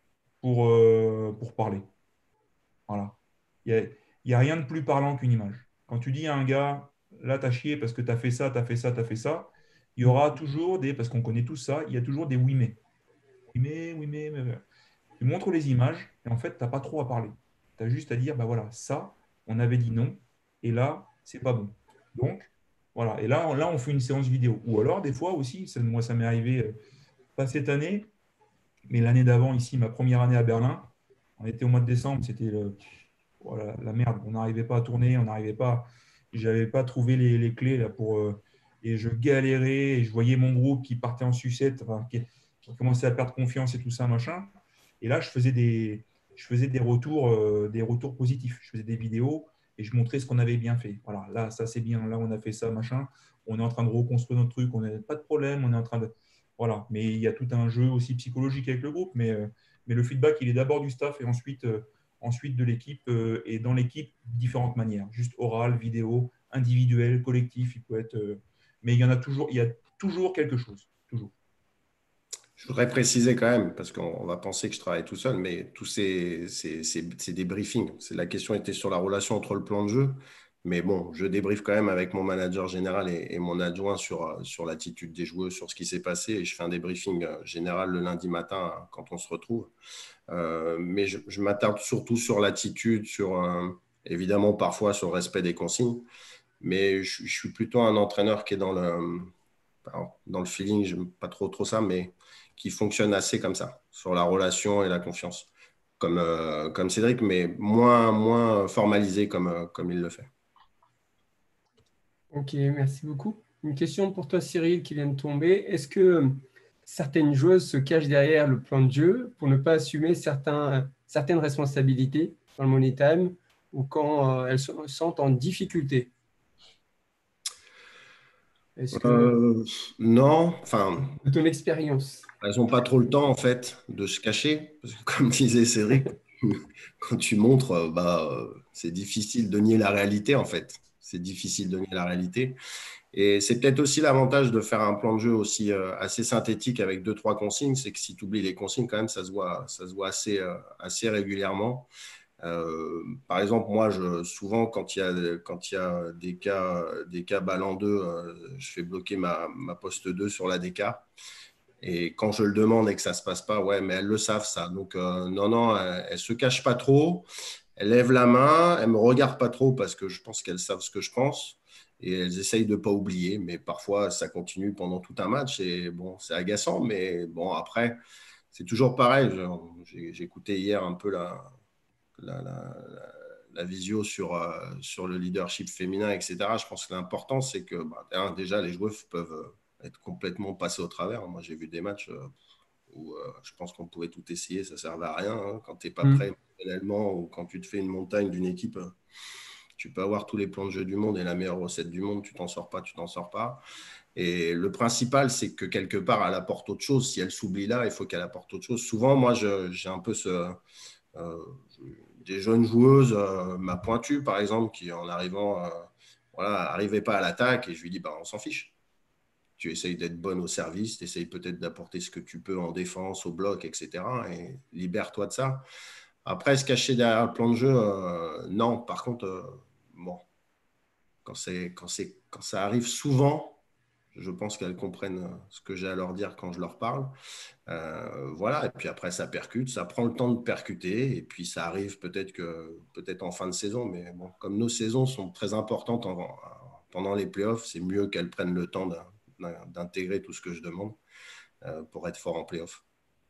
pour parler. Voilà. Il n'y a rien de plus parlant qu'une image. Quand tu dis à un gars, là, t'as chié parce que tu as fait ça, tu as fait ça, tu as fait ça, il y aura toujours parce qu'on connaît tous ça, il y a toujours des oui mais. Oui mais, oui mais. Tu montres les images et en fait, tu n'as pas trop à parler. Tu as juste à dire, bah voilà, ça, on avait dit non et là, c'est pas bon. Donc, voilà. Et là, on fait une séance vidéo. Ou alors, des fois aussi, moi, ça m'est arrivé, pas cette année, mais l'année d'avant, ici, ma première année à Berlin, on était au mois de décembre, c'était voilà, la merde. On n'arrivait pas à tourner, on n'arrivait pas. J'avais pas trouvé les clés là et je galérais et je voyais mon groupe qui partait en sucette, enfin, qui commençait à perdre confiance et tout ça, machin. Et là, je faisais des retours positifs. Je faisais des vidéos et je montrais ce qu'on avait bien fait. Voilà, là, ça c'est bien. Là, on a fait ça, machin. On est en train de reconstruire notre truc. On n'a pas de problème. On est en train de. Voilà. Mais il y a tout un jeu aussi psychologique avec le groupe. Mais le feedback, il est d'abord du staff et ensuite de l'équipe et dans l'équipe, différentes manières, juste oral, vidéo, individuel, collectif, il peut être, mais il y a toujours quelque chose, toujours. Je voudrais préciser quand même, parce qu'on va penser que je travaille tout seul, mais tous c'est des briefings. La question était sur la relation entre le plan de jeu. Mais bon, je débriefe quand même avec mon manager général et mon adjoint sur l'attitude des joueurs, sur ce qui s'est passé. Et je fais un débriefing général le lundi matin quand on se retrouve. Mais je m'attarde surtout sur l'attitude, évidemment parfois sur le respect des consignes. Mais je suis plutôt un entraîneur qui est dans le feeling, j'aime pas trop ça, mais qui fonctionne assez comme ça, sur la relation et la confiance, comme Cédric, mais moins formalisé comme il le fait. Ok, merci beaucoup. Une question pour toi, Cyril, qui vient de tomber. Est-ce que certaines joueuses se cachent derrière le plan de jeu pour ne pas assumer certaines responsabilités dans le money time ou quand elles se sentent en difficulté? Est-ce que, Non, enfin, de ton expérience? elles n'ont pas trop le temps en fait de se cacher, parce que comme disait Cédric, quand tu montres, c'est difficile de nier la réalité en fait. C'est difficile de nier la réalité. Et c'est peut-être aussi l'avantage de faire un plan de jeu aussi assez synthétique avec 2-3 consignes, c'est que si tu oublies les consignes, quand même, ça se voit assez régulièrement. Par exemple, moi, souvent, quand il y a des cas balle en deux, je fais bloquer ma poste 2 sur la DK. Et quand je le demande et que ça ne se passe pas, ouais, mais elles le savent ça. Donc, non, elles ne se cachent pas trop. Elles lèvent la main, elles ne me regardent pas trop parce que je pense qu'elles savent ce que je pense. Et elles essayent de ne pas oublier. Mais parfois, ça continue pendant tout un match. Et bon, c'est agaçant. Mais bon, après, c'est toujours pareil. J'ai écouté hier un peu la, la, la visio sur le leadership féminin, etc. Je pense que l'important, c'est que déjà, les joueuses peuvent être complètement passées au travers. Moi, j'ai vu des matchs où je pense qu'on pouvait tout essayer, ça ne servait à rien. Hein. Quand tu n'es pas prêt émotionnellement ou quand tu te fais une montagne d'une équipe, tu peux avoir tous les plans de jeu du monde et la meilleure recette du monde, tu t'en sors pas. Et le principal, c'est que quelque part, elle apporte autre chose. Si elle s'oublie là, il faut qu'elle apporte autre chose. Souvent, moi, j'ai un peu des jeunes joueuses, ma pointue, par exemple, qui en arrivant, n'arrivait pas à l'attaque et je lui dis, on s'en fiche. Tu essayes d'être bonne au service, tu essayes peut-être d'apporter ce que tu peux en défense, au bloc, etc. Et libère-toi de ça. Après, se cacher derrière le plan de jeu, non. Par contre, bon, quand ça arrive souvent, je pense qu'elles comprennent ce que j'ai à leur dire quand je leur parle. Voilà, et puis après, ça percute, ça prend le temps de percuter, et puis ça arrive peut-être en fin de saison, mais bon, comme nos saisons sont très importantes pendant les playoffs, c'est mieux qu'elles prennent le temps d'intégrer tout ce que je demande pour être fort en playoff.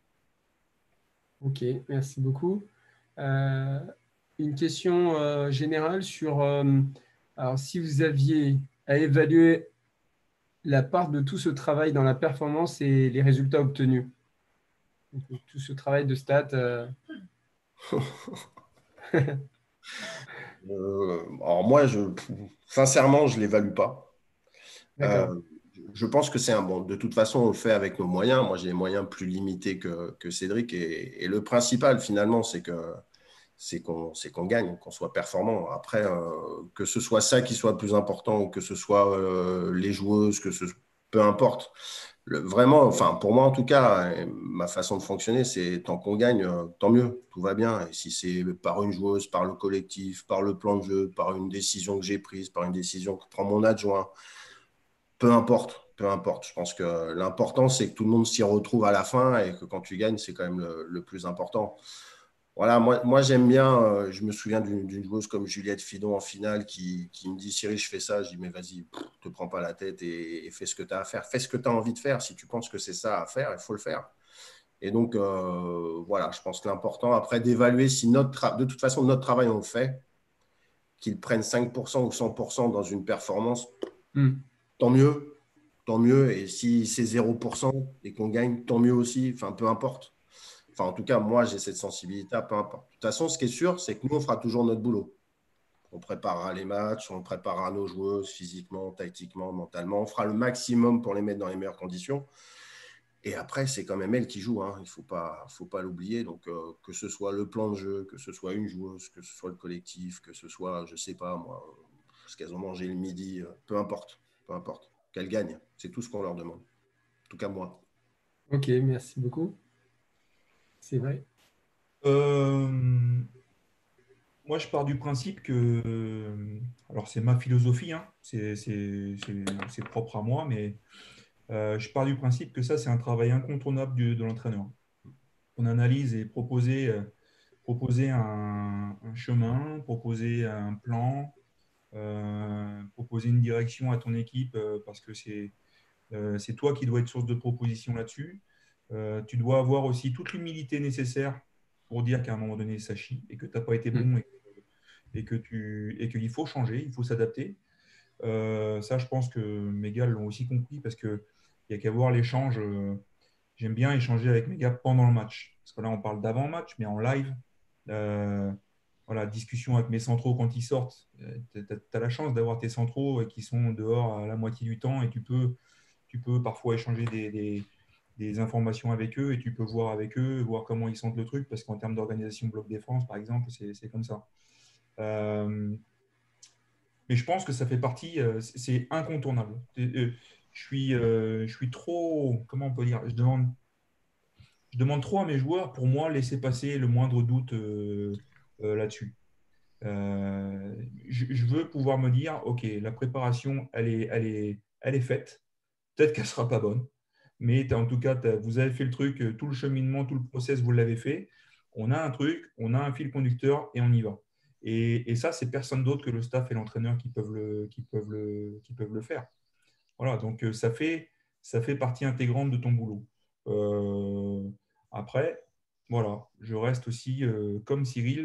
Ok, merci beaucoup. Une question générale sur, alors si vous aviez à évaluer la part de tout ce travail dans la performance et les résultats obtenus, donc, tout ce travail de stats. Alors moi, sincèrement, je ne l'évalue pas. D'accord. Je pense que c'est un bon. De toute façon, on le fait avec nos moyens. Moi, j'ai des moyens plus limités que Cédric. Et le principal, finalement, c'est qu'on gagne, qu'on soit performant. Après, que ce soit ça qui soit le plus important ou que ce soit les joueuses, peu importe. Vraiment, enfin, pour moi en tout cas, ma façon de fonctionner, c'est tant qu'on gagne, tant mieux, tout va bien. Et si c'est par une joueuse, par le collectif, par le plan de jeu, par une décision que j'ai prise, par une décision que prend mon adjoint, peu importe, peu importe. Je pense que l'important, c'est que tout le monde s'y retrouve à la fin et que quand tu gagnes, c'est quand même le plus important. Voilà, moi j'aime bien, je me souviens d'une joueuse comme Juliette Fidon en finale qui me dit Cyril, je fais ça. Je dis mais vas-y, te prends pas la tête et fais ce que tu as à faire. Fais ce que tu as envie de faire. Si tu penses que c'est ça à faire, il faut le faire. Et donc, voilà, je pense que l'important, après, d'évaluer si de toute façon, notre travail, on le fait, qu'ils prennent 5% ou 100% dans une performance, tant mieux, tant mieux. Et si c'est 0% et qu'on gagne, tant mieux aussi. Enfin, peu importe. Enfin, en tout cas, moi, j'ai cette sensibilité, peu importe. De toute façon, ce qui est sûr, c'est que nous, on fera toujours notre boulot. On préparera les matchs, on préparera nos joueuses physiquement, tactiquement, mentalement. On fera le maximum pour les mettre dans les meilleures conditions. Et après, c'est quand même elle qui joue. Hein. Il ne faut pas l'oublier. Donc, que ce soit le plan de jeu, que ce soit une joueuse, que ce soit le collectif, que ce soit, je ne sais pas moi, parce qu'elles ont mangé le midi, peu importe, qu'elles gagnent. C'est tout ce qu'on leur demande. En tout cas, moi. Ok, merci beaucoup. C'est vrai. Euh, Moi, je pars du principe que, alors c'est ma philosophie, hein, c'est propre à moi, mais je pars du principe que ça, c'est un travail incontournable de l'entraîneur. On analyse et proposer un chemin, proposer un plan, proposer une direction à ton équipe, parce que c'est toi qui dois être source de proposition là-dessus. Tu dois avoir aussi toute l'humilité nécessaire pour dire qu'à un moment donné, ça chie et que tu n'as pas été bon et qu'il faut changer, il faut s'adapter. Ça, je pense que mes gars l'ont aussi compris parce qu'il n'y a qu'à voir l'échange. J'aime bien échanger avec mes gars pendant le match. Parce que là, on parle d'avant-match, mais en live, voilà, discussion avec mes centraux quand ils sortent. Tu as la chance d'avoir tes centraux qui sont dehors à la moitié du temps et tu peux parfois échanger des informations avec eux et tu peux voir avec eux, voir comment ils sentent le truc, parce qu'en termes d'organisation bloc défense, par exemple, c'est comme ça. Mais je pense que ça fait partie, c'est incontournable. Je suis trop, comment on peut dire, je demande trop à mes joueurs pour moi laisser passer le moindre doute là-dessus. Je veux pouvoir me dire, OK, la préparation, elle est faite. Peut-être qu'elle ne sera pas bonne, mais en tout cas, vous avez fait le truc, tout le cheminement, tout le process, vous l'avez fait. On a un truc, on a un fil conducteur et on y va. Et ça, c'est personne d'autre que le staff et l'entraîneur qui peuvent le faire. Voilà, donc ça fait partie intégrante de ton boulot. Euh, Après, voilà, je reste aussi comme Cyril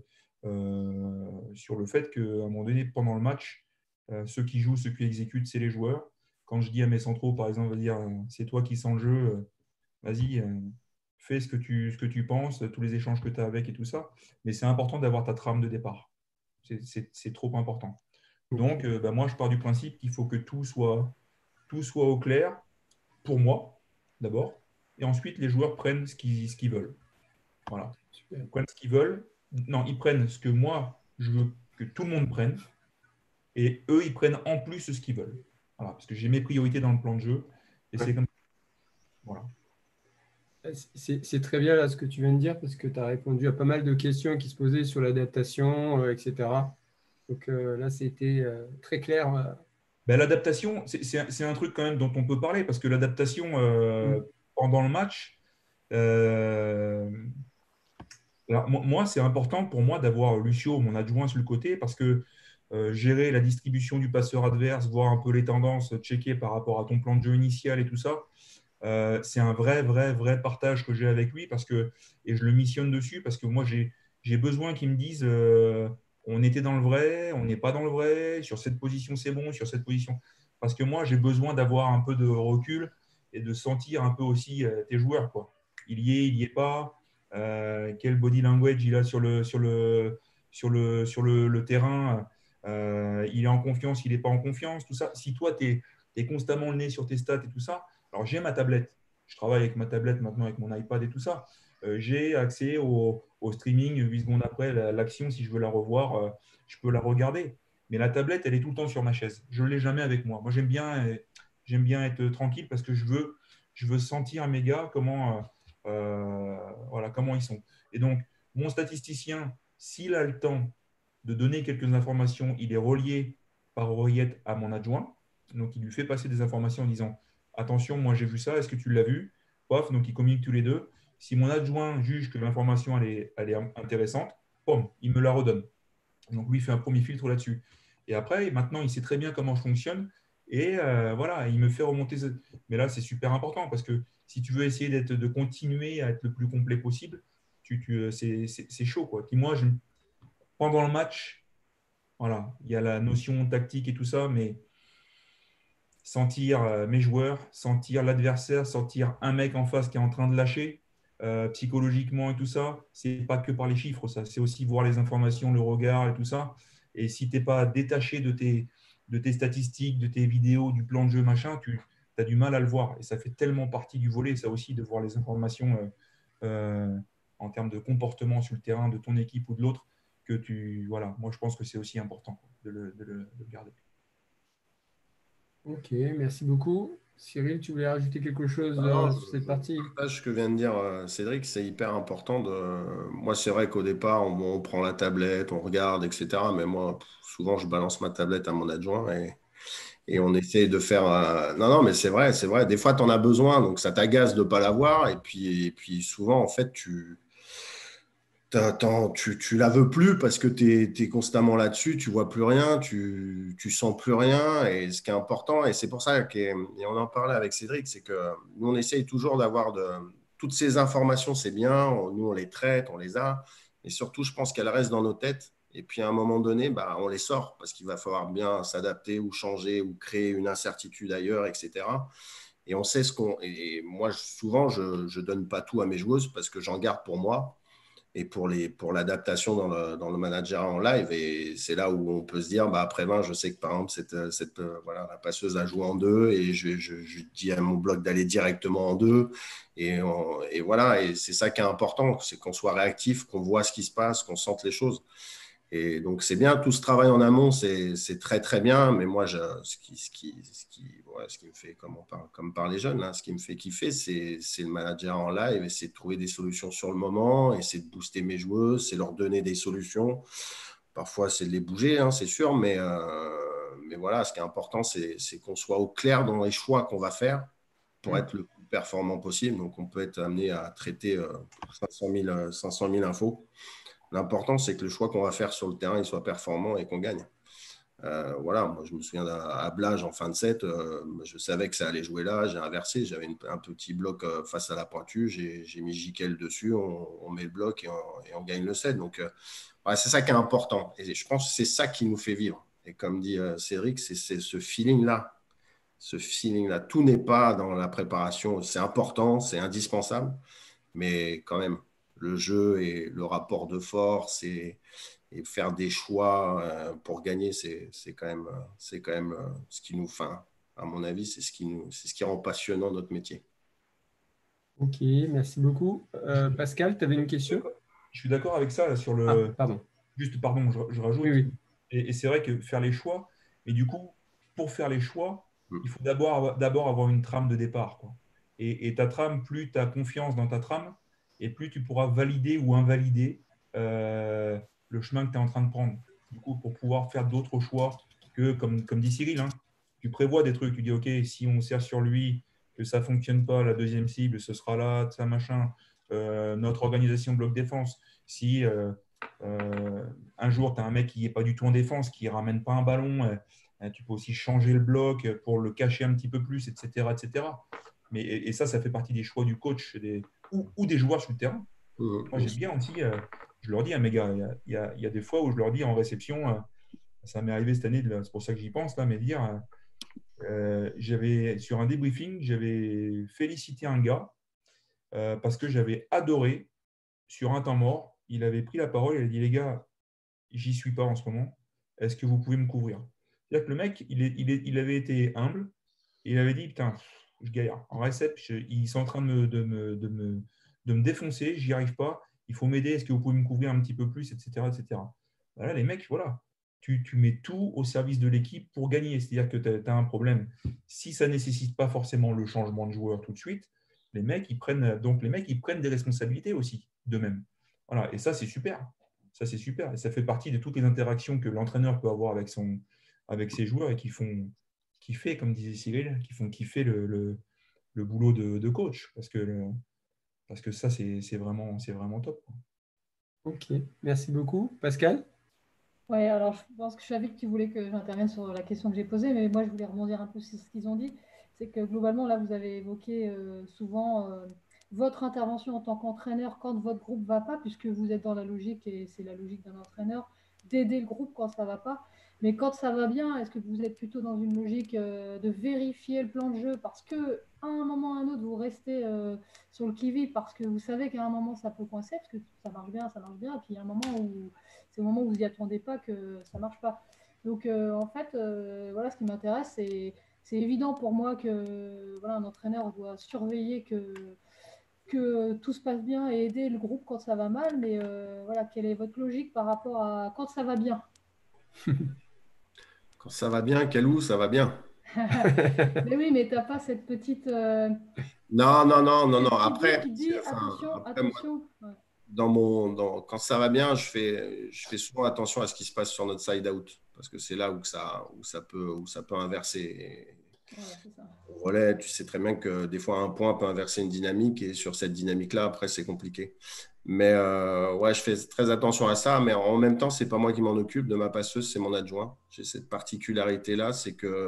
sur le fait qu'à un moment donné, pendant le match, ceux qui jouent, ceux qui exécutent, c'est les joueurs. Quand je dis à mes centraux, par exemple, dire c'est toi qui sens le jeu, vas-y, fais ce que tu penses, tous les échanges que tu as avec et tout ça. Mais c'est important d'avoir ta trame de départ. C'est trop important. Donc, bah, moi, je pars du principe qu'il faut que tout soit au clair pour moi, d'abord. Et ensuite, les joueurs prennent ce qu'ils veulent. Voilà. Super. Ils prennent ce qu'ils veulent. Non, ils prennent ce que moi, je veux que tout le monde prenne. Et eux, ils prennent en plus ce qu'ils veulent. Voilà, parce que j'ai mes priorités dans le plan de jeu. Et c'est comme ça. Voilà. C'est très bien là ce que tu viens de dire parce que tu as répondu à pas mal de questions qui se posaient sur l'adaptation, etc. Donc là, c'était très clair. Ben, l'adaptation, c'est un truc quand même dont on peut parler parce que l'adaptation Mm. pendant le match, euh, alors, moi, c'est important pour moi d'avoir Lucio, mon adjoint, sur le côté parce que gérer la distribution du passeur adverse, voir un peu les tendances, checker par rapport à ton plan de jeu initial et tout ça, c'est un vrai partage que j'ai avec lui et je le missionne dessus parce que moi, j'ai besoin qu'il me dise on était dans le vrai, on n'est pas dans le vrai, sur cette position, c'est bon, sur cette position. Parce que moi, j'ai besoin d'avoir un peu de recul et de sentir un peu aussi tes joueurs, quoi. Il y est pas, quel body language il a le terrain, il est en confiance, il n'est pas en confiance, tout ça. Si toi, tu es constamment le nez sur tes stats et tout ça, alors j'ai ma tablette, je travaille avec ma tablette maintenant, avec mon iPad et tout ça. J'ai accès au streaming 8 secondes après l'action, si je veux la revoir, je peux la regarder. Mais la tablette, elle est tout le temps sur ma chaise. Je ne l'ai jamais avec moi. Moi, j'aime bien être tranquille parce que je veux sentir mes gars voilà, comment ils sont. Et donc, mon statisticien, s'il a le temps de donner quelques informations, il est relié par oreillette à mon adjoint. Donc, il lui fait passer des informations en disant attention, moi j'ai vu ça, est-ce que tu l'as vu? Pof, donc ils communiquent tous les deux. Si mon adjoint juge que l'information elle est intéressante, pom, il me la redonne. Donc lui il fait un premier filtre là-dessus. Et après, maintenant, il sait très bien comment je fonctionne. Et voilà, il me fait remonter. Mais là, c'est super important parce que si tu veux essayer de continuer à être le plus complet possible, c'est chaud, quoi. Puis moi, pendant le match, voilà, il y a la notion tactique et tout ça, mais sentir mes joueurs, sentir l'adversaire, sentir un mec en face qui est en train de lâcher psychologiquement et tout ça, c'est pas que par les chiffres, ça, c'est aussi voir les informations, le regard et tout ça. Et si tu n'es pas détaché de tes statistiques, de tes vidéos, du plan de jeu, machin, tu as du mal à le voir. Et ça fait tellement partie du volet, ça aussi, de voir les informations en termes de comportement sur le terrain de ton équipe ou de l'autre. voilà, moi je pense que c'est aussi important de le garder. Ok, merci beaucoup. Cyril, tu voulais rajouter quelque chose Alors, sur cette partie? je partage ce que vient de dire Cédric, c'est hyper important. Moi, c'est vrai qu'au départ, on prend la tablette, on regarde, etc. Mais moi, souvent, je balance ma tablette à mon adjoint et on essaie de faire. Non, non, mais c'est vrai, c'est vrai. Des fois, tu en as besoin, donc ça t'agace de ne pas l'avoir. Et puis, souvent, en fait, tu la veux plus parce que tu es constamment là-dessus, tu vois plus rien, tu sens plus rien. Et ce qui est important, et c'est pour ça et on en parlait avec Cédric, c'est que nous, on essaye toujours d'avoir toutes ces informations, c'est bien, nous, on les traite, on les a. Et surtout, je pense qu'elles restent dans nos têtes. Et puis, à un moment donné, bah, on les sort parce qu'il va falloir bien s'adapter ou changer ou créer une incertitude ailleurs, etc. Et on sait ce qu'on. Et moi, souvent, je ne donne pas tout à mes joueuses parce que j'en garde pour moi et pour l'adaptation dans le manager en live. Et c'est là où on peut se dire, bah, après 20, je sais que par exemple, voilà, la passeuse a joué en deux et je dis à mon bloc d'aller directement en deux. Et voilà, et c'est ça qui est important, c'est qu'on soit réactif, qu'on voit ce qui se passe, qu'on sente les choses. Et donc, c'est bien, tout ce travail en amont, c'est très, très bien. Mais moi, ce qui me fait, comme par les jeunes, là, ce qui me fait kiffer, c'est le manager en live et c'est de trouver des solutions sur le moment et c'est de booster mes joueuses, c'est leur donner des solutions. Parfois, c'est de les bouger, hein, c'est sûr, mais voilà, ce qui est important, c'est qu'on soit au clair dans les choix qu'on va faire pour être le plus performant possible. Donc, on peut être amené à traiter 500 000 infos. L'important, c'est que le choix qu'on va faire sur le terrain, il soit performant et qu'on gagne. Voilà, moi, je me souviens à Blage en fin de set, je savais que ça allait jouer là, j'ai inversé, j'avais un petit bloc face à la pointue, j'ai mis Jiquel dessus, on met le bloc et on gagne le set. Donc, ouais, c'est ça qui est important. Et je pense que c'est ça qui nous fait vivre. Et comme dit Cédric, c'est ce feeling-là. Ce feeling-là. Tout n'est pas dans la préparation. C'est important, c'est indispensable, mais quand même, le jeu et le rapport de force et faire des choix pour gagner, c'est quand même ce qui nous, enfin, à mon avis, c'est ce qui rend passionnant notre métier. Ok, merci beaucoup. Pascal, tu avais une question? Je suis d'accord avec ça là, sur Ah, le. pardon. Juste, pardon, je Oui, rajoute. oui. Et c'est vrai que faire les choix, et du coup, pour faire les choix, Mm. il faut d'abord avoir une trame de départ, quoi. Et ta trame, plus tu as confiance dans ta trame, et plus tu pourras valider ou invalider le chemin que tu es en train de prendre. Du coup, pour pouvoir faire d'autres choix que, comme dit Cyril, hein, tu prévois des trucs, tu dis, OK, si on sert sur lui, que ça ne fonctionne pas, la deuxième cible, ce sera là, ça, machin, notre organisation bloc défense. Si un jour, tu as un mec qui n'est pas du tout en défense, qui ne ramène pas un ballon, tu peux aussi changer le bloc pour le cacher un petit peu plus, etc. etc. Et ça fait partie des choix du coach ou des joueurs sur le terrain. Moi, Mm. j'aime bien aussi, je leur dis à mes gars, il y a des fois où je leur dis en réception, ça m'est arrivé cette année, c'est pour ça que j'y pense, là, mais dire, sur un débriefing, j'avais félicité un gars parce que j'avais adoré, sur un temps mort, il avait pris la parole et il a dit, les gars, j'y suis pas en ce moment. Est-ce que vous pouvez me couvrir? C'est-à-dire que le mec, il avait été humble et il avait dit, putain, je galère. En récep, ils sont en train de me défoncer, j'y arrive pas. Il faut m'aider. Est-ce que vous pouvez me couvrir un petit peu plus, etc., etc. Voilà, les mecs, voilà. Tu mets tout au service de l'équipe pour gagner. C'est-à-dire que tu as un problème. Si ça ne nécessite pas forcément le changement de joueur tout de suite, les mecs, ils prennent des responsabilités aussi d'eux-mêmes. Voilà, et ça, c'est super. Ça, c'est super. Et ça fait partie de toutes les interactions que l'entraîneur peut avoir avec ses joueurs et qui font kiffer, comme disait Cyril, qui font kiffer le boulot de coach. Parce que ça, c'est vraiment top, quoi. Ok, merci beaucoup. Pascal? Oui, alors je pense que je savais que tu voulais que j'intervienne sur la question que j'ai posée, mais moi je voulais rebondir un peu sur ce qu'ils ont dit. C'est que globalement, là, vous avez évoqué souvent votre intervention en tant qu'entraîneur quand votre groupe ne va pas, puisque vous êtes dans la logique, et c'est la logique d'un entraîneur, d'aider le groupe quand ça ne va pas. Mais quand ça va bien, est-ce que vous êtes plutôt dans une logique de vérifier le plan de jeu parce que à un moment ou à un autre, vous restez sur le qui-vive parce que vous savez qu'à un moment ça peut coincer, parce que ça marche bien, et puis il y a un moment où c'est au moment où vous n'y attendez pas que ça ne marche pas. Donc, en fait, voilà, ce qui m'intéresse, c'est évident pour moi que voilà, un entraîneur doit surveiller que que tout se passe bien et aider le groupe quand ça va mal, mais voilà, quelle est votre logique par rapport à quand ça va bien? Quand ça va bien, Calou, ça va bien. Mais oui, mais tu n'as pas cette petite, Non, non, non, non, cette non. petite voix Après, qui te dit enfin, attention, après, moi, attention. Ouais. quand ça va bien, je fais souvent attention à ce qui se passe sur notre side out parce que c'est là où ça peut inverser. Voilà, c'est ça. Au relais, tu sais très bien que des fois un point peut inverser une dynamique et sur cette dynamique-là, après, c'est compliqué. Mais ouais, je fais très attention à ça, mais en même temps, c'est pas moi qui m'en occupe de ma passeuse, c'est mon adjoint. J'ai cette particularité-là, c'est que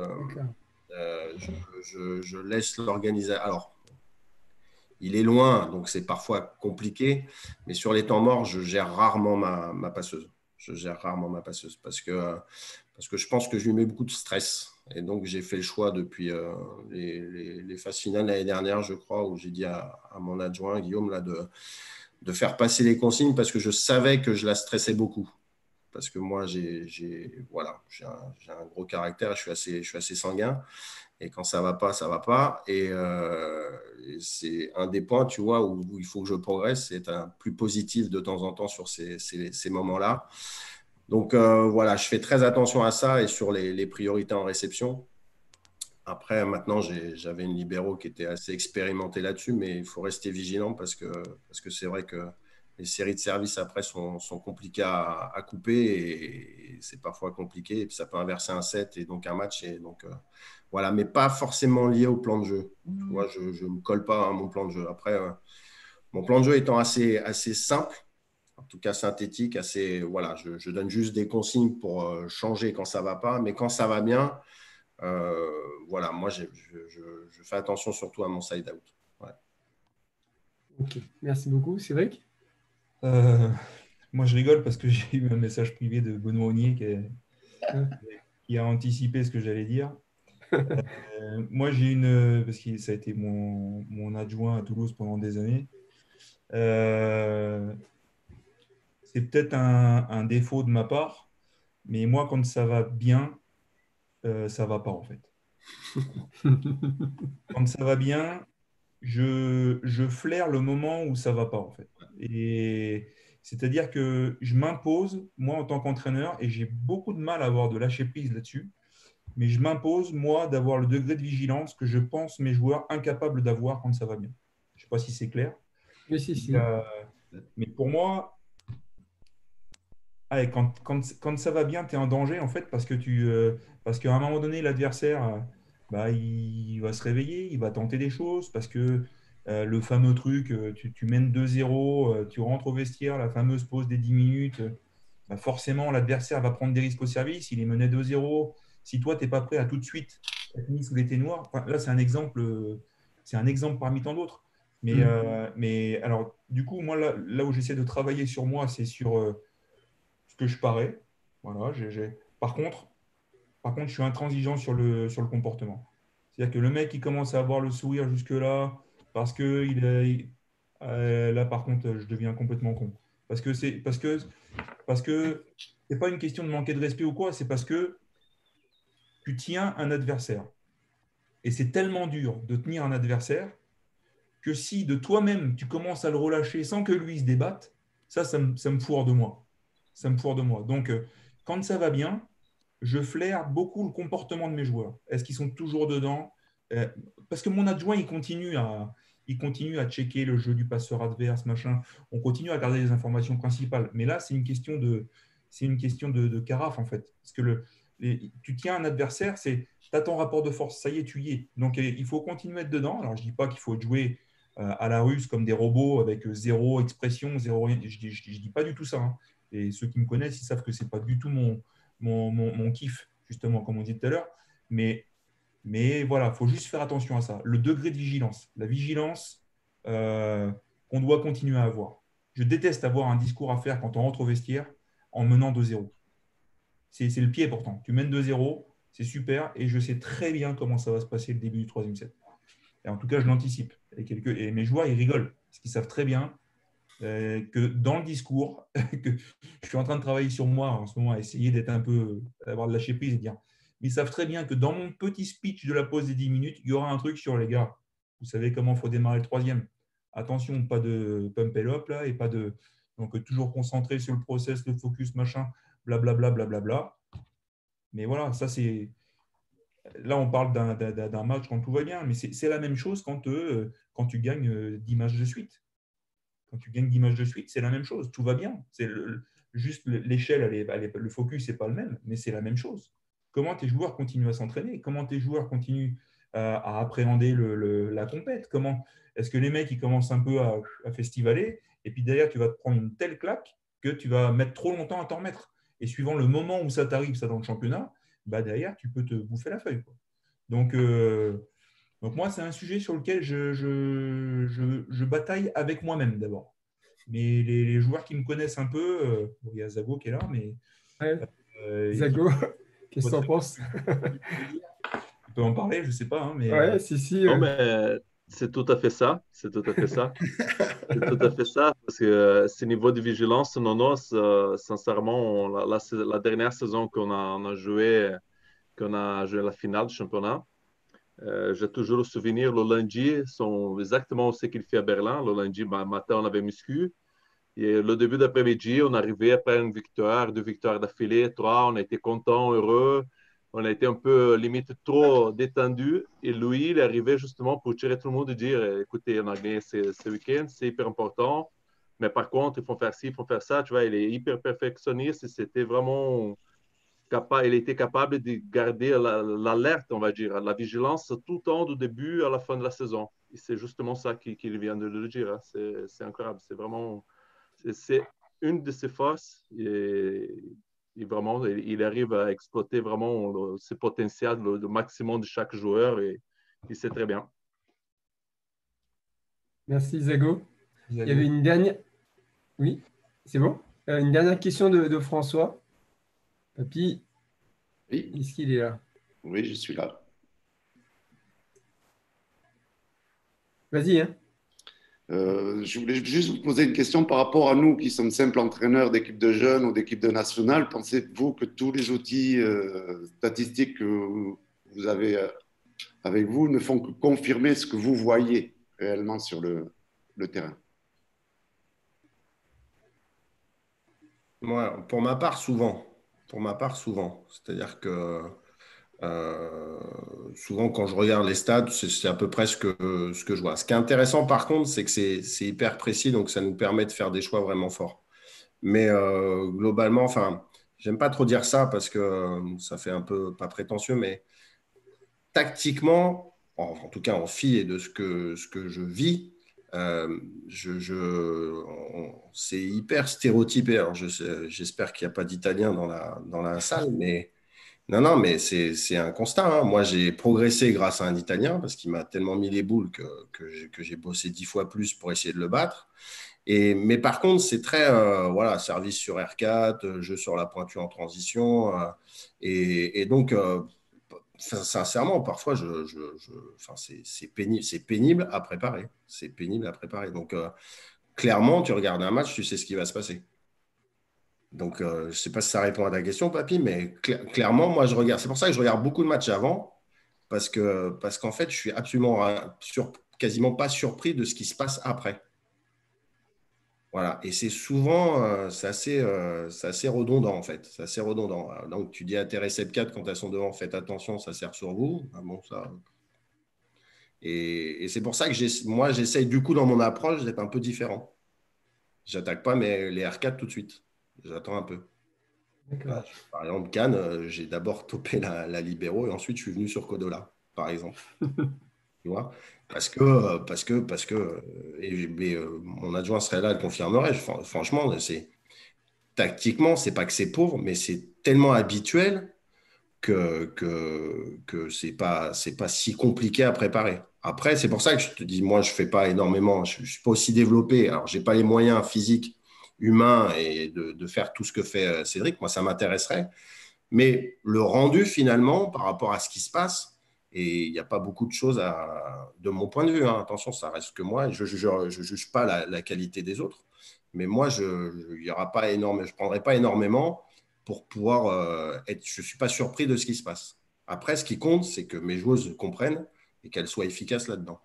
je laisse l'organisation. Alors, il est loin, donc c'est parfois compliqué, mais sur les temps morts, je gère rarement ma passeuse. Je gère rarement ma passeuse parce que je pense que je lui mets beaucoup de stress. Et donc, j'ai fait le choix depuis les phases finales l'année dernière, je crois, où j'ai dit à mon adjoint, Guillaume, là, de faire passer les consignes parce que je savais que je la stressais beaucoup. Parce que moi, voilà, j'ai un gros caractère, je suis assez sanguin. Et quand ça va pas, ça va pas. Et c'est un des points, tu vois, où il faut que je progresse, c'est être plus positif de temps en temps sur ces moments-là. Donc voilà, je fais très attention à ça et sur les priorités en réception. Après, maintenant, j'avais une libéro qui était assez expérimentée là-dessus, mais il faut rester vigilant parce que c'est vrai que les séries de services après sont compliquées à couper et c'est parfois compliqué. Et puis ça peut inverser un set et donc un match. Et donc, voilà, mais pas forcément lié au plan de jeu. Tu vois, je ne me colle pas à mon plan de jeu. Après, mon plan de jeu étant assez simple, en tout cas synthétique, voilà, je donne juste des consignes pour changer quand ça ne va pas, mais quand ça va bien, voilà, moi, je fais attention surtout à mon side-out. Ouais. Ok, merci beaucoup. Cédric? Moi, je rigole parce que j'ai eu un message privé de Benoît Ognier qui a anticipé ce que j'allais dire. Moi, parce que ça a été mon adjoint à Toulouse pendant des années. C'est peut-être un défaut de ma part, mais moi, quand ça va bien, ça va pas en fait. Quand ça va bien, je flaire le moment où ça va pas en fait. Et c'est-à-dire que je m'impose, moi, en tant qu'entraîneur, et j'ai beaucoup de mal à avoir de lâcher prise là-dessus, mais je m'impose, moi, d'avoir le degré de vigilance que je pense mes joueurs incapables d'avoir quand ça va bien. Je ne sais pas si c'est clair. Oui, si. Mais pour moi, allez, quand ça va bien, tu es en danger, en fait, parce qu'à un moment donné, l'adversaire, bah, il va se réveiller, il va tenter des choses, parce que le fameux truc, tu mènes 2-0, tu rentres au vestiaire, la fameuse pause des 10 minutes, bah, forcément, l'adversaire va prendre des risques au service, il est mené 2-0. Si toi, tu n'es pas prêt à tout de suite être mis sous les ténoirs, enfin, là, c'est un exemple parmi tant d'autres. Mais alors, du coup, moi, là où j'essaie de travailler sur moi, c'est sur ce que je parais. Voilà, par contre, je suis intransigeant sur le comportement. C'est-à-dire que le mec, il commence à avoir le sourire jusque-là, parce que là, par contre, je deviens complètement con. Parce que c'est pas une question de manquer de respect ou quoi, c'est parce que tu tiens un adversaire. Et c'est tellement dur de tenir un adversaire que si de toi-même, tu commences à le relâcher sans que lui se débatte, ça me fourre de moi. Ça me fourre de moi. Donc, quand ça va bien, je flaire beaucoup le comportement de mes joueurs. Est-ce qu'ils sont toujours dedans? Parce que mon adjoint, il continue à checker le jeu du passeur adverse, machin. On continue à garder les informations principales. Mais là, c'est une question de carafe, en fait. Parce que tu tiens un adversaire, tu as ton rapport de force, ça y est, tu y es. Donc, il faut continuer à être dedans. Alors, je ne dis pas qu'il faut jouer à la russe comme des robots avec zéro expression, zéro rien. Je ne dis pas du tout ça. Hein. Et ceux qui me connaissent, ils savent que ce n'est pas du tout mon kiff, justement, comme on dit tout à l'heure. Mais voilà, il faut juste faire attention à ça. Le degré de vigilance, la vigilance qu'on doit continuer à avoir. Je déteste avoir un discours à faire quand on rentre au vestiaire en menant 2-0. C'est le pied pourtant. Tu mènes 2-0, c'est super, et je sais très bien comment ça va se passer le début du troisième set. Et en tout cas, je l'anticipe. Et mes joueurs, ils rigolent, parce qu'ils savent très bien que dans le discours, que je suis en train de travailler sur moi en ce moment, à essayer d'être un peu, d'avoir de lâcher prise et de dire, ils savent très bien que dans mon petit speech de la pause des 10 minutes, il y aura un truc sur les gars. Vous savez comment il faut démarrer le troisième. attention, pas de pump and up là, et pas de. Donc, toujours concentré sur le process, le focus, machin, blablabla, blablabla. Mais voilà, ça, c'est. Là, on parle d'un match quand tout va bien, mais c'est la même chose quand tu gagnes 10 matchs de suite. Quand tu gagnes 10 matchs de suite, c'est la même chose. Tout va bien. Juste l'échelle, le focus n'est pas le même, mais c'est la même chose. Comment tes joueurs continuent à s'entraîner? Comment tes joueurs continuent à appréhender la compète? Comment est-ce que les mecs ils commencent un peu à festivaler et puis derrière, tu vas te prendre une telle claque que tu vas mettre trop longtemps à t'en remettre. Et suivant le moment où ça t'arrive, ça dans le championnat, bah derrière, tu peux te bouffer la feuille, quoi. Donc moi, c'est un sujet sur lequel je bataille avec moi-même d'abord. Mais les joueurs qui me connaissent un peu, bon, il y a Zago qui est là, mais Ouais. Zago, qu'est-ce que tu en penses? Tu peux en parler, je ne sais pas. Hein, mais, Ouais, si. Non, mais c'est tout à fait ça. C'est tout à fait ça. C'est tout à fait ça. Parce que ce niveau de vigilance, non, sincèrement, la dernière saison qu'on a joué la finale du championnat, j'ai toujours le souvenir, le lundi, sont exactement ce qu'il fait à Berlin. Le lundi matin, on avait muscu. Et le début d'après-midi, on arrivait après une victoire, 2 victoires d'affilée, 3. On a été contents, heureux. On a été un peu limite trop détendu. Et lui, il est arrivé justement pour tirer tout le monde et dire écoutez, on a gagné ce week-end, c'est hyper important. Mais par contre, il faut faire ci, il faut faire ça. Tu vois, il est hyper perfectionniste et c'était vraiment capable, il était capable de garder l'alerte, on va dire, la vigilance tout le temps du début à la fin de la saison. Et c'est justement ça qu'il vient de le dire. Hein. C'est incroyable. C'est vraiment. C'est une de ses forces et vraiment, il arrive à exploiter vraiment ses potentiels, le maximum de chaque joueur et c'est très bien. Merci Zago. Il y avait une dernière. Oui, c'est bon. Une dernière question de François. Papy, Oui. est-ce qu'il est là? Oui, je suis là. Vas-y, hein. Je voulais juste vous poser une question par rapport à nous qui sommes simples entraîneurs d'équipe de jeunes ou d'équipe de nationale. Pensez-vous que tous les outils statistiques que vous avez avec vous ne font que confirmer ce que vous voyez réellement sur le terrain? Moi, pour ma part, souvent. C'est-à-dire que souvent, quand je regarde les stats, c'est à peu près ce que je vois. Ce qui est intéressant, par contre, c'est que c'est hyper précis, donc ça nous permet de faire des choix vraiment forts. Mais globalement, enfin, j'aime pas trop dire ça parce que ça fait un peu pas prétentieux, mais tactiquement, en tout cas en fille et de ce que je vis, c'est hyper stéréotypé. Alors, j'espère qu'il n'y a pas d'Italien dans la salle, mais non, mais c'est un constat. Hein. Moi, j'ai progressé grâce à un Italien parce qu'il m'a tellement mis les boules que j'ai bossé 10 fois plus pour essayer de le battre. Mais par contre, c'est très voilà, service sur R4, jeu sur la pointure en transition. Et donc, sincèrement, parfois, enfin, c'est pénible à préparer. C'est pénible à préparer. Donc, clairement, tu regardes un match, tu sais ce qui va se passer. Donc, je ne sais pas si ça répond à ta question, Papy, mais clairement, moi, je regarde. C'est pour ça que je regarde beaucoup de matchs avant, parce qu'en fait, je suis absolument quasiment pas surpris de ce qui se passe après. Voilà. Et c'est souvent, c'est assez redondant, en fait. C'est assez redondant. Donc, tu dis à tes récepteurs 4 quand elles sont devant, faites attention, ça sert sur vous. Ah bon, ça. Et c'est pour ça que moi, j'essaye du coup, dans mon approche, d'être un peu différent. J'attaque pas les R4 tout de suite. J'attends un peu. Par exemple, Cannes, j'ai d'abord topé la libéro et ensuite je suis venu sur Codola, par exemple. Tu vois, parce que mon adjoint serait là, le confirmerait. Franchement, tactiquement, c'est pas que c'est pauvre, mais c'est tellement habituel que c'est pas si compliqué à préparer. Après, c'est pour ça que je te dis, moi, je fais pas énormément, je suis pas aussi développé. Alors, j'ai pas les moyens physiques, humains et de faire tout ce que fait Cédric. Moi, ça m'intéresserait. Mais le rendu, finalement, par rapport à ce qui se passe, et il n'y a pas beaucoup de choses de mon point de vue. Hein, attention, ça reste que moi. Je ne juge pas la qualité des autres. Mais moi, je ne prendrai pas énormément pour pouvoir je ne suis pas surpris de ce qui se passe. Après, ce qui compte, c'est que mes joueuses comprennent et qu'elles soient efficaces là-dedans.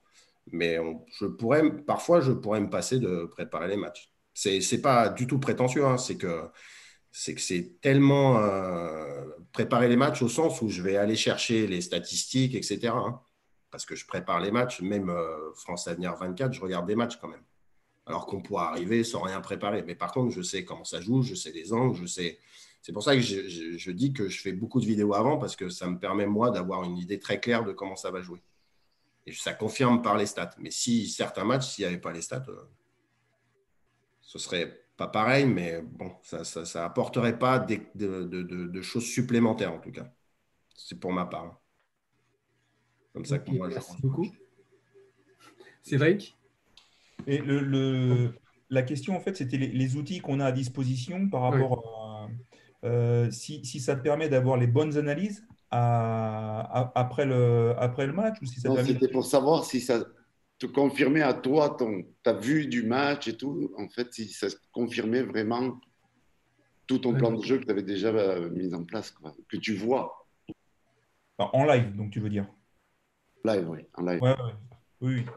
Mais parfois, je pourrais me passer de préparer les matchs. C'est pas du tout prétentieux, hein, c'est que c'est tellement préparer les matchs au sens où je vais aller chercher les statistiques, etc., hein, parce que je prépare les matchs, même France Avenir 24, je regarde des matchs quand même. Alors qu'on pourrait arriver sans rien préparer. Mais par contre, je sais comment ça joue, je sais les angles, je sais. C'est pour ça que je dis que je fais beaucoup de vidéos avant, parce que ça me permet, moi, d'avoir une idée très claire de comment ça va jouer. Et ça confirme par les stats. Mais si certains matchs, s'il n'y avait pas les stats, ce serait pas pareil, mais bon, ça apporterait pas de choses supplémentaires, en tout cas. C'est pour ma part, hein. Comme ça que Ok, moi, je merci reçois. beaucoup. Cédric? Et la question, en fait, c'était les outils qu'on a à disposition par rapport à si ça te permet d'avoir les bonnes analyses après le match ou si ça Non, permet c'était pour savoir si ça te confirmait à toi ta vue du match et tout. En fait, si ça confirmait vraiment tout ton plan de jeu que tu avais déjà mis en place, quoi, que tu vois Enfin, en live, donc tu veux dire. live, oui, en live. Ouais, ouais. Oui, oui.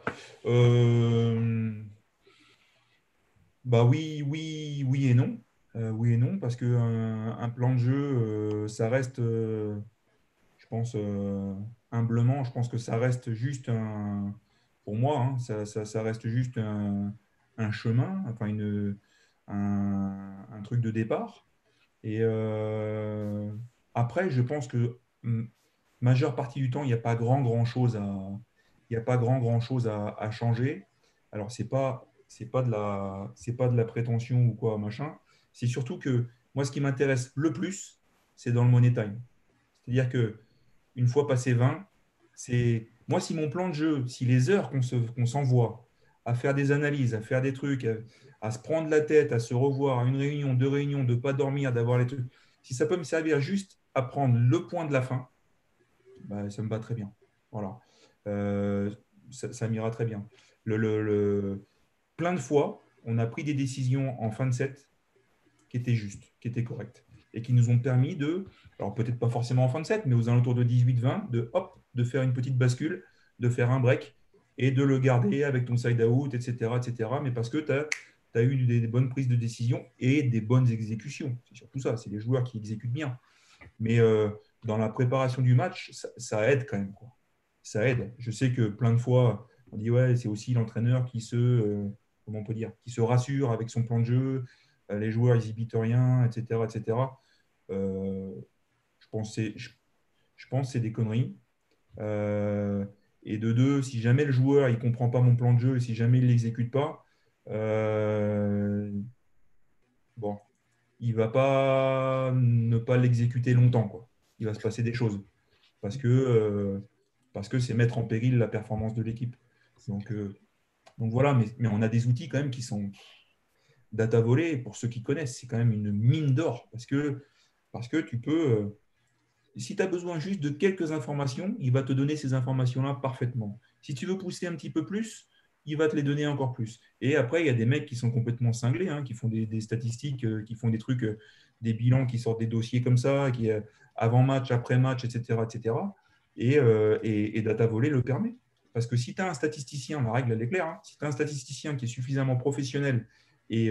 Bah oui, oui, oui et non. Oui et non, parce qu'un plan de jeu, ça reste, je pense, humblement, je pense que ça reste juste pour moi, hein, ça reste juste un chemin, enfin un truc de départ. Et après, je pense que majeure partie du temps, il n'y a pas grand chose il y a pas grand chose à changer. Alors, c'est pas de la prétention ou quoi, machin. C'est surtout que moi, ce qui m'intéresse le plus, c'est dans le money time. C'est-à-dire que une fois passé 20, c'est moi, si mon plan de jeu, si les heures qu'on s'envoie à faire des analyses, à faire des trucs, à se prendre la tête, à se revoir à une réunion, deux réunions, de ne pas dormir, d'avoir les trucs, si ça peut me servir juste à prendre le point de la fin, bah, ça me va très bien. Voilà. Euh, ça m'ira très bien. Plein de fois, on a pris des décisions en fin de set qui étaient justes, qui étaient correctes et qui nous ont permis alors peut-être pas forcément en fin de set, mais aux alentours de 18-20, de faire une petite bascule, de faire un break et de le garder avec ton side out, etc., etc. Mais parce que tu as eu des bonnes prises de décision et des bonnes exécutions. C'est surtout ça, c'est les joueurs qui exécutent bien. Mais dans la préparation du match, ça aide quand même, quoi. Ça aide. Je sais que plein de fois, on dit ouais, c'est aussi l'entraîneur comment on peut dire, qui se rassure avec son plan de jeu. Les joueurs, ils n'habitent rien, etc., etc. Euh, je pense que c'est des conneries. Euh, et de deux, si jamais le joueur il comprend pas mon plan de jeu et si jamais il l'exécute pas, bon, il va pas ne pas l'exécuter longtemps, quoi. Il va se passer des choses parce que c'est mettre en péril la performance de l'équipe. Donc voilà, mais on a des outils quand même qui sont data volés. Pour ceux qui connaissent, c'est quand même une mine d'or parce que tu peux, si tu as besoin juste de quelques informations, il va te donner ces informations-là parfaitement. Si tu veux pousser un petit peu plus, il va te les donner encore plus. Et après, il y a des mecs qui sont complètement cinglés, hein, qui font des statistiques, qui font des trucs, des bilans, qui sortent des dossiers comme ça, qui avant match, après match, etc., etc. Et Data Volley le permet. Parce que si tu as un statisticien, la règle elle est claire, hein, si tu as un statisticien qui est suffisamment professionnel et,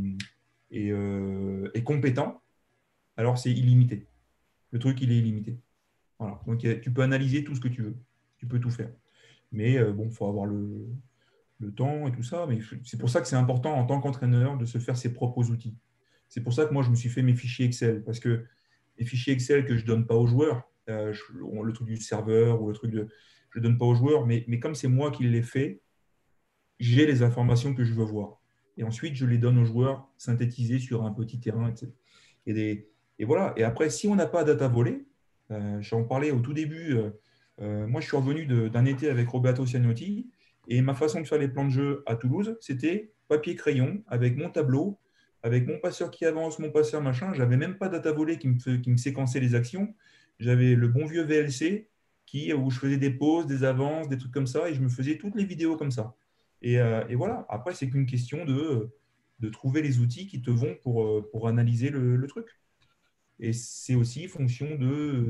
et compétent, alors c'est illimité. Le truc, il est illimité. Voilà. Donc, tu peux analyser tout ce que tu veux. Tu peux tout faire. Mais bon, il faut avoir le temps et tout ça. Mais c'est pour ça que c'est important en tant qu'entraîneur de se faire ses propres outils. C'est pour ça que moi, je me suis fait mes fichiers Excel. Parce que les fichiers Excel que je ne donne pas aux joueurs, le truc du serveur ou le truc de. Je ne donne pas aux joueurs, mais comme c'est moi qui les fais, j'ai les informations que je veux voir. Et ensuite, je les donne aux joueurs synthétisées sur un petit terrain, etc. Et voilà. Et après, si on n'a pas data volée, j'en parlais au tout début. Moi, je suis revenu d'un été avec Roberto Cianotti et ma façon de faire les plans de jeu à Toulouse, c'était papier-crayon avec mon tableau, avec mon passeur qui avance, mon passeur machin. Je n'avais même pas data volée qui me séquençait les actions. J'avais le bon vieux VLC où je faisais des pauses, des avances, des trucs comme ça et je me faisais toutes les vidéos comme ça. Et voilà. Après, c'est qu'une question de trouver les outils qui te vont pour analyser le truc. Et c'est aussi fonction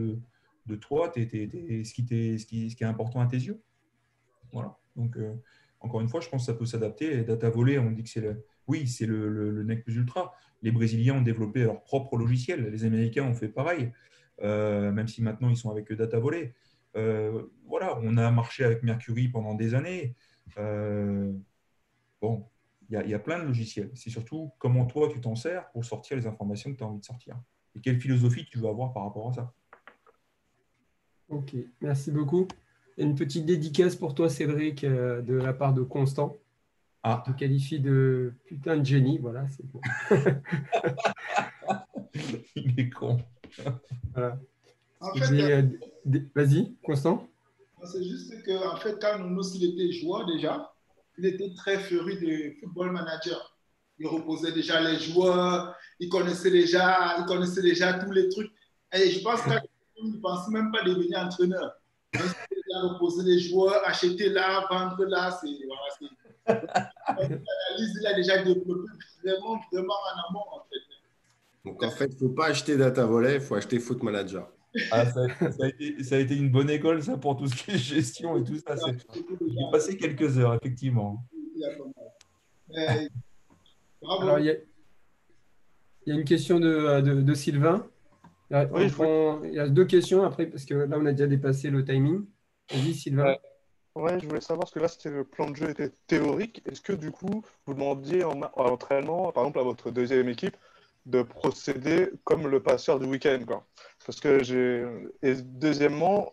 de toi, ce qui est important à tes yeux. Voilà. Donc, encore une fois, je pense que ça peut s'adapter. Et data volley, on dit que c'est le nec plus ultra. Les Brésiliens ont développé leur propre logiciel. Les Américains ont fait pareil, même si maintenant ils sont avec data volley. Voilà, on a marché avec Mercury pendant des années. Bon, il y a plein de logiciels. C'est surtout comment toi tu t'en sers pour sortir les informations que tu as envie de sortir. Et quelle philosophie tu veux avoir par rapport à ça. Ok, merci beaucoup. Une petite dédicace pour toi, Cédric, de la part de Constant. Ah, Je te qualifie de putain de génie, voilà, c'est bon. il est con. Voilà. En Je fait, dis, vas-y, Constant. c'est juste que en fait, quand Nounou, il était joueur déjà, il était très féru de football manager. Il reposait déjà les joueurs, il connaissait déjà tous les trucs. Et je pense qu'il ne pensait même pas devenir entraîneur. Donc, il a reposé les joueurs, acheter là, vendre là. L'analyse, il a déjà développé vraiment, vraiment en amont, en fait. Donc, en fait, il ne faut pas acheter Data Volley, il faut acheter Foot Manager. Ah, ça a été une bonne école, ça, pour tout ce qui est gestion et tout ça. J'ai passé quelques heures, effectivement. Bravo. Alors, il y a une question de Sylvain. Oui, Il y a 2 questions après, parce que là, on a déjà dépassé le timing. Vas-y, Sylvain. Ouais, je voulais savoir, parce que là, le plan de jeu était théorique. Est-ce que du coup, vous demandiez à l'entraînement, par exemple à votre deuxième équipe, de procéder comme le passeur du week-end, quoi? Parce que Et deuxièmement,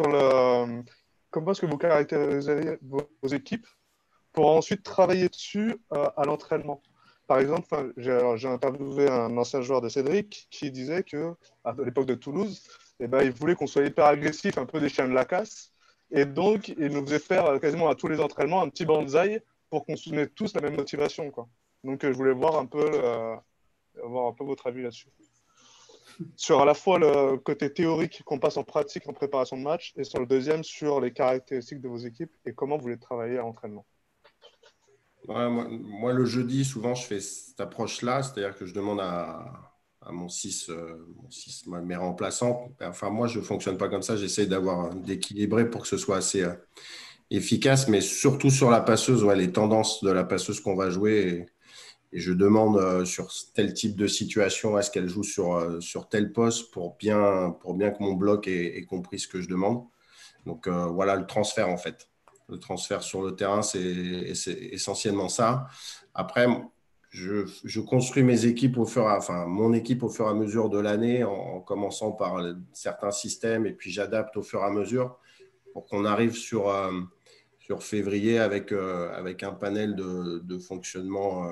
comment est-ce que vous caractériseriez vos équipes pour ensuite travailler dessus à l'entraînement? Par exemple, j'ai interviewé un ancien joueur de Cédric qui disait que à l'époque de Toulouse, il voulait qu'on soit hyper agressif, un peu des chiens de la casse. Et donc, il nous faisait faire quasiment à tous les entraînements un petit banzai pour qu'on ait tous la même motivation, quoi. Donc, je voulais voir un peu votre avis là-dessus. Sur à la fois le côté théorique qu'on passe en pratique en préparation de match et sur le deuxième, sur les caractéristiques de vos équipes et comment vous les travaillez à l'entraînement. Ouais, moi, le jeudi, souvent, je fais cette approche-là, c'est-à-dire que je demande à mon 6, mes remplaçants. Enfin, moi, je ne fonctionne pas comme ça. J'essaie d'équilibrer pour que ce soit assez efficace, mais surtout sur la passeuse, les tendances de la passeuse qu'on va jouer. Et je demande sur tel type de situation, est-ce qu'elle joue sur tel poste pour bien que mon bloc ait compris ce que je demande. Donc, voilà le transfert, en fait. Le transfert sur le terrain, c'est essentiellement ça. Après, je construis mon équipe au fur et à mesure de l'année en commençant par certains systèmes et puis j'adapte au fur et à mesure pour qu'on arrive sur février avec un panel de fonctionnement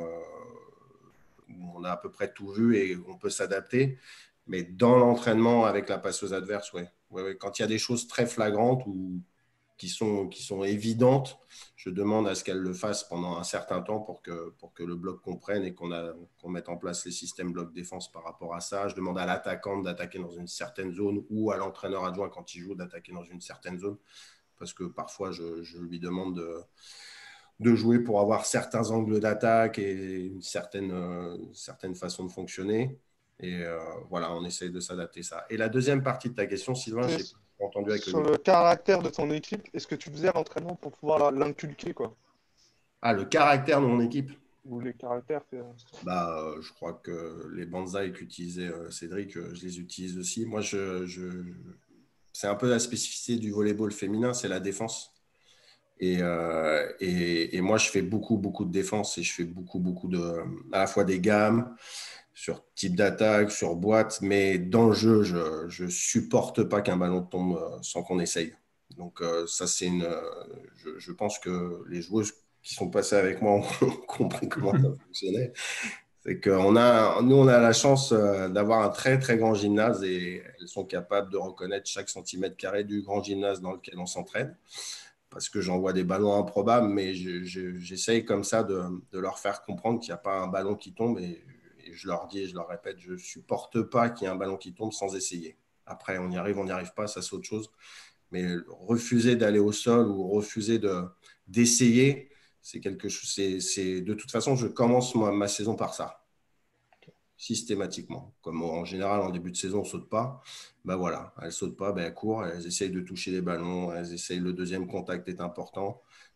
où on a à peu près tout vu et on peut s'adapter. Mais dans l'entraînement avec la passeuse adverse, quand il y a des choses très flagrantes ou qui sont évidentes, je demande à ce qu'elle le fasse pendant un certain temps pour que le bloc comprenne et qu'on mette en place les systèmes bloc-défense par rapport à ça. Je demande à l'attaquante d'attaquer dans une certaine zone ou à l'entraîneur adjoint quand il joue d'attaquer dans une certaine zone parce que parfois, je lui demande de jouer pour avoir certains angles d'attaque et une certaine façon de fonctionner. Et voilà, on essaye de s'adapter ça. Et la deuxième partie de ta question, Sylvain, j'ai entendu avec sur le caractère de ton équipe, est-ce que tu faisais à l'entraînement pour pouvoir l'inculquer, quoi? Ah, le caractère de mon équipe? Ou les caractères je crois que les banzai qu'utilisait Cédric, je les utilise aussi. Moi, c'est un peu la spécificité du volleyball féminin, c'est la défense. Et moi, je fais beaucoup de défense et je fais beaucoup à la fois des gammes sur type d'attaque, sur boîte, mais dans le jeu, je ne supporte pas qu'un ballon tombe sans qu'on essaye. Donc, ça, c'est je pense que les joueuses qui sont passées avec moi ont compris comment ça fonctionnait. C'est nous, on a la chance d'avoir un très, très grand gymnase et elles sont capables de reconnaître chaque centimètre carré du grand gymnase dans lequel on s'entraîne. Parce que j'envoie des ballons improbables, mais j'essaye comme ça de leur faire comprendre qu'il n'y a pas un ballon qui tombe et je leur dis et je leur répète, je ne supporte pas qu'il y ait un ballon qui tombe sans essayer. Après, on y arrive, on n'y arrive pas, ça c'est autre chose. Mais refuser d'aller au sol ou refuser d'essayer, c'est quelque chose. De toute façon, je commence ma saison par ça. Systématiquement. Comme en général, en début de saison, on ne saute pas. Elles ne sautent pas, elles courent, elles essayent de toucher les ballons, elles essayent, le deuxième contact est important.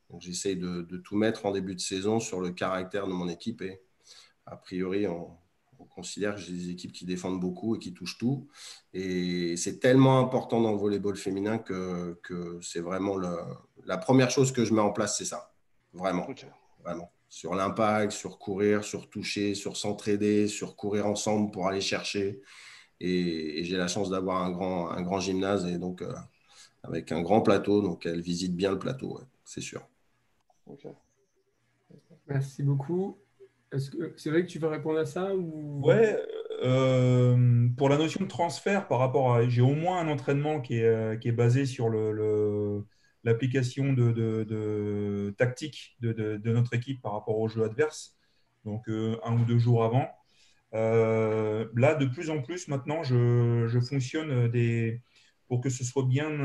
Donc, j'essaye de tout mettre en début de saison sur le caractère de mon équipe. Et a priori, on considère que j'ai des équipes qui défendent beaucoup et qui touchent tout. Et c'est tellement important dans le volleyball féminin que c'est vraiment la première chose que je mets en place, c'est ça. Vraiment. Ok. Vraiment. Sur l'impact, sur courir, sur toucher, sur s'entraider, sur courir ensemble pour aller chercher. Et j'ai la chance d'avoir un grand gymnase et donc avec un grand plateau. Donc, elle visite bien le plateau, ouais, c'est sûr. Ok. Merci beaucoup. Est-ce que c'est vrai que tu veux répondre à ça ou... Ouais, pour la notion de transfert, par rapport à, j'ai au moins un entraînement qui est basé sur l'application de tactique de notre équipe par rapport au jeu adverse, donc 1 ou 2 jours avant. Là, de plus en plus, maintenant, je fonctionne pour que ce soit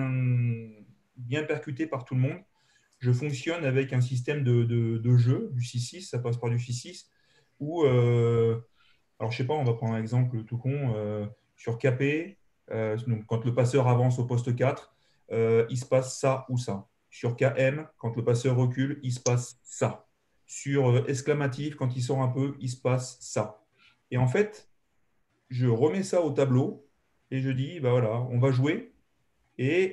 bien percuté par tout le monde. Je fonctionne avec un système de jeu, du 6-6, ça passe par du 6-6, où alors, je sais pas, on va prendre un exemple tout con. Sur KP, donc quand le passeur avance au poste 4, il se passe ça ou ça. Sur KM, quand le passeur recule, il se passe ça. Sur exclamatif, quand il sort un peu, il se passe ça. Et en fait, je remets ça au tableau et je dis, bah voilà, on va jouer. Et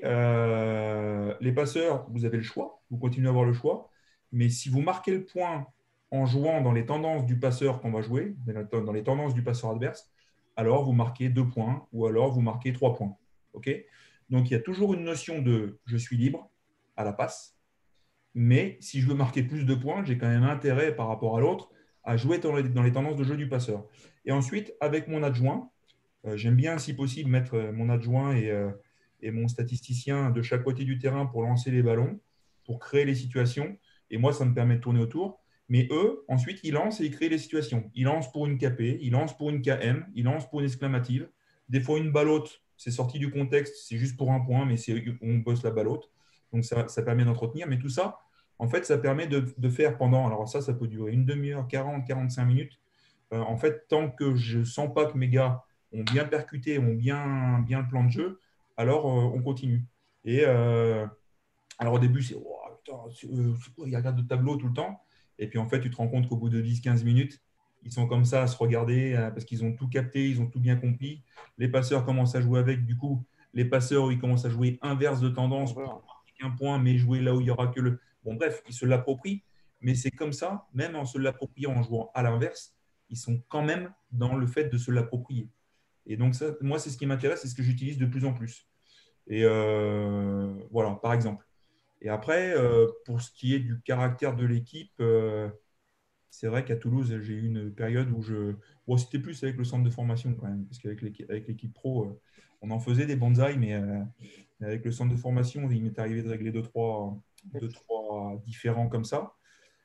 les passeurs, vous avez le choix, vous continuez à avoir le choix. Mais si vous marquez le point en jouant dans les tendances du passeur qu'on va jouer, dans les tendances du passeur adverse, alors vous marquez 2 points ou alors vous marquez 3 points. Okay. Donc il y a toujours une notion de je suis libre à la passe. Mais si je veux marquer plus de points, j'ai quand même intérêt par rapport à l'autre à jouer dans les tendances de jeu du passeur. Et ensuite, avec mon adjoint, j'aime bien, si possible, mettre mon adjoint et mon statisticien de chaque côté du terrain pour lancer les ballons, pour créer les situations. Et moi, ça me permet de tourner autour. Mais eux, ensuite, ils lancent et ils créent les situations. Ils lancent pour une KP, ils lancent pour une KM, ils lancent pour une exclamative. Des fois, une balle haute, c'est sorti du contexte, c'est juste pour un point, mais on bosse la balle haute. Donc, ça permet d'entretenir. Mais tout ça, en fait, ça permet de faire pendant… Alors ça peut durer une demi-heure, 40, 45 minutes. En fait, tant que je ne sens pas que mes gars ont bien percuté, ont bien le plan de jeu, alors on continue. Et alors au début, c'est oh, putain, il regarde le tableau tout le temps. Et puis en fait, tu te rends compte qu'au bout de 10-15 minutes, ils sont comme ça à se regarder parce qu'ils ont tout capté, ils ont tout bien compris. Les passeurs commencent à jouer avec. Du coup, les passeurs, ils commencent à jouer inverse de tendance pour marquer un point, mais jouer là où il n'y aura que le… Bon, bref, ils se l'approprient. Mais c'est comme ça, même en se l'appropriant, en jouant à l'inverse, ils sont quand même dans le fait de se l'approprier. Et donc, ça, moi, c'est ce qui m'intéresse, c'est ce que j'utilise de plus en plus. Et voilà, par exemple. Et après, pour ce qui est du caractère de l'équipe, c'est vrai qu'à Toulouse, j'ai eu une période où bon, c'était plus avec le centre de formation quand même, parce qu'avec l'équipe pro, on en faisait des bonsaïs, mais avec le centre de formation, il m'est arrivé de régler deux, trois différents comme ça.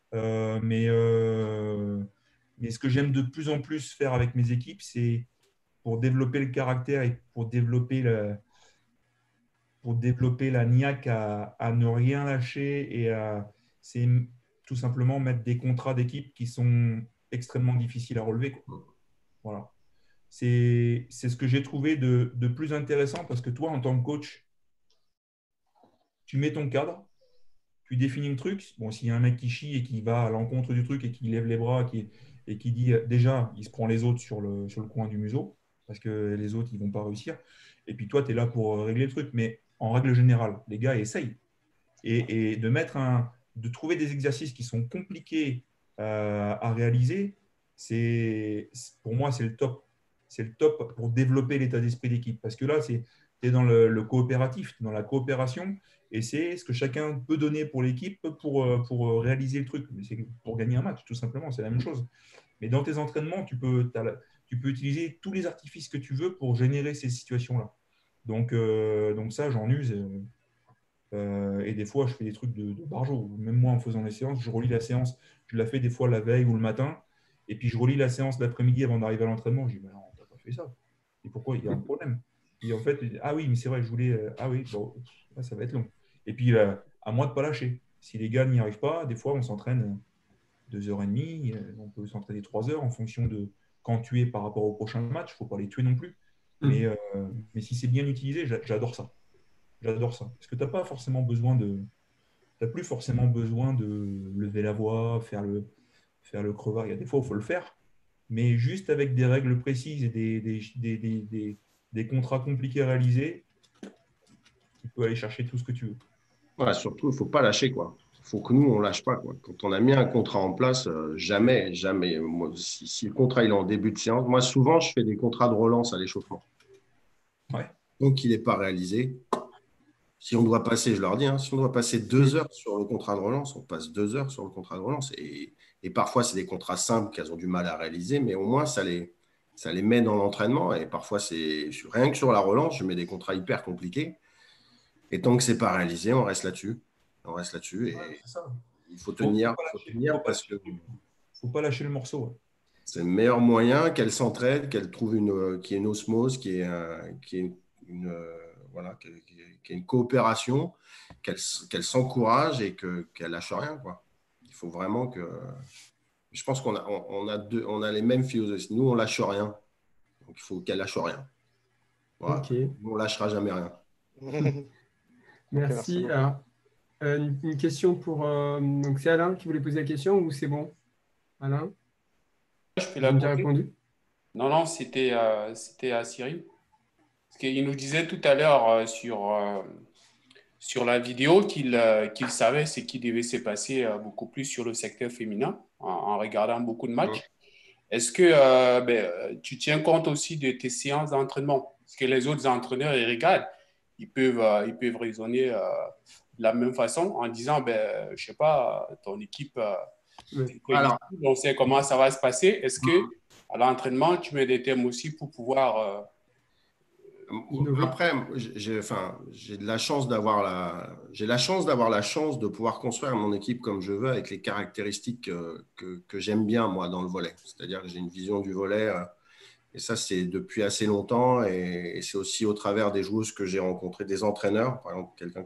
Mais ce que j'aime de plus en plus faire avec mes équipes, c'est pour développer le caractère et pour développer la niaque à ne rien lâcher et c'est tout simplement mettre des contrats d'équipe qui sont extrêmement difficiles à relever, quoi. Voilà. C'est ce que j'ai trouvé de plus intéressant parce que toi, en tant que coach, tu mets ton cadre, tu définis le truc. Bon, s'il y a un mec qui chie et qui va à l'encontre du truc et qui lève les bras et qui dit déjà, il se prend les autres sur le coin du museau parce que les autres, ils ne vont pas réussir. Et puis toi, tu es là pour régler le truc. Mais en règle générale, les gars essayent. Et de trouver des exercices qui sont compliqués à réaliser, pour moi, c'est le top. C'est le top pour développer l'état d'esprit d'équipe. Parce que là, tu es dans le coopératif, dans la coopération, et c'est ce que chacun peut donner pour l'équipe pour réaliser le truc. C'est pour gagner un match, tout simplement, c'est la même chose. Mais dans tes entraînements, tu peux utiliser tous les artifices que tu veux pour générer ces situations-là. Donc ça, j'en use. Et des fois, je fais des trucs de barjo. Même moi, en faisant les séances, je relis la séance. Je la fais des fois la veille ou le matin. Et puis, je relis la séance l'après-midi avant d'arriver à l'entraînement. Je dis, mais non, tu n'as pas fait ça. Et pourquoi? Il y a un problème. Et en fait, ah oui, mais c'est vrai, je voulais… ah oui, bon, là, ça va être long. Et puis, à moi de ne pas lâcher. Si les gars n'y arrivent pas, des fois, on s'entraîne 2h30. On peut s'entraîner 3 heures en fonction de quand tu es par rapport au prochain match. Il ne faut pas les tuer non plus. Mais si c'est bien utilisé, j'adore ça. J'adore ça. Parce que tu n'as pas forcément besoin n'as plus forcément besoin de lever la voix, faire le crevard. Il y a des fois où il faut le faire, mais juste avec des règles précises et des contrats compliqués à réaliser, tu peux aller chercher tout ce que tu veux. Ouais, surtout, il ne faut pas lâcher, quoi. Il faut que nous, on ne lâche pas, quoi. Quand on a mis un contrat en place, jamais, jamais. Moi, si le contrat il est en début de séance, moi, souvent, je fais des contrats de relance à l'échauffement. Ouais. Donc, il n'est pas réalisé. Si on doit passer, je leur dis, si on doit passer 2 heures sur le contrat de relance, on passe 2 heures sur le contrat de relance. Et parfois, c'est des contrats simples qu'elles ont du mal à réaliser, mais au moins, ça les met dans l'entraînement. Et parfois, c'est rien que sur la relance, je mets des contrats hyper compliqués. Et tant que ce n'est pas réalisé, on reste là-dessus. On reste là-dessus. Et il faut tenir, parce que faut pas lâcher le morceau. Ouais. C'est le meilleur moyen qu'elle s'entraide, qu'elle trouve qu'il y ait une osmose, qu'il y ait une coopération, qu'elle s'encourage et qu'elle lâche rien, quoi. Il faut vraiment que… Je pense qu'on a les mêmes philosophies. Nous, on lâche rien. Donc, il faut qu'elle lâche rien. Voilà. Okay. Nous, on lâchera jamais rien. Merci. Okay, alors, une question pour… donc, c'est Alain qui voulait poser la question ou c'est bon, Alain? Je peux la déjà répondu. Non, c'était à Cyril. Parce qu'il nous disait tout à l'heure sur la vidéo qu'il savait ce qui devait se passer beaucoup plus sur le secteur féminin en regardant beaucoup de matchs. Est-ce que tu tiens compte aussi de tes séances d'entraînement? Parce que les autres entraîneurs, ils regardent, ils peuvent raisonner de la même façon en disant, je ne sais pas, ton équipe, on sait comment ça va se passer. Est-ce que à l'entraînement, tu mets des thèmes aussi pour pouvoir… Après, j'ai la chance d'avoir la chance de pouvoir construire mon équipe comme je veux avec les caractéristiques que j'aime bien, moi, dans le volley. C'est-à-dire que j'ai une vision du volley et ça, c'est depuis assez longtemps et c'est aussi au travers des joueuses que j'ai rencontré, des entraîneurs. Par exemple, quelqu'un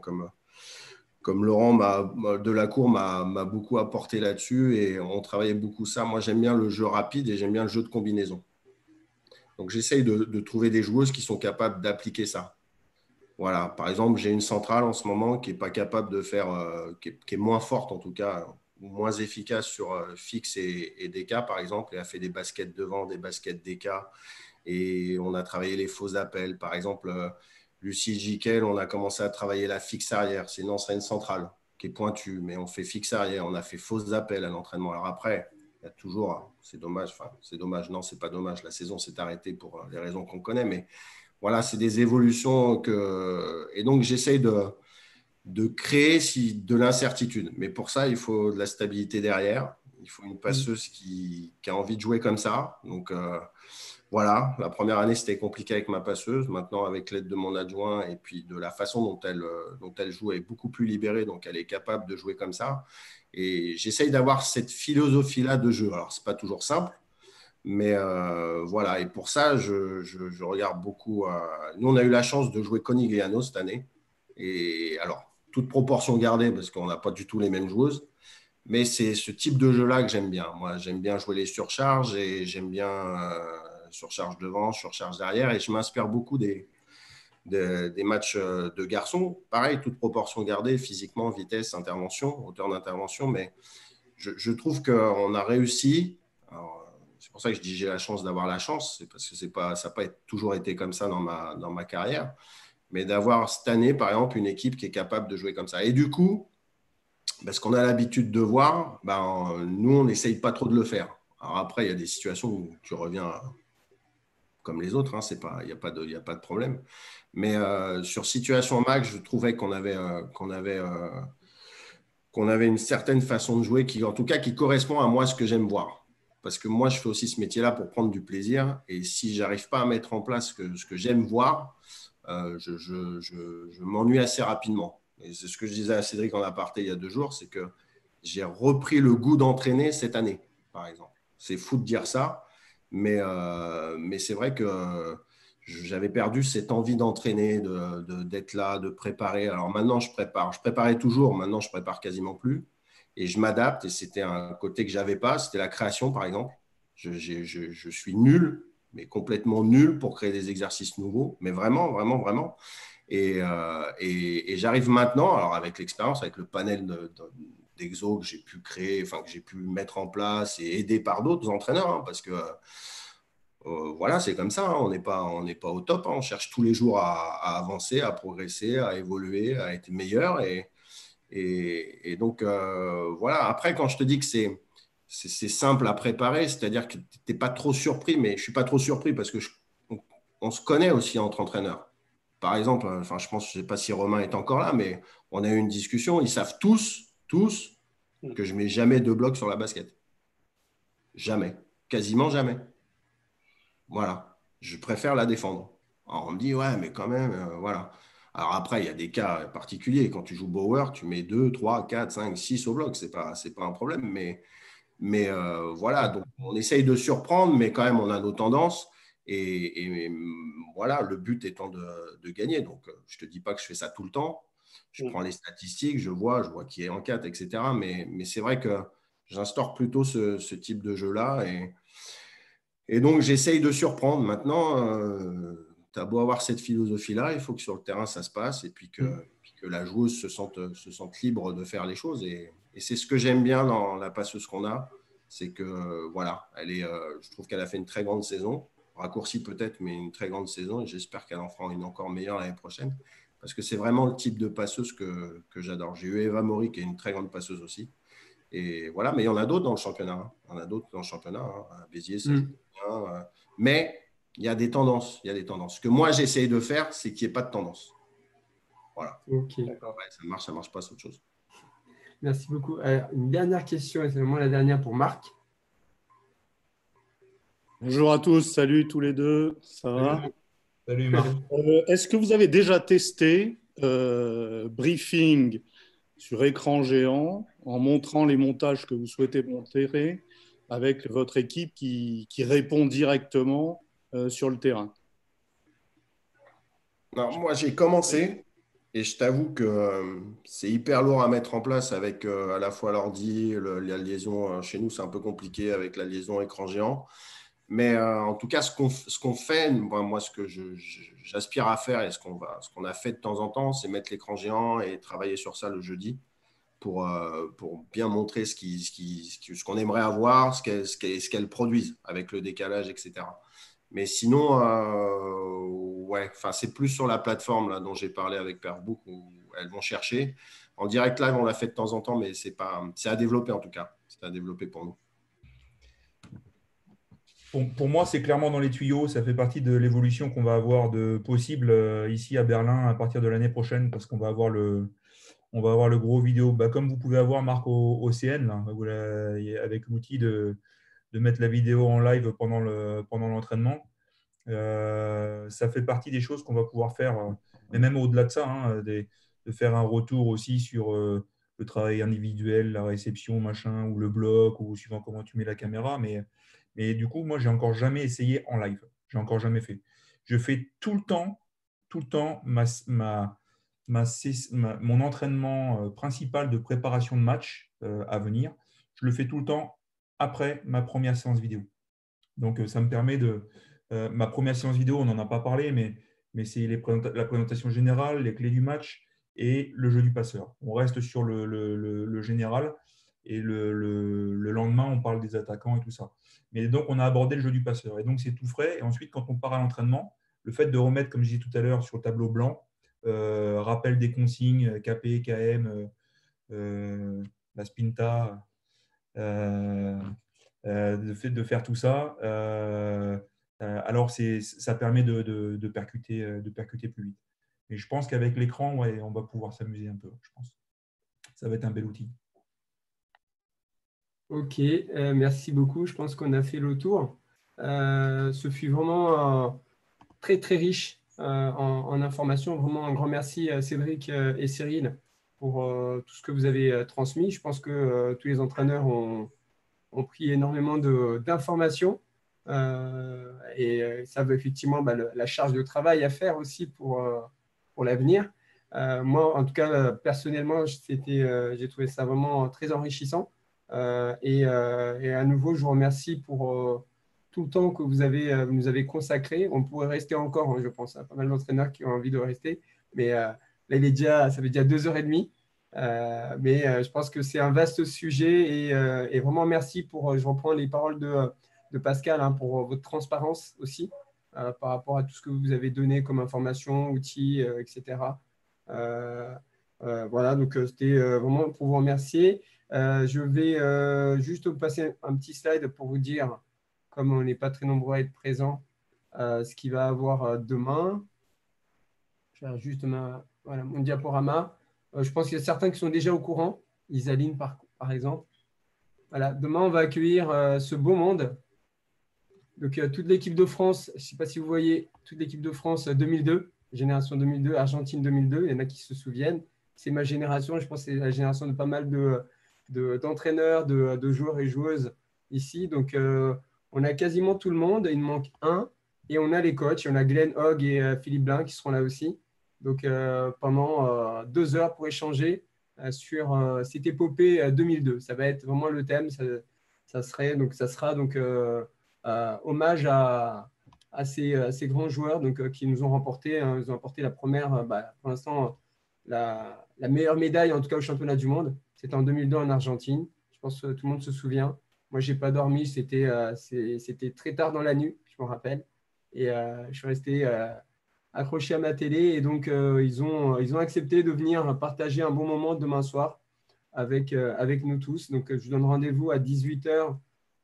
comme Laurent Delacour m'a beaucoup apporté là-dessus et on travaillait beaucoup ça. Moi, j'aime bien le jeu rapide et j'aime bien le jeu de combinaison. Donc, j'essaye de trouver des joueuses qui sont capables d'appliquer ça. Voilà. Par exemple, j'ai une centrale en ce moment qui n'est pas capable de faire, qui est moins forte en tout cas, moins efficace sur fixe et DK, par exemple. Elle a fait des baskets devant, des baskets DK. Et on a travaillé les faux appels. Par exemple, Lucie Jiquel, on a commencé à travailler la fixe arrière. C'est une ancienne centrale qui est pointue, mais on fait fixe arrière. On a fait faux appels à l'entraînement. Alors après… Il y a toujours, c'est dommage, non, c'est pas dommage, la saison s'est arrêtée pour les raisons qu'on connaît, mais voilà, c'est des évolutions et donc j'essaye de créer de l'incertitude, mais pour ça, il faut de la stabilité derrière, il faut une passeuse qui a envie de jouer comme ça, donc voilà, la première année, c'était compliqué avec ma passeuse, maintenant, avec l'aide de mon adjoint et puis de la façon dont elle joue, elle est beaucoup plus libérée, donc elle est capable de jouer comme ça. Et j'essaye d'avoir cette philosophie-là de jeu. Alors, ce n'est pas toujours simple, mais voilà. Et pour ça, je regarde beaucoup. Nous, on a eu la chance de jouer Conigliano cette année. Et alors, toute proportion gardée, parce qu'on n'a pas du tout les mêmes joueuses. Mais c'est ce type de jeu-là que j'aime bien. Moi, j'aime bien jouer les surcharges et j'aime bien surcharge devant, surcharge derrière. Et je m'inspire beaucoup des matchs de garçons. Pareil, toute proportion gardée, physiquement, vitesse, intervention, hauteur d'intervention. Mais je trouve qu'on a réussi. C'est pour ça que je dis j'ai la chance d'avoir la chance. C'est parce que ça n'a pas toujours été comme ça dans ma carrière. Mais d'avoir cette année, par exemple, une équipe qui est capable de jouer comme ça. Et du coup, parce qu'on a l'habitude de voir, nous, on n'essaye pas trop de le faire. Alors après, il y a des situations où tu reviens comme les autres, il n'y a pas de problème. Mais sur situation max, je trouvais qu'on avait une certaine façon de jouer qui, en tout cas, qui correspond à moi, ce que j'aime voir. Parce que moi, je fais aussi ce métier-là pour prendre du plaisir. Et si je n'arrive pas à mettre en place ce que j'aime voir, je m'ennuie assez rapidement. Et c'est ce que je disais à Cédric en aparté il y a 2 jours, c'est que j'ai repris le goût d'entraîner cette année, par exemple. C'est fou de dire ça, mais c'est vrai que j'avais perdu cette envie d'entraîner, d'être là, de préparer. Alors maintenant, je prépare. Je préparais toujours, maintenant, je prépare quasiment plus. Et je m'adapte, et c'était un côté que je n'avais pas, c'était la création, par exemple. Je suis nul, mais complètement nul pour créer des exercices nouveaux, mais vraiment, vraiment, vraiment. Et j'arrive maintenant, alors avec l'expérience, avec le panel d'exos que j'ai pu créer, enfin que j'ai pu mettre en place et aider par d'autres entraîneurs, hein, parce que voilà, c'est comme ça, hein, on n'est pas au top, hein, on cherche tous les jours à avancer, à progresser, à évoluer, à être meilleur. Et donc, voilà, après, quand je te dis que c'est simple à préparer, c'est-à-dire que tu n'es pas trop surpris, mais je ne suis pas trop surpris parce que on se connaît aussi entre entraîneurs. Par exemple, enfin, je ne sais pas si Romain est encore là, mais on a eu une discussion, ils savent tous que je ne mets jamais de bloc sur la basket. Jamais, quasiment jamais. Voilà, je préfère la défendre. Alors, on me dit, ouais, mais quand même, voilà. Alors après, il y a des cas particuliers. Quand tu joues Bauer, tu mets 2, 3, 4, 5, 6 au bloc. Ce n'est pas un problème. Mais voilà, donc on essaye de surprendre, mais quand même, on a nos tendances. Et voilà, le but étant de gagner. Donc, je ne te dis pas que je fais ça tout le temps. Je prends les statistiques, je vois qui est en 4, etc. Mais c'est vrai que j'instaure plutôt ce type de jeu-là. Et donc, j'essaye de surprendre. Maintenant, tu as beau avoir cette philosophie-là, il faut que sur le terrain, ça se passe et puis que la joueuse se sente libre de faire les choses. Et c'est ce que j'aime bien dans la passeuse qu'on a. C'est que, voilà, je trouve qu'elle a fait une très grande saison. Raccourcie peut-être, mais une très grande saison. Et j'espère qu'elle en fera une encore meilleure l'année prochaine. Parce que c'est vraiment le type de passeuse que j'adore. J'ai eu Eva Mori, qui est une très grande passeuse aussi. Et voilà, mais il y en a d'autres dans le championnat. Hein. Il y en a d'autres dans le championnat. Hein. À Béziers, ça joue bien. Mais il y a des tendances. Il y a des tendances. Ce que moi, j'essaye de faire, c'est qu'il n'y ait pas de tendance. Voilà. Ok. Ouais, ça marche pas, c'est autre chose. Merci beaucoup. Une dernière question, et c'est vraiment la dernière pour Marc. Bonjour à tous, salut tous les deux, ça va? Salut Marc. Est-ce que vous avez déjà testé briefing sur écran géant en montrant les montages que vous souhaitez montrer avec votre équipe qui répond directement sur le terrain? Alors, moi, j'ai commencé et je t'avoue que c'est hyper lourd à mettre en place avec à la fois l'ordi, la liaison. Chez nous, c'est un peu compliqué avec la liaison écran géant. Mais en tout cas, ce qu'on fait, moi, ce que j'aspire à faire et ce qu'on a fait de temps en temps, c'est mettre l'écran géant et travailler sur ça le jeudi pour bien montrer ce qu'on aimerait avoir, ce qu'elles produisent avec le décalage, etc. Mais sinon, ouais, c'est plus sur la plateforme là, dont j'ai parlé avec Perfbook où elles vont chercher. En direct live, on l'a fait de temps en temps, mais c'est à développer en tout cas. C'est à développer pour nous. Pour moi, c'est clairement dans les tuyaux. Ça fait partie de l'évolution qu'on va avoir de possible ici à Berlin à partir de l'année prochaine parce qu'on va avoir le gros vidéo. Comme vous pouvez avoir, Marc, au CN, là, avec l'outil de mettre la vidéo en live pendant l'entraînement. Ça fait partie des choses qu'on va pouvoir faire, mais même au-delà de ça, hein, de faire un retour aussi sur le travail individuel, la réception, machin, ou le bloc, ou suivant comment tu mets la caméra. Mais du coup, moi, j'ai encore jamais essayé en live. J'ai encore jamais fait. Je fais tout le temps mon entraînement principal de préparation de match à venir. Je le fais tout le temps après ma première séance vidéo. Donc, ça me permet ma première séance vidéo, on n'en a pas parlé, mais c'est la présentation générale, les clés du match et le jeu du passeur. On reste sur le général et le lendemain, on parle des attaquants et tout ça. Mais donc, on a abordé le jeu du passeur. Et donc, c'est tout frais. Et ensuite, quand on part à l'entraînement, le fait de remettre, comme je disais tout à l'heure, sur le tableau blanc, rappel des consignes, KP, KM, la Spinta, de faire tout ça, alors ça permet de percuter plus vite. Mais je pense qu'avec l'écran, ouais, on va pouvoir s'amuser un peu, je pense. Ça va être un bel outil. Ok, merci beaucoup. Je pense qu'on a fait le tour. Ce fut vraiment très, très riche en informations. Vraiment un grand merci à Cédric et Cyril pour tout ce que vous avez transmis. Je pense que tous les entraîneurs ont pris énormément d'informations et savent effectivement la charge de travail à faire aussi pour l'avenir. Moi, en tout cas, personnellement, j'ai trouvé ça vraiment très enrichissant. Et à nouveau, je vous remercie pour tout le temps que vous nous avez consacré. On pourrait rester encore, hein, je pense, à pas mal d'entraîneurs qui ont envie de rester. Mais là, ça fait déjà 2h30. Mais je pense que c'est un vaste sujet et vraiment merci pour, je reprends les paroles de Pascal hein, pour votre transparence aussi par rapport à tout ce que vous avez donné comme information, outils, etc. Voilà, donc c'était vraiment pour vous remercier. Je vais juste vous passer un petit slide pour vous dire, comme on n'est pas très nombreux à être présents, ce qu'il va avoir demain. Je vais faire juste voilà, mon diaporama. Je pense qu'il y a certains qui sont déjà au courant. Isaline, par exemple. Voilà, demain, on va accueillir ce beau monde. Donc, toute l'équipe de France, je ne sais pas si vous voyez, toute l'équipe de France 2002, génération 2002, Argentine 2002, il y en a qui se souviennent. C'est ma génération, je pense que c'est la génération de pas mal d'entraîneurs, de joueurs et joueuses ici. Donc, on a quasiment tout le monde. Il manque un. Et on a les coachs. On a Glenn Hogg et Philippe Blin qui seront là aussi. Donc, pendant 2 heures pour échanger sur cette épopée 2002. Ça va être vraiment le thème. Ça sera donc hommage à ces grands joueurs qui nous ont remporté. Ils ont remporté la première, pour l'instant, la meilleure médaille, en tout cas au championnat du monde. C'était en 2002 en Argentine. Je pense que tout le monde se souvient. Moi, je n'ai pas dormi. C'était très tard dans la nuit, je me rappelle. Et je suis resté accroché à ma télé. Et donc, ils ont accepté de venir partager un bon moment demain soir avec nous tous. Donc, je vous donne rendez-vous à 18h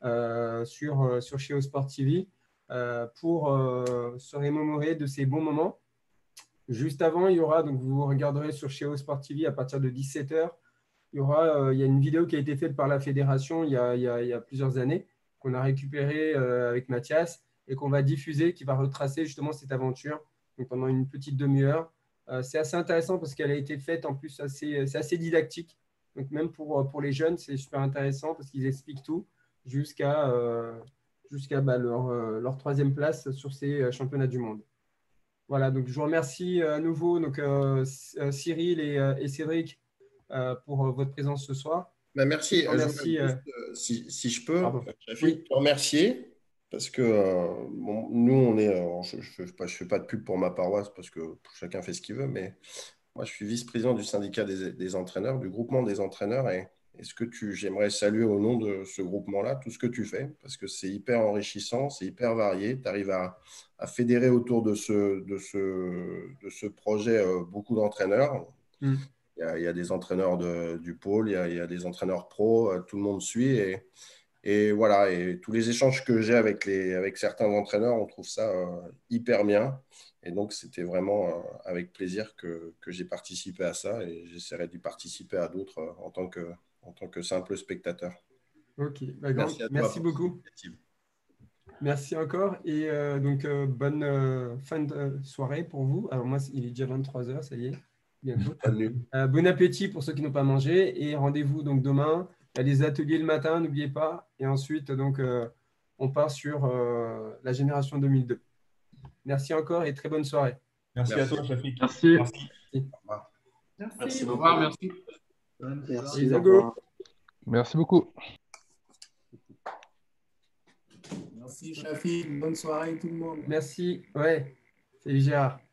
sur Cheo Sport TV pour se remémorer de ces bons moments. Juste avant, il y aura, donc vous regarderez sur Cheo Sport TV à partir de 17h, il y a une vidéo qui a été faite par la fédération il y a plusieurs années, qu'on a récupérée avec Mathias et qu'on va diffuser, qui va retracer justement cette aventure donc pendant une petite demi-heure. C'est assez intéressant parce qu'elle a été faite en plus, c'est assez didactique. Donc même pour les jeunes, c'est super intéressant parce qu'ils expliquent tout jusqu'à leur 3e place sur ces championnats du monde. Voilà, donc je vous remercie à nouveau Cyril et Cédric pour votre présence ce soir. Merci. Merci. Si je peux, oui. te remercier parce que nous, je ne fais pas de pub pour ma paroisse parce que chacun fait ce qu'il veut, mais moi, je suis vice-président du syndicat des entraîneurs, du groupement des entraîneurs. Et j'aimerais saluer au nom de ce groupement-là tout ce que tu fais parce que c'est hyper enrichissant, c'est hyper varié. Tu arrives à fédérer autour de ce projet beaucoup d'entraîneurs. Il y a des entraîneurs du pôle, il y a des entraîneurs pro, tout le monde suit. Et voilà, et tous les échanges que j'ai avec certains entraîneurs, on trouve ça hyper bien. Et donc, c'était vraiment avec plaisir que j'ai participé à ça et j'essaierai d'y participer à d'autres en tant que simple spectateur. Ok, merci beaucoup. Merci encore et bonne fin de soirée pour vous. Alors moi, il est déjà 23h, ça y est, bientôt. Bon appétit pour ceux qui n'ont pas mangé et rendez-vous donc demain. Il y a des ateliers le matin, n'oubliez pas. Et ensuite, donc, on part sur la génération 2002. Merci encore et très bonne soirée. Merci à toi, Shafik. Merci. Merci. Au revoir, merci. Merci, Zago. Merci beaucoup. Merci, Shafik. Bonne soirée, tout le monde. Merci. Ouais, c'est Gérard.